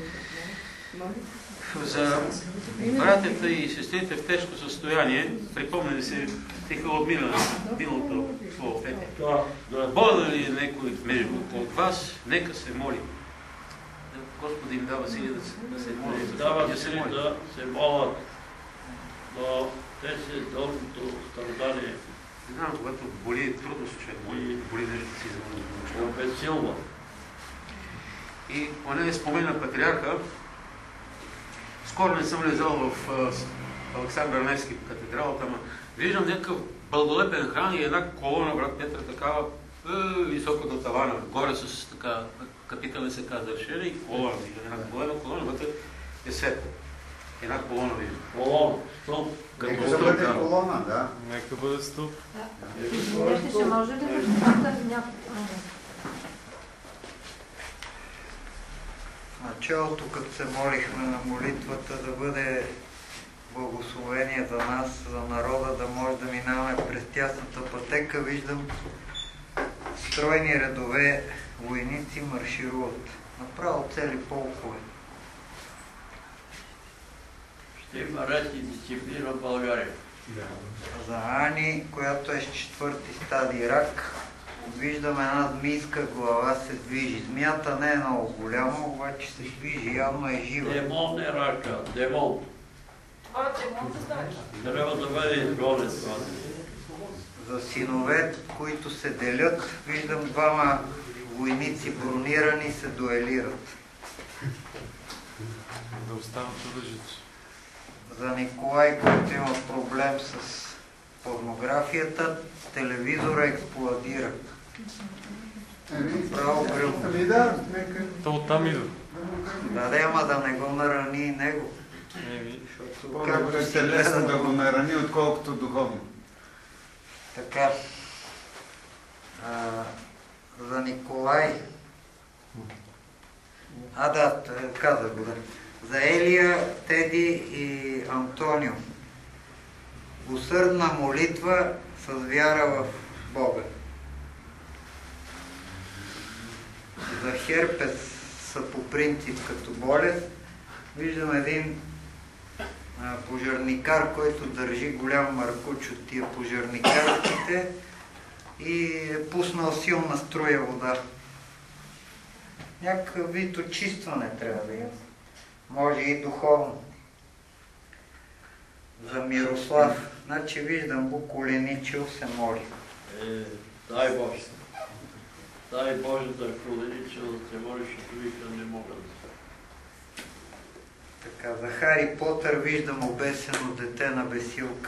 За братята и сестрите в тежко състояние, припомня ли се, теха от миналото своя фете. Болен ли е някой между от вас, нека се моли. Господи им дава сили да се, да се моли. Дава сили да се молят, но те се долното страдание. Не знам, когато боли, трудно се човек моли, боли нещо да си замоли. Обесилва. И поне спомена патриарха, скоро не съм влезал в Александър Невски катедралата, ама виждам някакъв бълголепен храм и една колона, брат Петър, такава е, високо до тавана, горе с така капитали се казва решение и колона, една голема колона, вътре е светло. Една колона виждам. Колона, стълб. Нека да бъде колона, да. Нека бъде стълб. Извинете, ще може ли да разпитам някакво? Началото, като се молихме на молитвата, да бъде благословение за нас, за народа, да може да минаваме през тясната пътека. Виждам стройни редове войници маршируват. Направо цели полкове. Ще има ред и дисциплина в България. За Ани, която е с четвърти стадий рак, виждам една змийска глава се движи. Змията не е много голяма, обаче се движи, явно е жива. Демон е рака, демон. А, демон да знаеш. Трябва да бъде изгонен това. За синове, които се делят, виждам двама войници бронирани се дуелират. Да остават оръжието. За Николай, който има проблем с порнографията, телевизора експлодира. Право гръм. Ами да, нека... То оттам идва. Да, да, ама да не го нарани и него. Еми, По-добре е лесно да го нарани, отколкото духовно. Така. А, за Николай. А, да, казах го, да. За Елия, Теди и Антонио. Усърдна молитва с вяра в Бога. За херпес са по принцип като болест. Виждам един а, пожарникар, който държи голям маркуч от тия пожарникарските и е пуснал силна струя вода. Някакъв вид очистване трябва да има. Може и духовно. За Мирослав. Значи виждам го коленичил се моли. Е, дай Боже. Дай Боже да коленичил да се моли, защото вика не мога да се. Така, за Хари Потър виждам обесено дете на бесилка.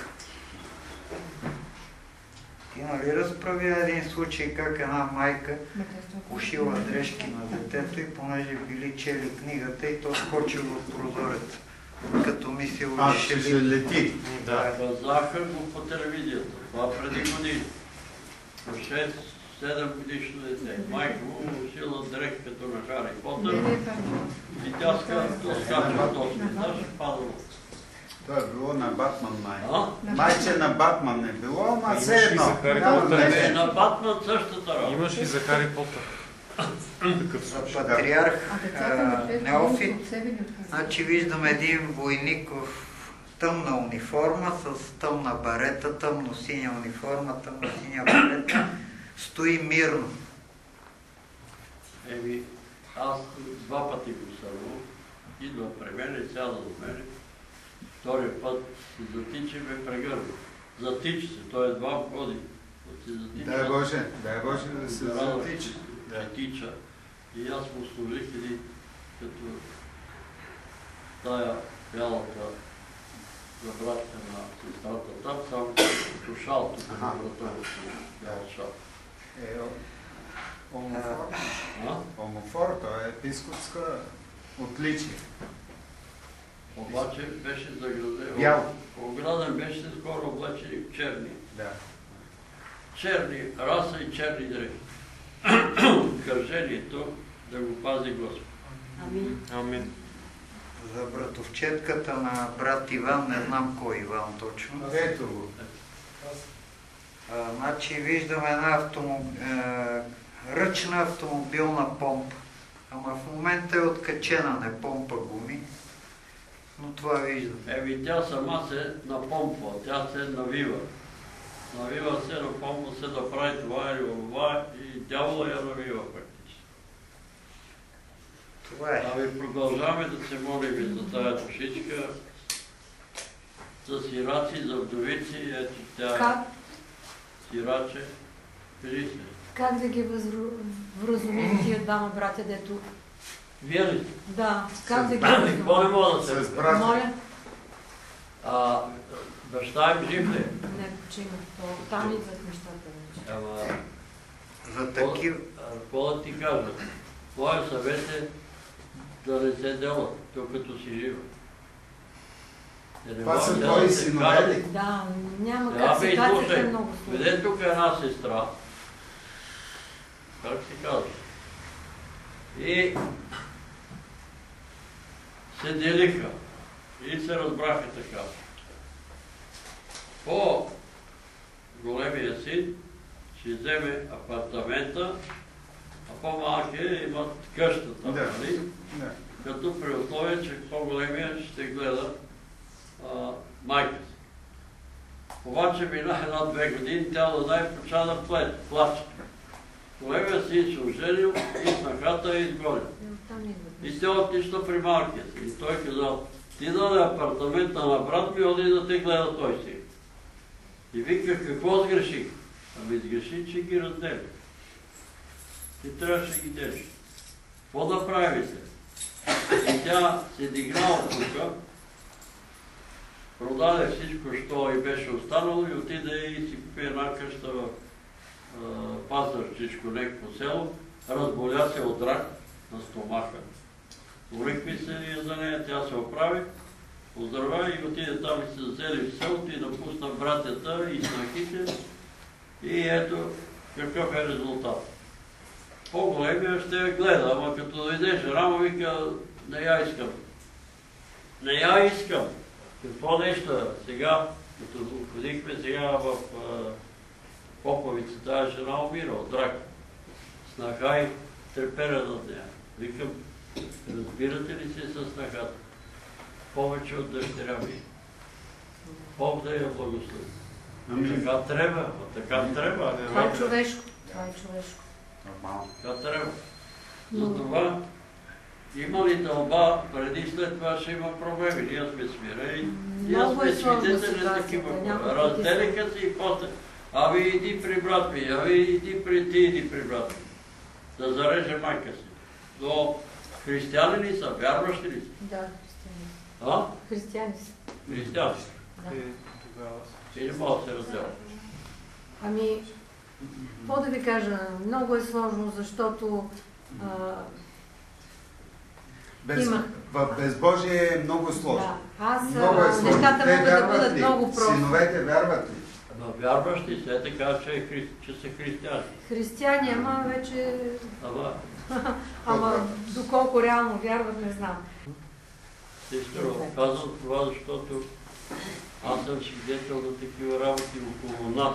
Ти нали разправи един случай как една майка ушила дрежки на детето и понеже били чели книгата и то скочил в прозорец. Като мислил, А, че ще ще лети. Да. Казаха го по телевизията. Това преди години. шест-седем годишно дете. Майка му усила дрех като на Хари Потър и тя скача точно. Даже падало. Това е било на Батман май. А? Майче на Батман не било, ама все едно. Е, на Батман същата работа. Имаш и за Хари Потър. Такъв случай. Патриарх Неофит. Значи виждам един войник в тъмна униформа с тъмна барета, тъмно синя униформа, тъмно синя барета. Стои мирно. Еми, аз два пъти го сървам. Идва при мене, сяда до мене. Втория път се затича и ме прегърна. Затича се, той едва входи. Дай Боже, дай Боже да се затича. Да тича. И аз му служих един като тая бялата забратка на сестрата там, само като шал тук на врата, бял шал. Е, омофор. А? Омофор, той е епископска отличие. Обаче беше заграден. Бял. Ограден беше скоро облечени в черни. Да. Черни раса и черни дрехи. Кържението да го пази Господ. Амин. Амин. За братовчетката на брат Иван, не знам кой Иван точно. Ето го. А, значи виждам една автомоб... е, ръчна автомобилна помпа. Ама в момента е откачена, не помпа гуми. Но това виждам. Еми тя сама се напомпва, тя се навива. Навива се, напомпва се да прави това или това и дявола я навива практически. Това е. Ами продължаваме да се молим за тая душичка, за сираци, за вдовици, ето тя Как? сираче. Кажи се. Как да ги възру... вразумим тия двама братя, дето... Вие ли? Да, как да ги Какво вразумим? не мога да се... Моля? А, баща им жив ли? Не, почина. Там идват нещата вече. Ама... За такива... Какво да ти кажа? Моя съвет е да не се дела, тук като си жива. Това са твои синове ли? Да, няма Да, как, бе, ситуацията е слушай, много сложна. виде тук една сестра, как се казва, и се делиха и се разбраха така. По-големия син ще вземе апартамента, а по-малкият имат къщата, Да. нали? Да. Като при условие, че по-големия ще гледа а, майка си. Обаче мина една-две години, тя да дай почва да плече, плаче. Големия си се оженил и снахата е изгонил. И те отишла при малкия си. И той казал, ти даде апартамента на брат ми, оди да те гледа той си. И вика, какво сгреших? Ами сгреши, че ги раздели. Ти трябваше да ги делиш. Какво да прави се? И тя се дигнала тука, продаде всичко, що и беше останало и отиде и си купи една къща в Пазарчичко, някакво село, разболя се от рак на стомаха. Урикви се за нея, тя се оправи, оздравя и отиде там и се засели в селото и напусна братята и снахите. И ето какъв е резултат. По-големия ще я гледа, ама като дойде жена му вика, не я искам. Не я искам. Какво нещо? Сега, като ходихме сега в Поповица, тази жена умира от рак. Снаха и трепера над нея. Викам, разбирате ли се с снахата? Повече от дъщеря ми. Бог да я благослови. Така трябва, така трябва. Това е човешко. Това е човешко. Нормално. Така трябва. За това има ли тълба, преди след това ще има проблеми. Ние сме смирени. Ние сме свидетели на такива. Разделиха се и после. Аби иди при брат ми, аби иди при ти, иди при брат ми. Да зареже майка си. Но християни ли са? Вярващи ли са? Да, християни. А? Християни са. Християни. Да. И не мога да се разделят. Ами, какво да ви кажа, много е сложно, защото а, Без, имах... В безбожие е много сложно. Да. Аз много е сложно. нещата Те могат да вярват бъдат ли? много прости. Синовете вярват ли? Ама вярващи се, така че, е, хри... че са християни. Християни, ама вече... Ама... ама доколко реално вярват, не знам. Сестро, казвам това, защото аз съм свидетел на такива работи около нас.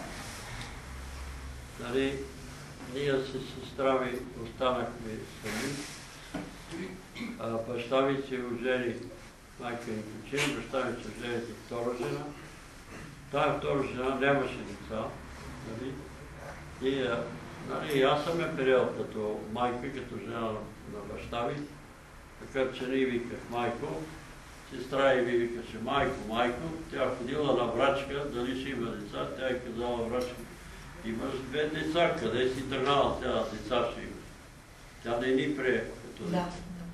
Нали, ние с сестра ми останахме сами. А баща ми се ожени, майка ми почина, баща ми се ожени за втора жена. Тая втора жена нямаше деца. Нали? И а, нали, аз съм я приел като майка, като жена на, на баща ми. Така че не виках майко. Сестра и ми викаше майко, майко. Тя ходила на врачка, дали ще има деца. Тя е казала врачка, имаш две деца, къде си тръгнала, тя деца ще има. Тя не ни прие като деца.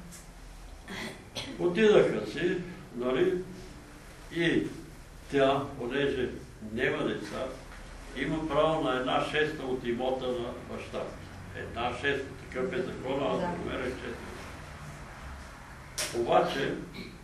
Отидаха си, нали, и тя, понеже няма деца, има право на една шеста от имота на баща. Една шеста, такъв е закона, аз да намеря четири. Обаче,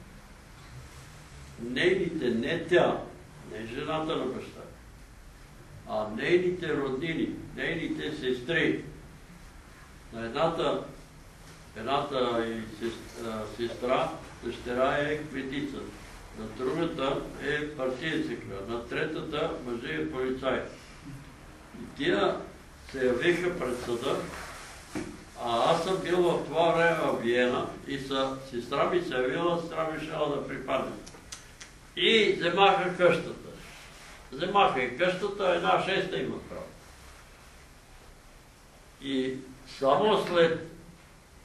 нейните, не тя, не жената на баща, а нейните роднини, нейните сестри, на едната, едната и сестра, сестра, дъщеря е кметица, на другата е партиен секретар, на третата мъже е полицай. И тия се явиха пред съда, а аз съм бил в това време в Виена и са, сестра ми се явила, сестра ми шала да припадне. И вземаха къщата. Вземаха и къщата, една шеста има право. И само след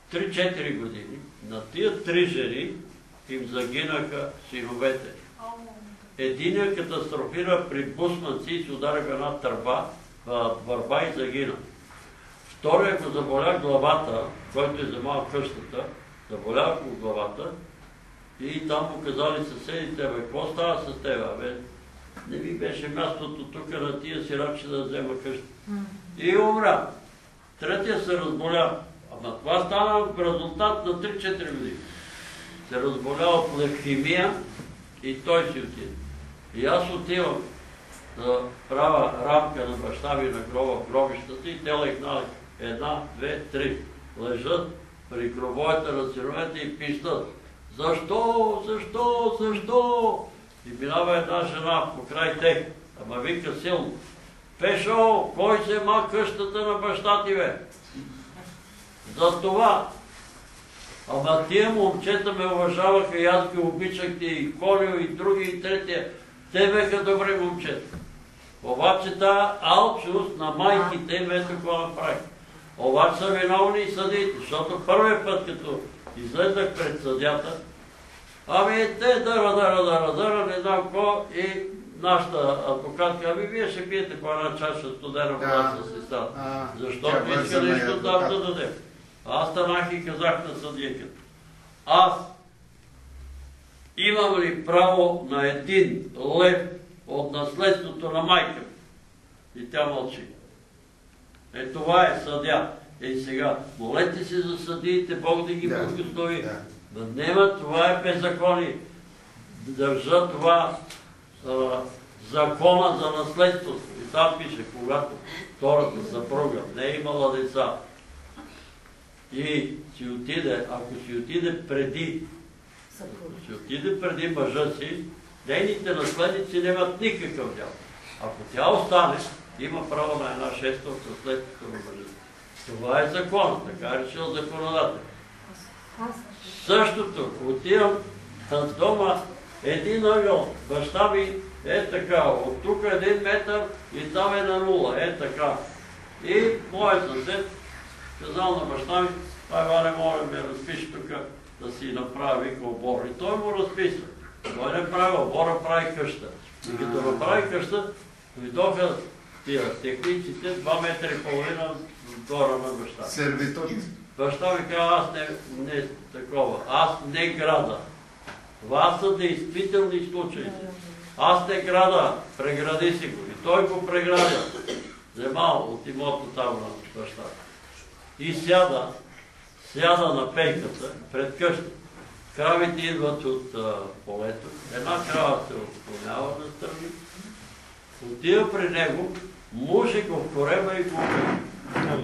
три-четири години на тия три жени им загинаха синовете. Единият катастрофира при Бусманци и се удари в една търба, в върба и загина. Втория го заболя главата, който е вземал къщата, заболя го главата и там му казали съседите, бе, какво става с тебе, бе? Не ми беше мястото тук на тия сирачи да взема къща. И умря. Третия се разболя. Ама това стана в резултат на три-четири години. Се разболя от левхимия и той си отиде. И аз отивам да правя рамка на баща ми на гроба в гробищата и те легнали. Една, две, три. Лежат при гробовете на синовете и пищат. Защо? Защо? Защо? И минава една жена покрай тех. Ама вика силно. Пешо, кой се ма къщата на баща ти, бе? За това. Ама тия момчета ме уважаваха и аз ги обичах, и Колио, и други, и третия. Те беха добри момчета. Обаче тази алчност на майките им ето какво направих. Обаче са виновни и съдите, защото първият път, като излезах пред съдята, ами те дъра, дъра, дъра, дъра, не знам какво, и нашата адвокатка, ами вие ще пиете по една чаша студена вода с сестата. Защото иска нещо там да дадем. Аз станах и казах на съдийката. Аз имам ли право на един лев от наследството на майка? И тя мълчи. Е, това е съдя. Е, сега, молете се за съдиите, Бог да ги благослови. Да нема, това е беззаконие. Държа това а, закона за наследството. И там пише, когато втората съпруга не е имала деца и си отиде, ако си отиде преди, ако си отиде преди мъжа си, нейните наследници нямат никакъв дял. Ако тя остане, има право на една шеста от наследството на мъжа. Това е закон, така е решил законодател. Същото, отивам с дома един ъгъл, баща ми е така, от тук един метър и там е на нула, е така. И моят съсед казал на баща ми, ай, не мога да ме разпише тук да си направя вика обор. И той му разписва. Той не прави обора, прави къща. И като направи къща, дойдоха тия техниците, два метра и половина гора на баща. Сервитут. Баща ми казва, аз не, не такова, аз не града. Това са действителни случаи. Аз не града, прегради си го. И той го преградя. Вземал от имота там на баща. И сяда, сяда на пейката пред къща. Кравите идват от а, полето. Една крава се отклонява на страни. Отива при него, муши го в корема и го убива.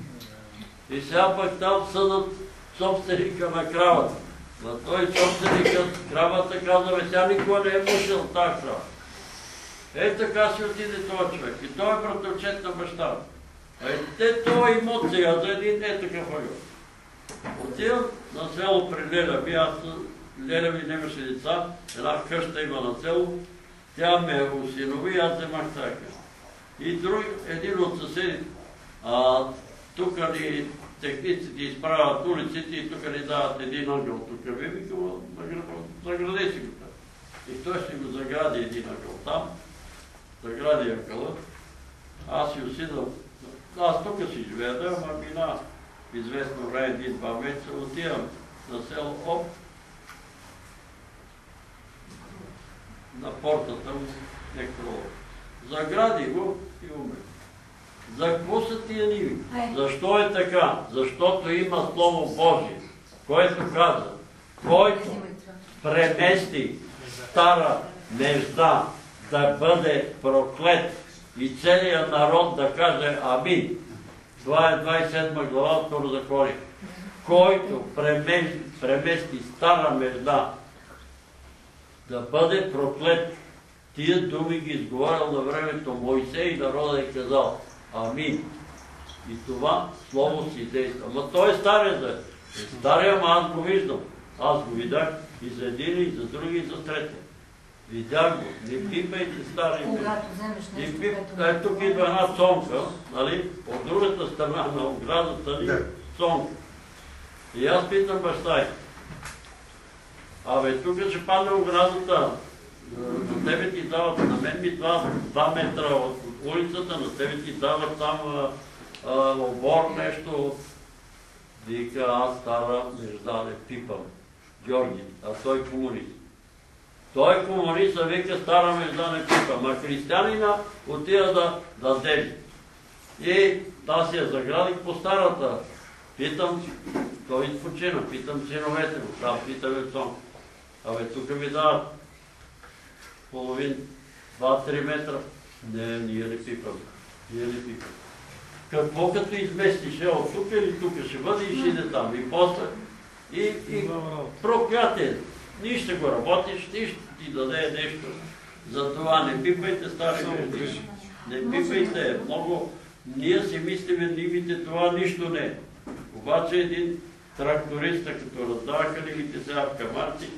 И сега пък там съдат собственика на кравата. На той собственикът, кравата казва, бе, тя никога не е мушил тази крава. Е, така си отиде този човек. И той е братовчет на баща. Е, те това имот сега за един е такъв ъгъл. Отивам на село при Леля ми, аз Леля ми нямаше деца, една къща има на село, тя ме осинови, аз вземах тази къща. И друг, един от съседите, а, тук ни техниците изправят улиците и тук ни дават един ъгъл. Тук ви викам, загради си го там. И той си го загради един ъгъл там, загради ъгъла. Аз си усидам, аз тук си живея, да, ама мина известно време, един-два месеца, отивам на село Оп, на портата му некролог. Загради го и умре. За какво са тия ниви? Защо е така? Защото има Слово Божие, което казва, който премести стара межда да бъде проклет и целият народ да каже Амин. Това е двадесет и седма глава от Второзаконие. Който премести, премести стара межда да бъде проклет. Тия думи ги изговарял на времето Мойсей и народа е казал Амин. И това слово си действа. Ама той е стария за стария, ама аз го виждам. Аз го видях и за един, и за други, и за третия. Видях го. Не пипайте стари. Когато вземеш нещо, пип... е, тук идва една цонка, нали? От другата страна на оградата ни цонка. И аз питам баща й. Абе, тук ще падне оградата. На тебе ти дават, на мен ми дават два метра от улицата, на тебе ти дават там обор нещо. Вика, аз стара междаде пипам. Георги, а той комунист. Той комунист, а вика, стара междаде пипам. А християнина отива да, да дели. И аз я заградих по старата. Питам, той изпочина, питам синовете му, там питаме сон. Абе, тук ми дават половин, два-три метра. Не, ние не пипаме. Ние не пипаме. Какво като изместиш, е от тук или тук ще бъде и ще иде там. И после, и, и проклятие. Ние ще го работиш, ти ще ти даде нещо. Затова не пипайте, стари грешни. Не пипайте. Много, ние си мислиме, нимите това нищо не е. Обаче един тракторист, като раздаваха нимите сега в камарци,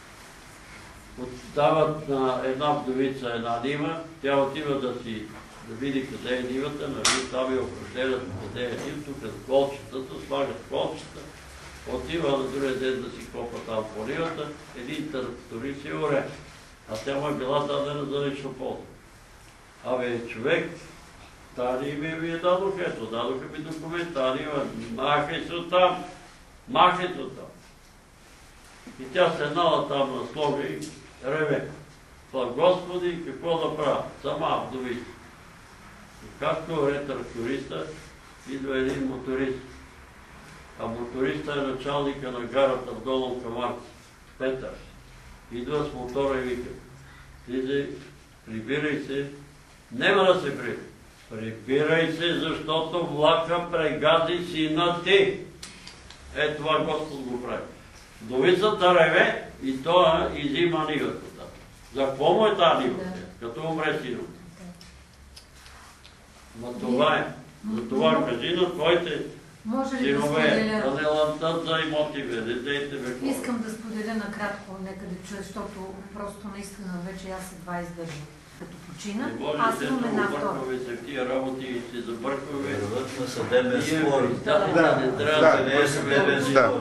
дават на една вдовица една нима, тя отива да си да види къде е нивата, нали, там е определят къде е нив, тук с колчетата, слагат колчета, отива на другия ден да си копа там по нивата, един тракторист и оре, а тя му е била дадена за лично полза. Абе, човек, тази нима ми е дадоха, ето, дадоха ми документ, тази нима, махай се оттам, махай се оттам. И тя седнала там на слога и реве. Това, Господи, какво да правя? Сама вдовица. И както е тракториста, идва един моторист. А моториста е началника на гарата в Долу Камарци, Петър. Идва с мотора и вика: слизай, прибирай се. Нема да се прибира. Прибирай се, защото влака прегази сина ти. Е, това Господ го прави. Вдовицата реве и той изима нивата. За какво му е тази нива? Като умре сина. Но това е. За това кажи на твоите синове, да не лантат за имотиве, не дейте веко. Искам да споделя накратко, нека да чуя, защото просто наистина вече аз едва издържам. Като почина, аз имам една втора. Забъркваме се в тия работи и се забъркваме. Върват на съдебен спор. Да, не трябва да не е съдебен спор.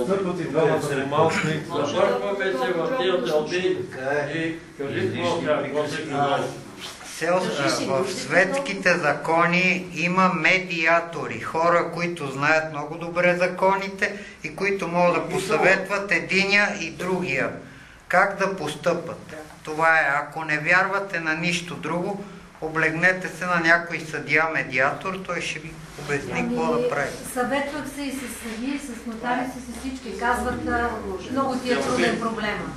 Забъркваме се в тия дълби и кажи какво се казва. В светските закони има медиатори, хора, които знаят много добре законите и които могат да посъветват единия и другия как да постъпат. Това е, ако не вярвате на нищо друго, облегнете се на някой съдия-медиатор, той ще ви обясни какво да прави. Съветвах се и с съдии, и с нотари, и с всички. Казват, много ти е труден проблема.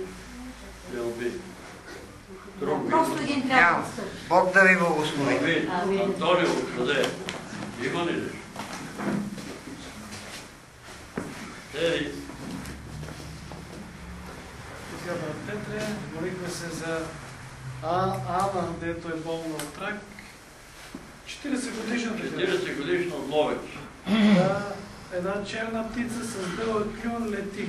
Просто един трябва да стъпи. Бог да ви благослови. Антонио, къде? Има ли нещо? Ей! Сега, брат Петре, молихме се за а, Ана, дето е болна от рак. четиридесет годишна. четиридесет годишна от Ловеч. Да, една черна птица с дълъг клюн лети.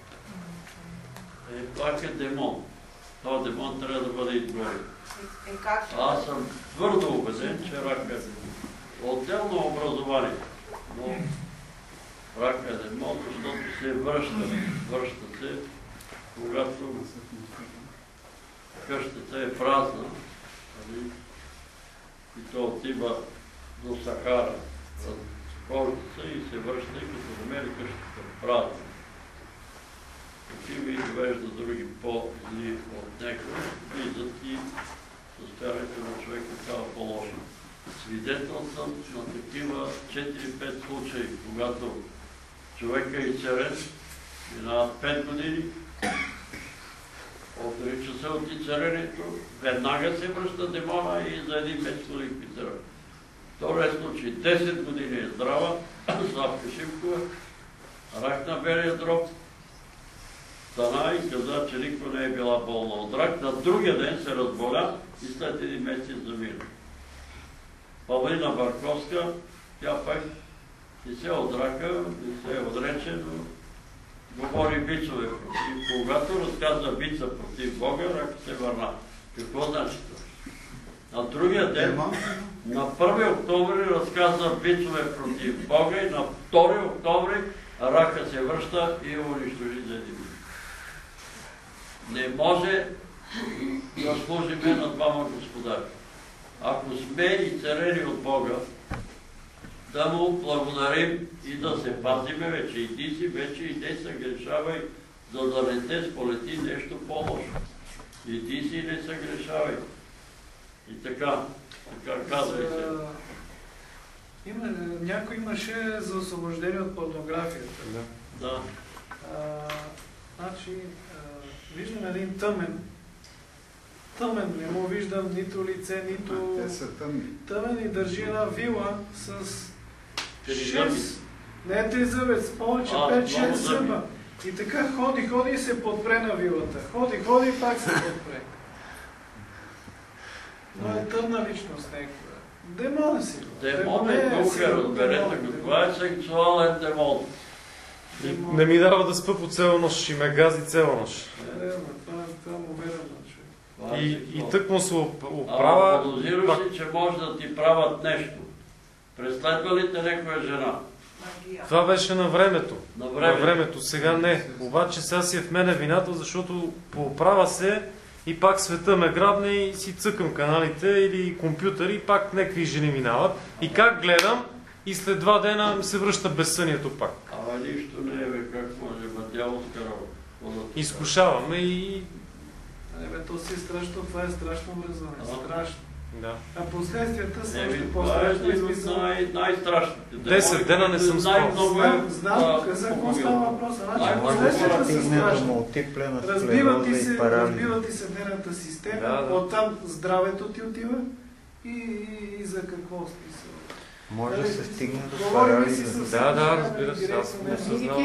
Е, пак е демон. Това демон трябва да бъде изгорен. Аз съм твърдо убеден, че рак е отделно образование. Но рак е демон, защото се връща. Връща се, когато къщата е празна. И то отива до Сахара. Разхожда се и се връща, и като намери къщата празна. Отива и довежда други по-зли от него, влизат и състоянието на човека става по-лошо. Свидетел съм на такива четири-пет случаи, когато човека е изцерен, минават пет години, отрича се от изцерението, веднага се връща демона и за един месец го ликвидира. Втория случай, десет години е здрава, Славка Шивкова, рак на белия дроб, стана и каза, че никой не е била болна от рак. На другия ден се разболя и след един месец замина. Павлина Барковска, тя пък и се от рака, и се отрече, но говори бицове против. Когато разказа бица против Бога, рак се върна. Какво значи това? На другия ден, на първи октомври, разказа бицове против Бога и на втори октомври рака се връща и унищожи за един миг. Не може да служиме на двама господари. Ако сме и царени от Бога, да му благодарим и да се пазиме вече. Иди си, вече иди се грешавай, за да не те сполети нещо по-лошо. Иди си и не се грешавай. И така, така казвай се. Има, някой имаше за освобождение от порнографията. Да. Да. А, значи, а, виждам един тъмен. Тъмен, не му виждам нито лице, нито... Те са тъмни. Тъмен и държи една вила с шест... Не три зъбе, с повече, пет-шест зъба. И така ходи, ходи и се подпре на вилата. Ходи, ходи и пак се подпре. Но е тъмна личност някаква. Демон е си. Демон е духа, разберете го. Това е сексуален демон. Не ми дава да спа по цела нощ и ме гази цела нощ. Е, това му верам. И, и тък му се оправя... А подозираш ли, че може да ти правят нещо? Преследва ли те някоя жена? Това беше на времето. На времето. На времето. Сега не. Обаче сега си е в мене вината, защото пооправя се и пак света ме грабне и си цъкам каналите или компютъри и пак някакви жени минават. И как гледам и след два дена ми се връща безсънието пак. Ама нищо не е, бе, как може, бадялска работа. Изкушаваме и... Ебе, то си е страшно, това е страшно образование. Страшно. Да. А последствията са още по-страшно. Това е най-страшното. Десет дена не съм спал. Знам, знам, за какво става въпроса. Значи, последствията са страшни. Разбива ти се, разбива ти се нервната система, да, да. Оттам здравето ти отива и, и, и за какво смисъл. Може да се стигне до парализа. Да, да, разбира се, аз съм осъзнал.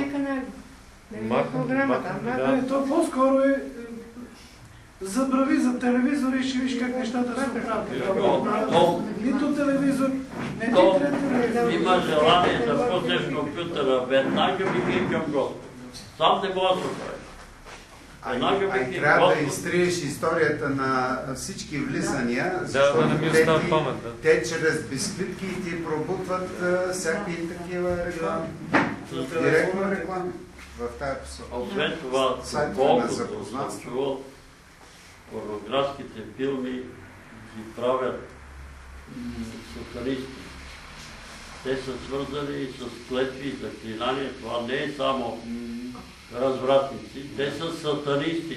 Не, то по-скоро е забрави за телевизора и ще виж как нещата се оправят. Нито телевизор, не ти трябва. Има желание да пуснеш компютъра, веднага беги към Господ. Сам не може да прави. А и трябва да изтриеш историята на всички влизания, защото да, да не ми те, ти, памет, да. те чрез бисквитки ти пробутват всякакви такива реклами. Директно реклами в тази посока. Освен това, колкото съм чувал, порнографските филми ги правят сатанисти. Те са свързани и с клетви и заклинания. Това не е само развратници, те са сатанисти.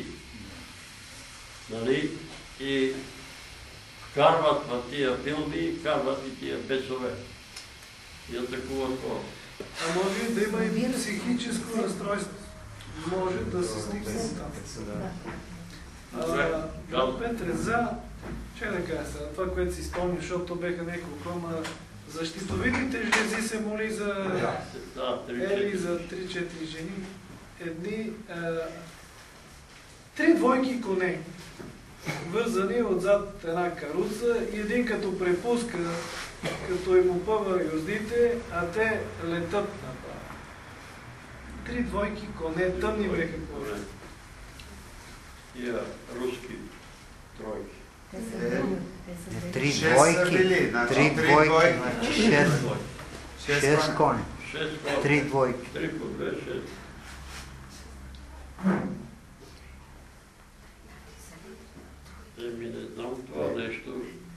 Нали? И вкарват в тия филми, вкарват и тия бесове. И атакуват хора. А може да има и психическо разстройство. Може да се стигне там. Петре, за... Че да кажа сега, това, което си спомня, защото беха няколко, ама за щитовидните жлези се моли за... Ели за три-четири жени. Едни... Три двойки коне, вързани отзад една каруца и един като препуска, като им опъва юздите, а те летат направо. Три двойки коне, тъмни беха коне. Тия руски тройки. Три двойки, три двойки, шест, шест кони. Три двойки. Три по две, шест. Еми не знам това нещо.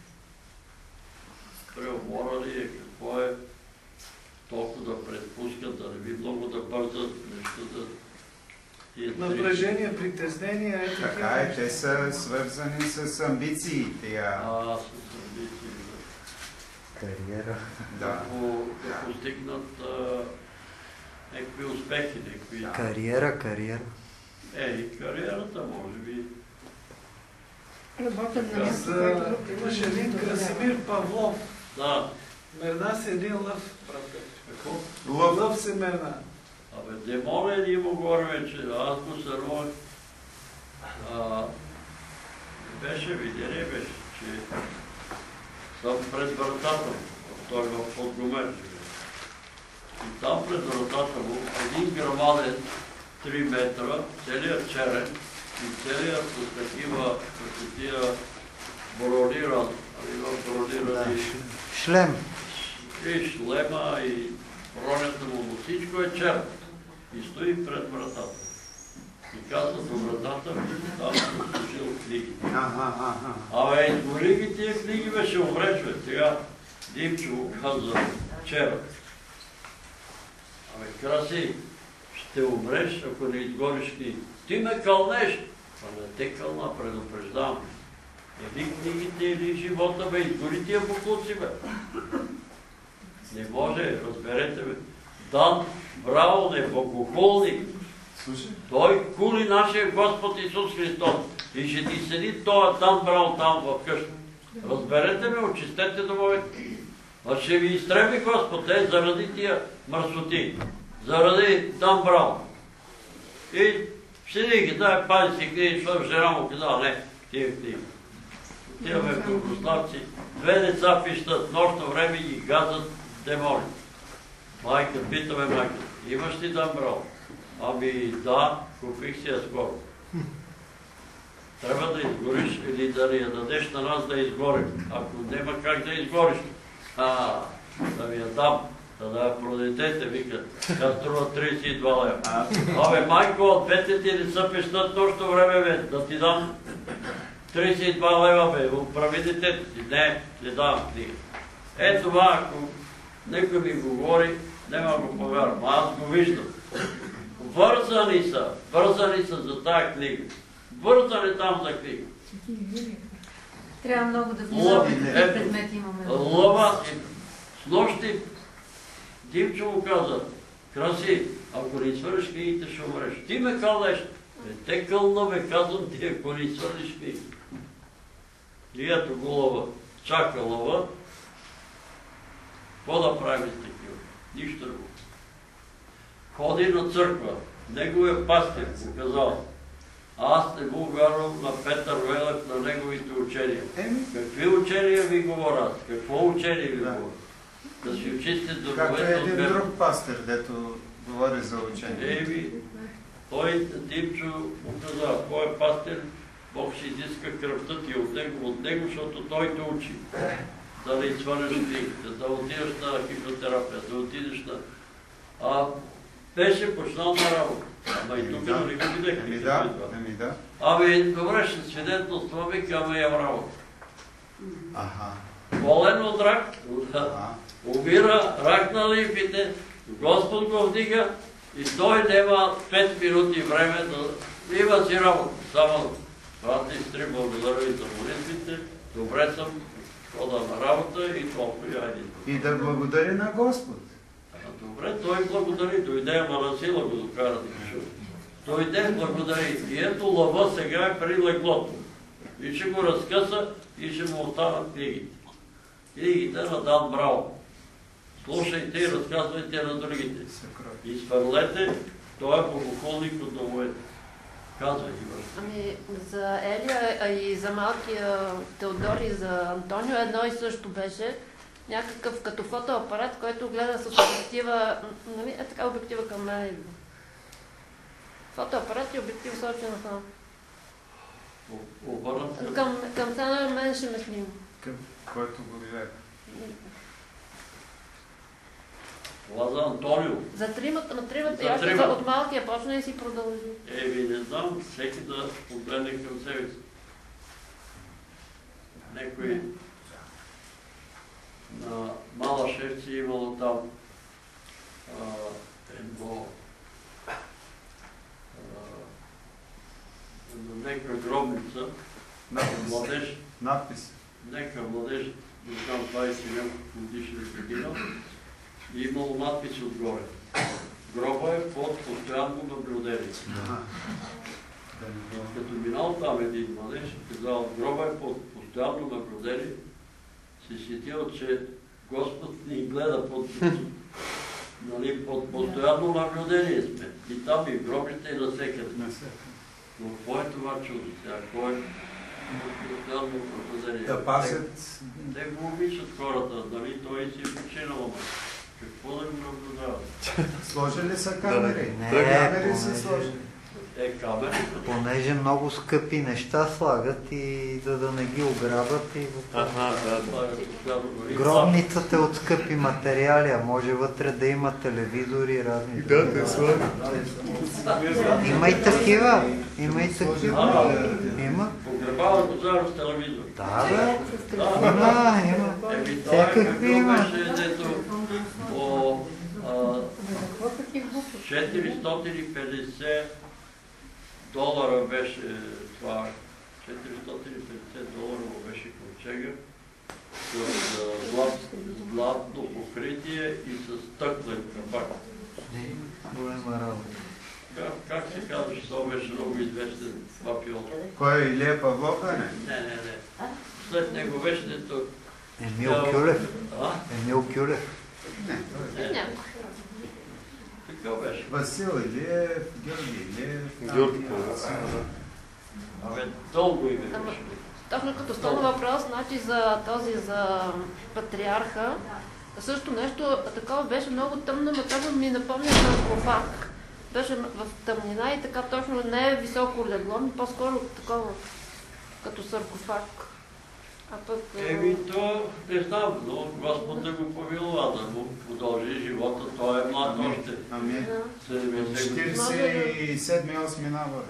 Преумора ли е, какво е толкова да предпускат, да не би много да бързат нещо да... Напрежение, притеснение, е такива. Така е, те са свързани с амбиции. Тия... А, с амбиции, да. Кариера. Да. Да постигнат някакви успехи, някакви... Кариера, кариера. Е, и кариерата, може би. Работят на място. Имаше един Красимир Павлов. Да. Мерна се един лъв. Какво? Лъв. Лъв се мерна. Абе, демон е, ние му говорим, че аз го сърлах. Беше видение, беше, че съм пред вратата му. Той в Подгомер живе. И там пред вратата му един грамаден три метра, целият черен и целият с такива, като тия брониран, бронирани... Шлем. И шлема, и бронята му, всичко е черно. и стои пред вратата. И казва до вратата, там съм служил книги. Абе, изгори ги тия книги, бе, ще умреш, бе. Сега Димчо му каза вчера. Абе, Краси, ще умреш, ако не изгориш книги. Ти ме кълнеш. А не те кълна, предупреждавам. Или книгите, или живота, бе, изгори тия буклуци, бе. Не може, разберете, бе. Дан Браун е богохулник. Той кули нашия Господ Исус Христос. И ще ти седи този Дан Браун там в къща. Разберете ме, очистете домовете. А ще ви изтреби Господ, е, заради тия мърсоти. Заради Дан Браун. И седи ги, дай пази си книги, защото жена му казала, не, тия книги. Отиваме в Богославци, две деца пищат, нощно време и газат демони. Майка, питаме майка, имаш ли Дан Браун? Ами да, купих си я скоро. Трябва да изгориш или да ни я дадеш на нас да изгорим. Ако няма как да изгориш, а, да ви я дам, да я продадете, вика, тя струва тридесет и два лева. Абе, майко, от двете ти не са пещат нощно време, бе, да ти дам тридесет и два лева, бе, оправи детето си. Не, не давам книга. Ето това, ако некой ми го говори, няма го повярвам, аз го виждам. Вързани са, вързани са за тая книга. Вързани там за книга. Трябва много да влизаме в предмети имаме. Лъва, с нощи Димчо му каза, Краси, ако не свършиш книгите, ще умреш. Ти ме кълнеш. Не те кълна, ме казвам ти, ако не свършиш книги. И ето го лъва, чака лъва. Какво да правим с такива? Нищо друго. Ходи на църква. Неговия пастир му казал, аз не го вярвам на Петър Велев, на неговите учения. Какви учения ви говоря аз? Какво учение ви говоря? Да си очистите домовете от Както е един друг пастир, дето говори за учение. Еми, той Димчо му каза, твой е пастир, Бог ще изиска кръвта ти от него, от него, защото той те учи. Да не изхвърляш книгите, да отидеш на хипнотерапия, да отидеш на... А беше почнал на работа. Ама и тук нали го видях. Ами да, ами да. Ами, добре, ще свидетелства, вика, ама имам работа. Аха. Болен от рак, умира, рак на лимфите, Господ го вдига и той няма пет минути време да има си работа. Само брат и сестри, благодаря ви за молитвите, добре съм, хода на работа и толкова айде. И да благодари на Господ. Добре, той благодари, дойде, ама на сила го докара да кажу. Дойде, благодари. И ето лъва сега е при леглото. И ще го разкъса и ще му останат книгите. Книгите на Дан Браун. Слушайте и разказвайте на другите. Изхвърлете, той е богохулник от домовете. Казвай, Иван. Ами, за Елия, а и за малкия Теодор и за Антонио едно и също беше. Някакъв като фотоапарат, който гледа с обектива, нали, е така обектива към мен идва. Фотоапарат и обектив сочен на това. Обърнат? Към, към цена мен ще ме снима. Към който го гледа. Това за Антонио. За тримата, на тримата, За и още тримата. от малкия почна и си продължи. Еми, не знам, всеки да погледне към себе си. Некои на Малашевци имало там а, едно на нека гробница, младеж, надпис. нека младеж, не знам двайсет няколко годишни година, и имало надпис отгоре. Гроба е под постоянно наблюдение. Като минал там един младеж, казал, гроба е под постоянно наблюдение, си сетил, че Господ ни гледа под, нали, под постоянно наблюдение сме. И там и в гробите и навсекъде. Но какво е това чудо сега? Кой е постоянно наблюдение? Да пасят. Те го обичат хората, нали? Той си е починал. Какво да го наблюдават? Сложили са камери. Не, камери понеже- са сложили. Е, камери. Понеже много скъпи неща слагат и за да не ги ограбят и Ага, да, да. Гробницата е от скъпи материали, а може вътре да има телевизори, разни. Да, те слагат. Има и такива. Има и такива. Има. Погребава Козаров с телевизор. Да, бе. Има, има. Всякакви има. четиристотин и петдесет долара беше това. четиристотин и петдесет долара беше ковчега с златно покритие и с стъклен капак. Голема работа. Как се казваш, това беше много известен папион? Кой е Илия Павлов, не? Не, не, не. След него беше тук. Емил Кюлев. Емил Кюлев. Не. Не. Така беше. Васил Илиев, Георги Илиев. Георги Абе, дълго име беше. Точно като стана въпрос, значи за този, за патриарха, също нещо такова беше много тъмно, но това ми напомня саркофаг. Беше в тъмнина и така точно не е високо легло, но по-скоро такова, като саркофаг. А пък... Еми, то не знам, но Господ да го помилува, да му продължи живота, той е млад още. Ами, четиридесет и седми-осми набори.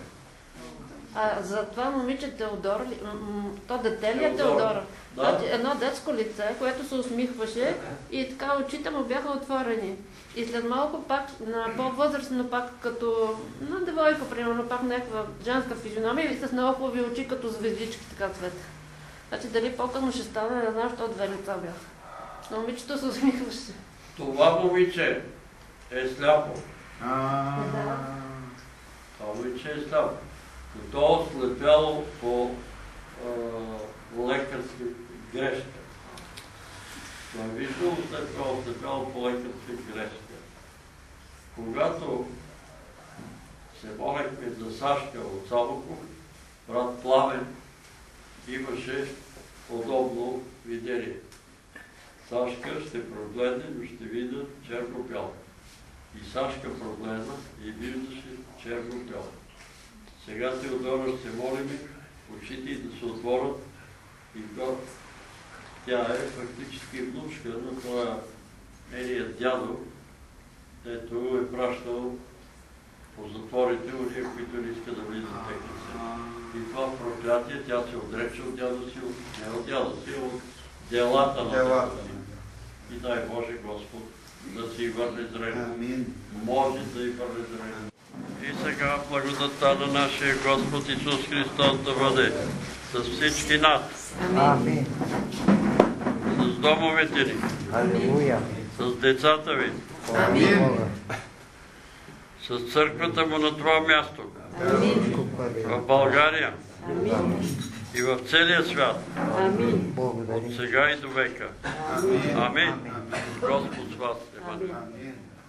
А за това момиче Теодор, то дете ли е Теодора? Да. Едно детско лице, което се усмихваше и така очите му бяха отворени. И след малко пак на по-възрастно, пак като на девойка, примерно, пак някаква женска физиономия и с много хубави очи, като звездички, така цвета. Значи дали по-късно ще стане, не знам, що две лица бяха. Но момичето се усмихваше. Това момиче е сляпо. А... Това момиче е сляпо. Но то е слепяло по лекарска грешка. Това е виждало след това слепяло по лекарска грешка. Когато се молехме за Сашка от Самоков, брат Пламен имаше подобно видение. Сашка ще прогледне, но ще видят черно-бяло. И Сашка прогледна и виждаше черно-бяло. Сега Теодора ще се молим очите да се отворят и тя е фактически внучка на това нейният дядо, дето е пращал по затворите уния, които не иска да влизат техните. И това проклятие, тя се отрече от дядо си, не от дядо си, от делата на дядо си. И дай Боже Господ да си върне зрение. Може да и върне зрение. И сега благодатта на нашия Господ Исус Христос да бъде с всички нас. Амин. С домовете ни. Алилуя. С децата ви. Амин. С църквата му на това място. Амин. В България. Амин. И в целия свят. Амин. От сега и до века. Амин. Господ с вас. Амин.